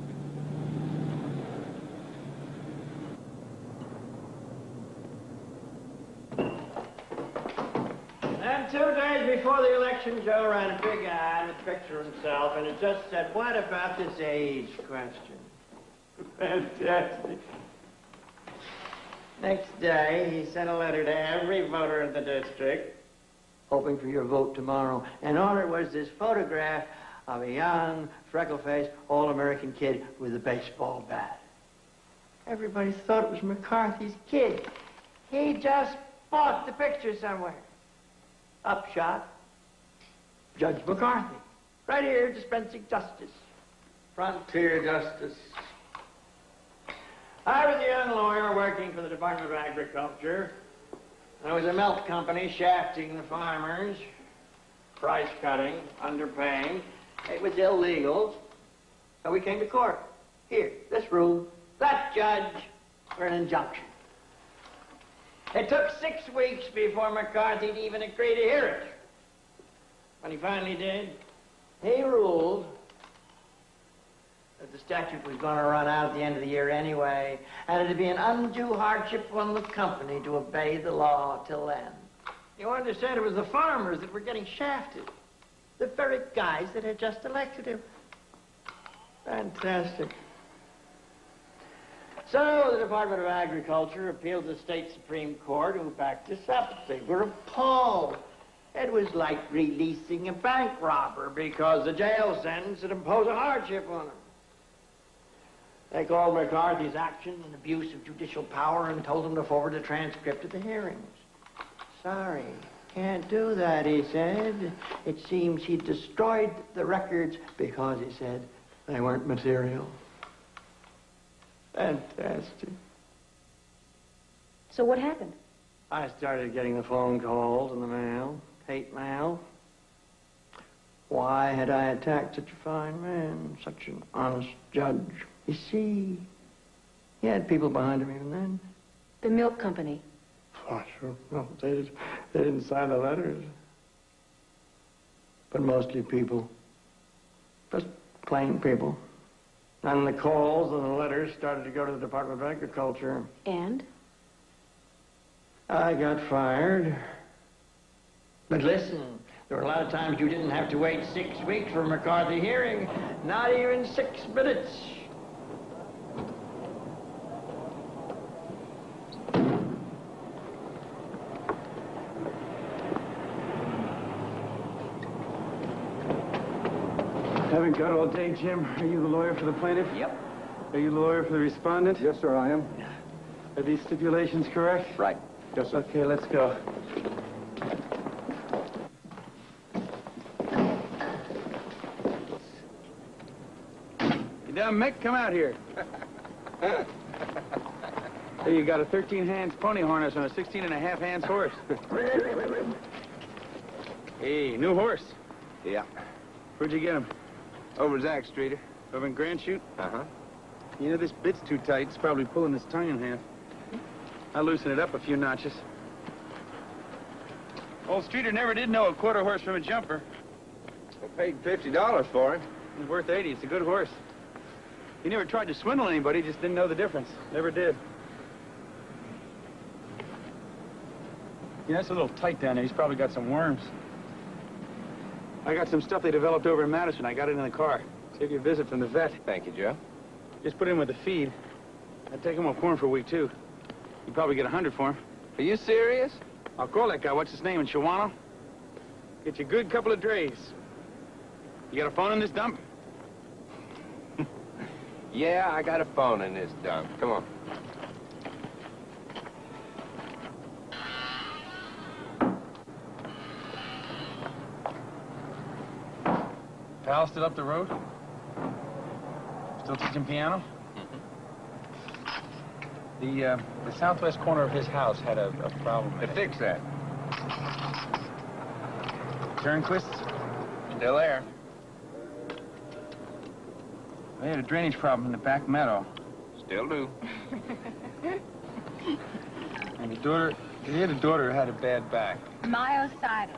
And 2 days before the election, Joe ran a big ad with a picture of himself, and it just said, what about this age question? Fantastic. Next day, he sent a letter to every voter in the district, hoping for your vote tomorrow. And on it was this photograph of a young, freckle-faced, all-American kid with a baseball bat. Everybody thought it was McCarthy's kid. He just bought the picture somewhere. Upshot, Judge McCarthy. Right here, dispensing justice. Frontier justice. I was a young lawyer working for the Department of Agriculture. There was a milk company shafting the farmers, price cutting, underpaying. It was illegal. So we came to court. Here, this room, that judge, for an injunction. It took 6 weeks before McCarthy'd even agree to hear it. When he finally did, he ruled that the statute was going to run out at the end of the year anyway, and it'd be an undue hardship on the company to obey the law till then. You understand, it was the farmers that were getting shafted. The very guys that had just elected him. Fantastic. So the Department of Agriculture appealed to the state Supreme Court, who backed us up. They were appalled. It was like releasing a bank robber because the jail sentence would impose a hardship on him. They called McCarthy's action an abuse of judicial power and told him to forward a transcript of the hearings. Sorry, can't do that, he said. It seems he destroyed the records because, he said, they weren't material. Fantastic. So what happened? I started getting the phone calls and the mail, hate mail. Why had I attacked such a fine man, such an honest judge? You see, he had people behind him even then. The milk company. Oh, sure. No, they didn't sign the letters. But mostly people. Just plain people. And the calls and the letters started to go to the Department of Agriculture. And? I got fired. But listen, there were a lot of times you didn't have to wait 6 weeks for a McCarthy hearing. Not even 6 minutes. Haven't got all day, Jim. Are you the lawyer for the plaintiff? Yep. Are you the lawyer for the respondent? Yes, sir, I am. Are these stipulations correct? Right. Yes, sir. Okay, let's go. You dumb Mick, come out here. Hey, you got a 13 hands pony harness on a 16 and a half hands horse. Hey, new horse. Yeah. Where'd you get him? Over Zach Streeter. Over in Grand Chute? Uh-huh. You know, this bit's too tight. It's probably pulling his tongue in half. I'll loosen it up a few notches. Old Streeter never did know a quarter horse from a jumper. I paid $50 for him. He's worth 80. It's a good horse. He never tried to swindle anybody, just didn't know the difference. Never did. Yeah, it's a little tight down there. He's probably got some worms. I got some stuff they developed over in Madison. I got it in the car. Save you a visit from the vet. Thank you, Joe. Just put in with the feed. I'd take him off corn for a week, too. You'd probably get 100 for him. Are you serious? I'll call that guy. What's his name in Shawano? Get you a good couple of drays. You got a phone in this dump? Yeah, I got a phone in this dump. Come on. Val still up the road? Still teaching piano? The southwest corner of his house had a problem. They fixed that. Turnquists? Still there. They had a drainage problem in the back meadow. Still do. And the daughter, they had a daughter who had a bad back. Myositis.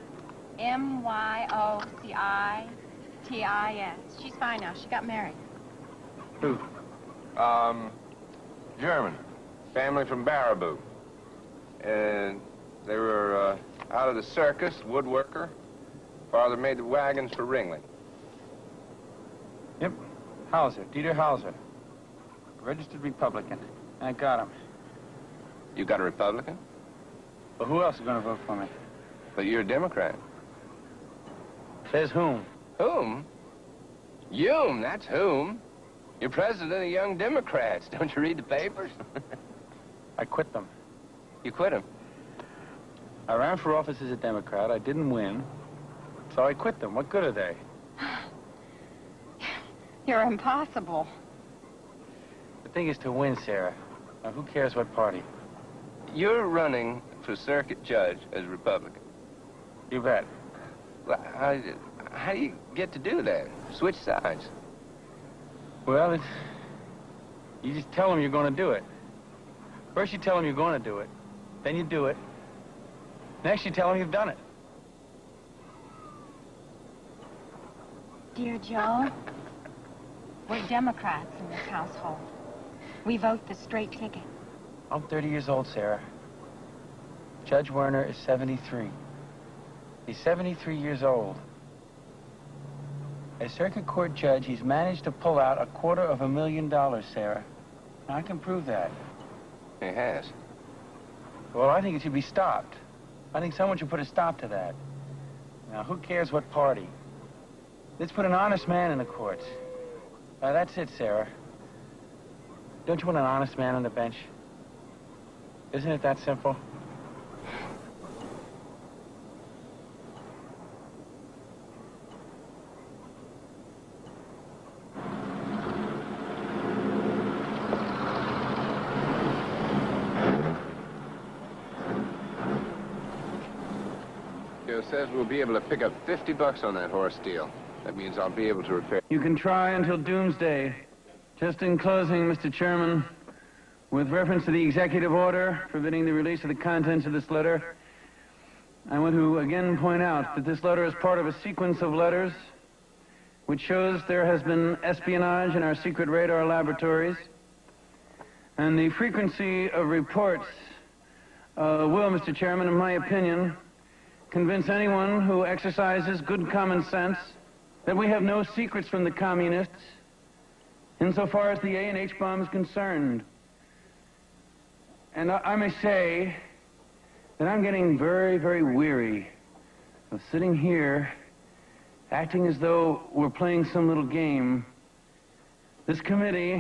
M-Y-O-C-I-T-I-S. She's fine now. She got married. Who? German. Family from Baraboo. And they were out of the circus, woodworker. Father made the wagons for Ringling. Yep. Hauser. Dieter Hauser. Registered Republican. I got him. You got a Republican? Well, who else is going to vote for me? But you're a Democrat. Says whom? Whom? Hume, that's whom. You're president of the Young Democrats. Don't you read the papers? I quit them. You quit them? I ran for office as a Democrat. I didn't win. So I quit them. What good are they? You're impossible. The thing is to win, Sarah. Now, who cares what party? You're running for circuit judge as Republican. You bet. Well, how do you get to do that? Switch sides. Well, you just tell them you're going to do it. First you tell them you're going to do it. Then you do it. Next you tell them you've done it. Dear Joe, we're Democrats in this household. We vote the straight ticket. I'm 30 years old, Sarah. Judge Werner is 73. He's 73 years old. As circuit court judge, he's managed to pull out $250,000, Sarah. Now, I can prove that. He has. Well, I think it should be stopped. I think someone should put a stop to that. Now, who cares what party? Let's put an honest man in the courts. That's it, Sarah. Don't you want an honest man on the bench? Isn't it that simple? Joe says we'll be able to pick up $50 on that horse deal. That means I'll be able to repair. You can try until doomsday. Just in closing, Mr. Chairman, with reference to the executive order forbidding the release of the contents of this letter, I want to again point out that this letter is part of a sequence of letters which shows there has been espionage in our secret radar laboratories, and the frequency of reports will, Mr. Chairman, in my opinion, convince anyone who exercises good common sense that we have no secrets from the communists insofar as the A&H bomb is concerned. And I may say that I'm getting very, very weary of sitting here acting as though we're playing some little game. This committee's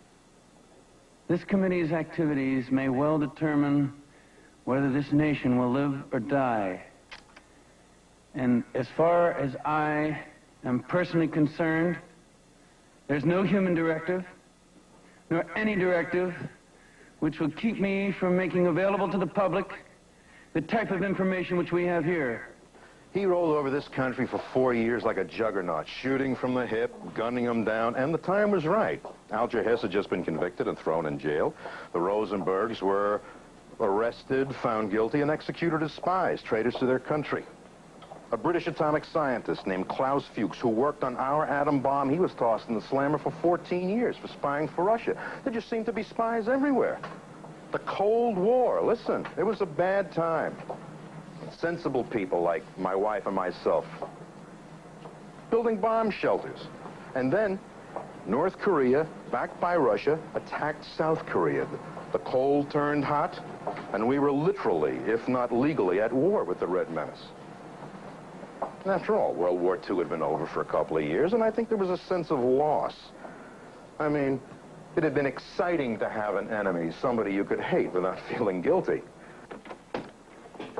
activities may well determine whether this nation will live or die. And as far as I am personally concerned, there's no human directive, nor any directive, which will keep me from making available to the public the type of information which we have here. He rolled over this country for 4 years like a juggernaut, shooting from the hip, gunning them down, and the time was right. Alger Hess had just been convicted and thrown in jail. The Rosenbergs were arrested, found guilty, and executed as spies, traitors to their country. A British atomic scientist named Klaus Fuchs, who worked on our atom bomb, he was tossed in the slammer for 14 years for spying for Russia. There just seemed to be spies everywhere. The Cold War, listen, it was a bad time. Sensible people like my wife and myself building bomb shelters. And then North Korea, backed by Russia, attacked South Korea. The cold turned hot, and we were literally, if not legally, at war with the Red Menace. After all, World War II had been over for a couple of years, and I think there was a sense of loss. I mean, it had been exciting to have an enemy, somebody you could hate without feeling guilty.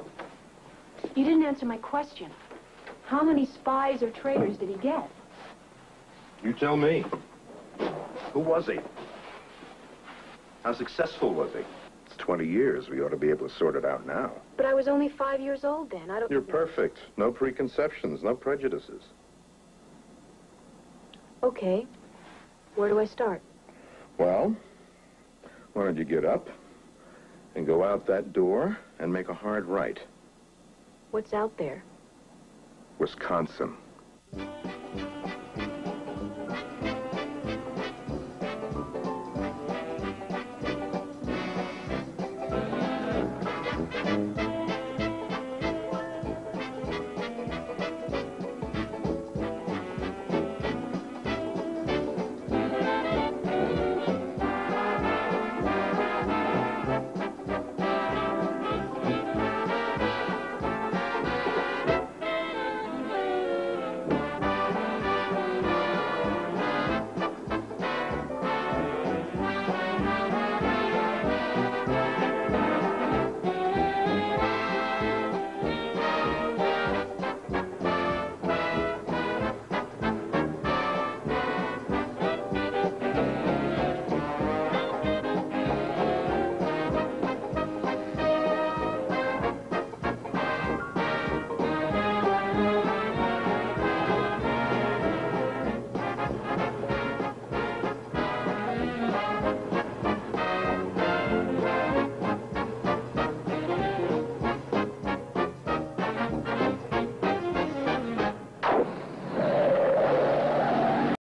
You didn't answer my question. How many spies or traitors did he get? You tell me. Who was he? How successful was he? It's 20 years. We ought to be able to sort it out now. But I was only 5 years old then. I don't... You're perfect. No preconceptions, no prejudices. Okay. Where do I start? Well, why don't you get up and go out that door and make a hard right? What's out there? Wisconsin.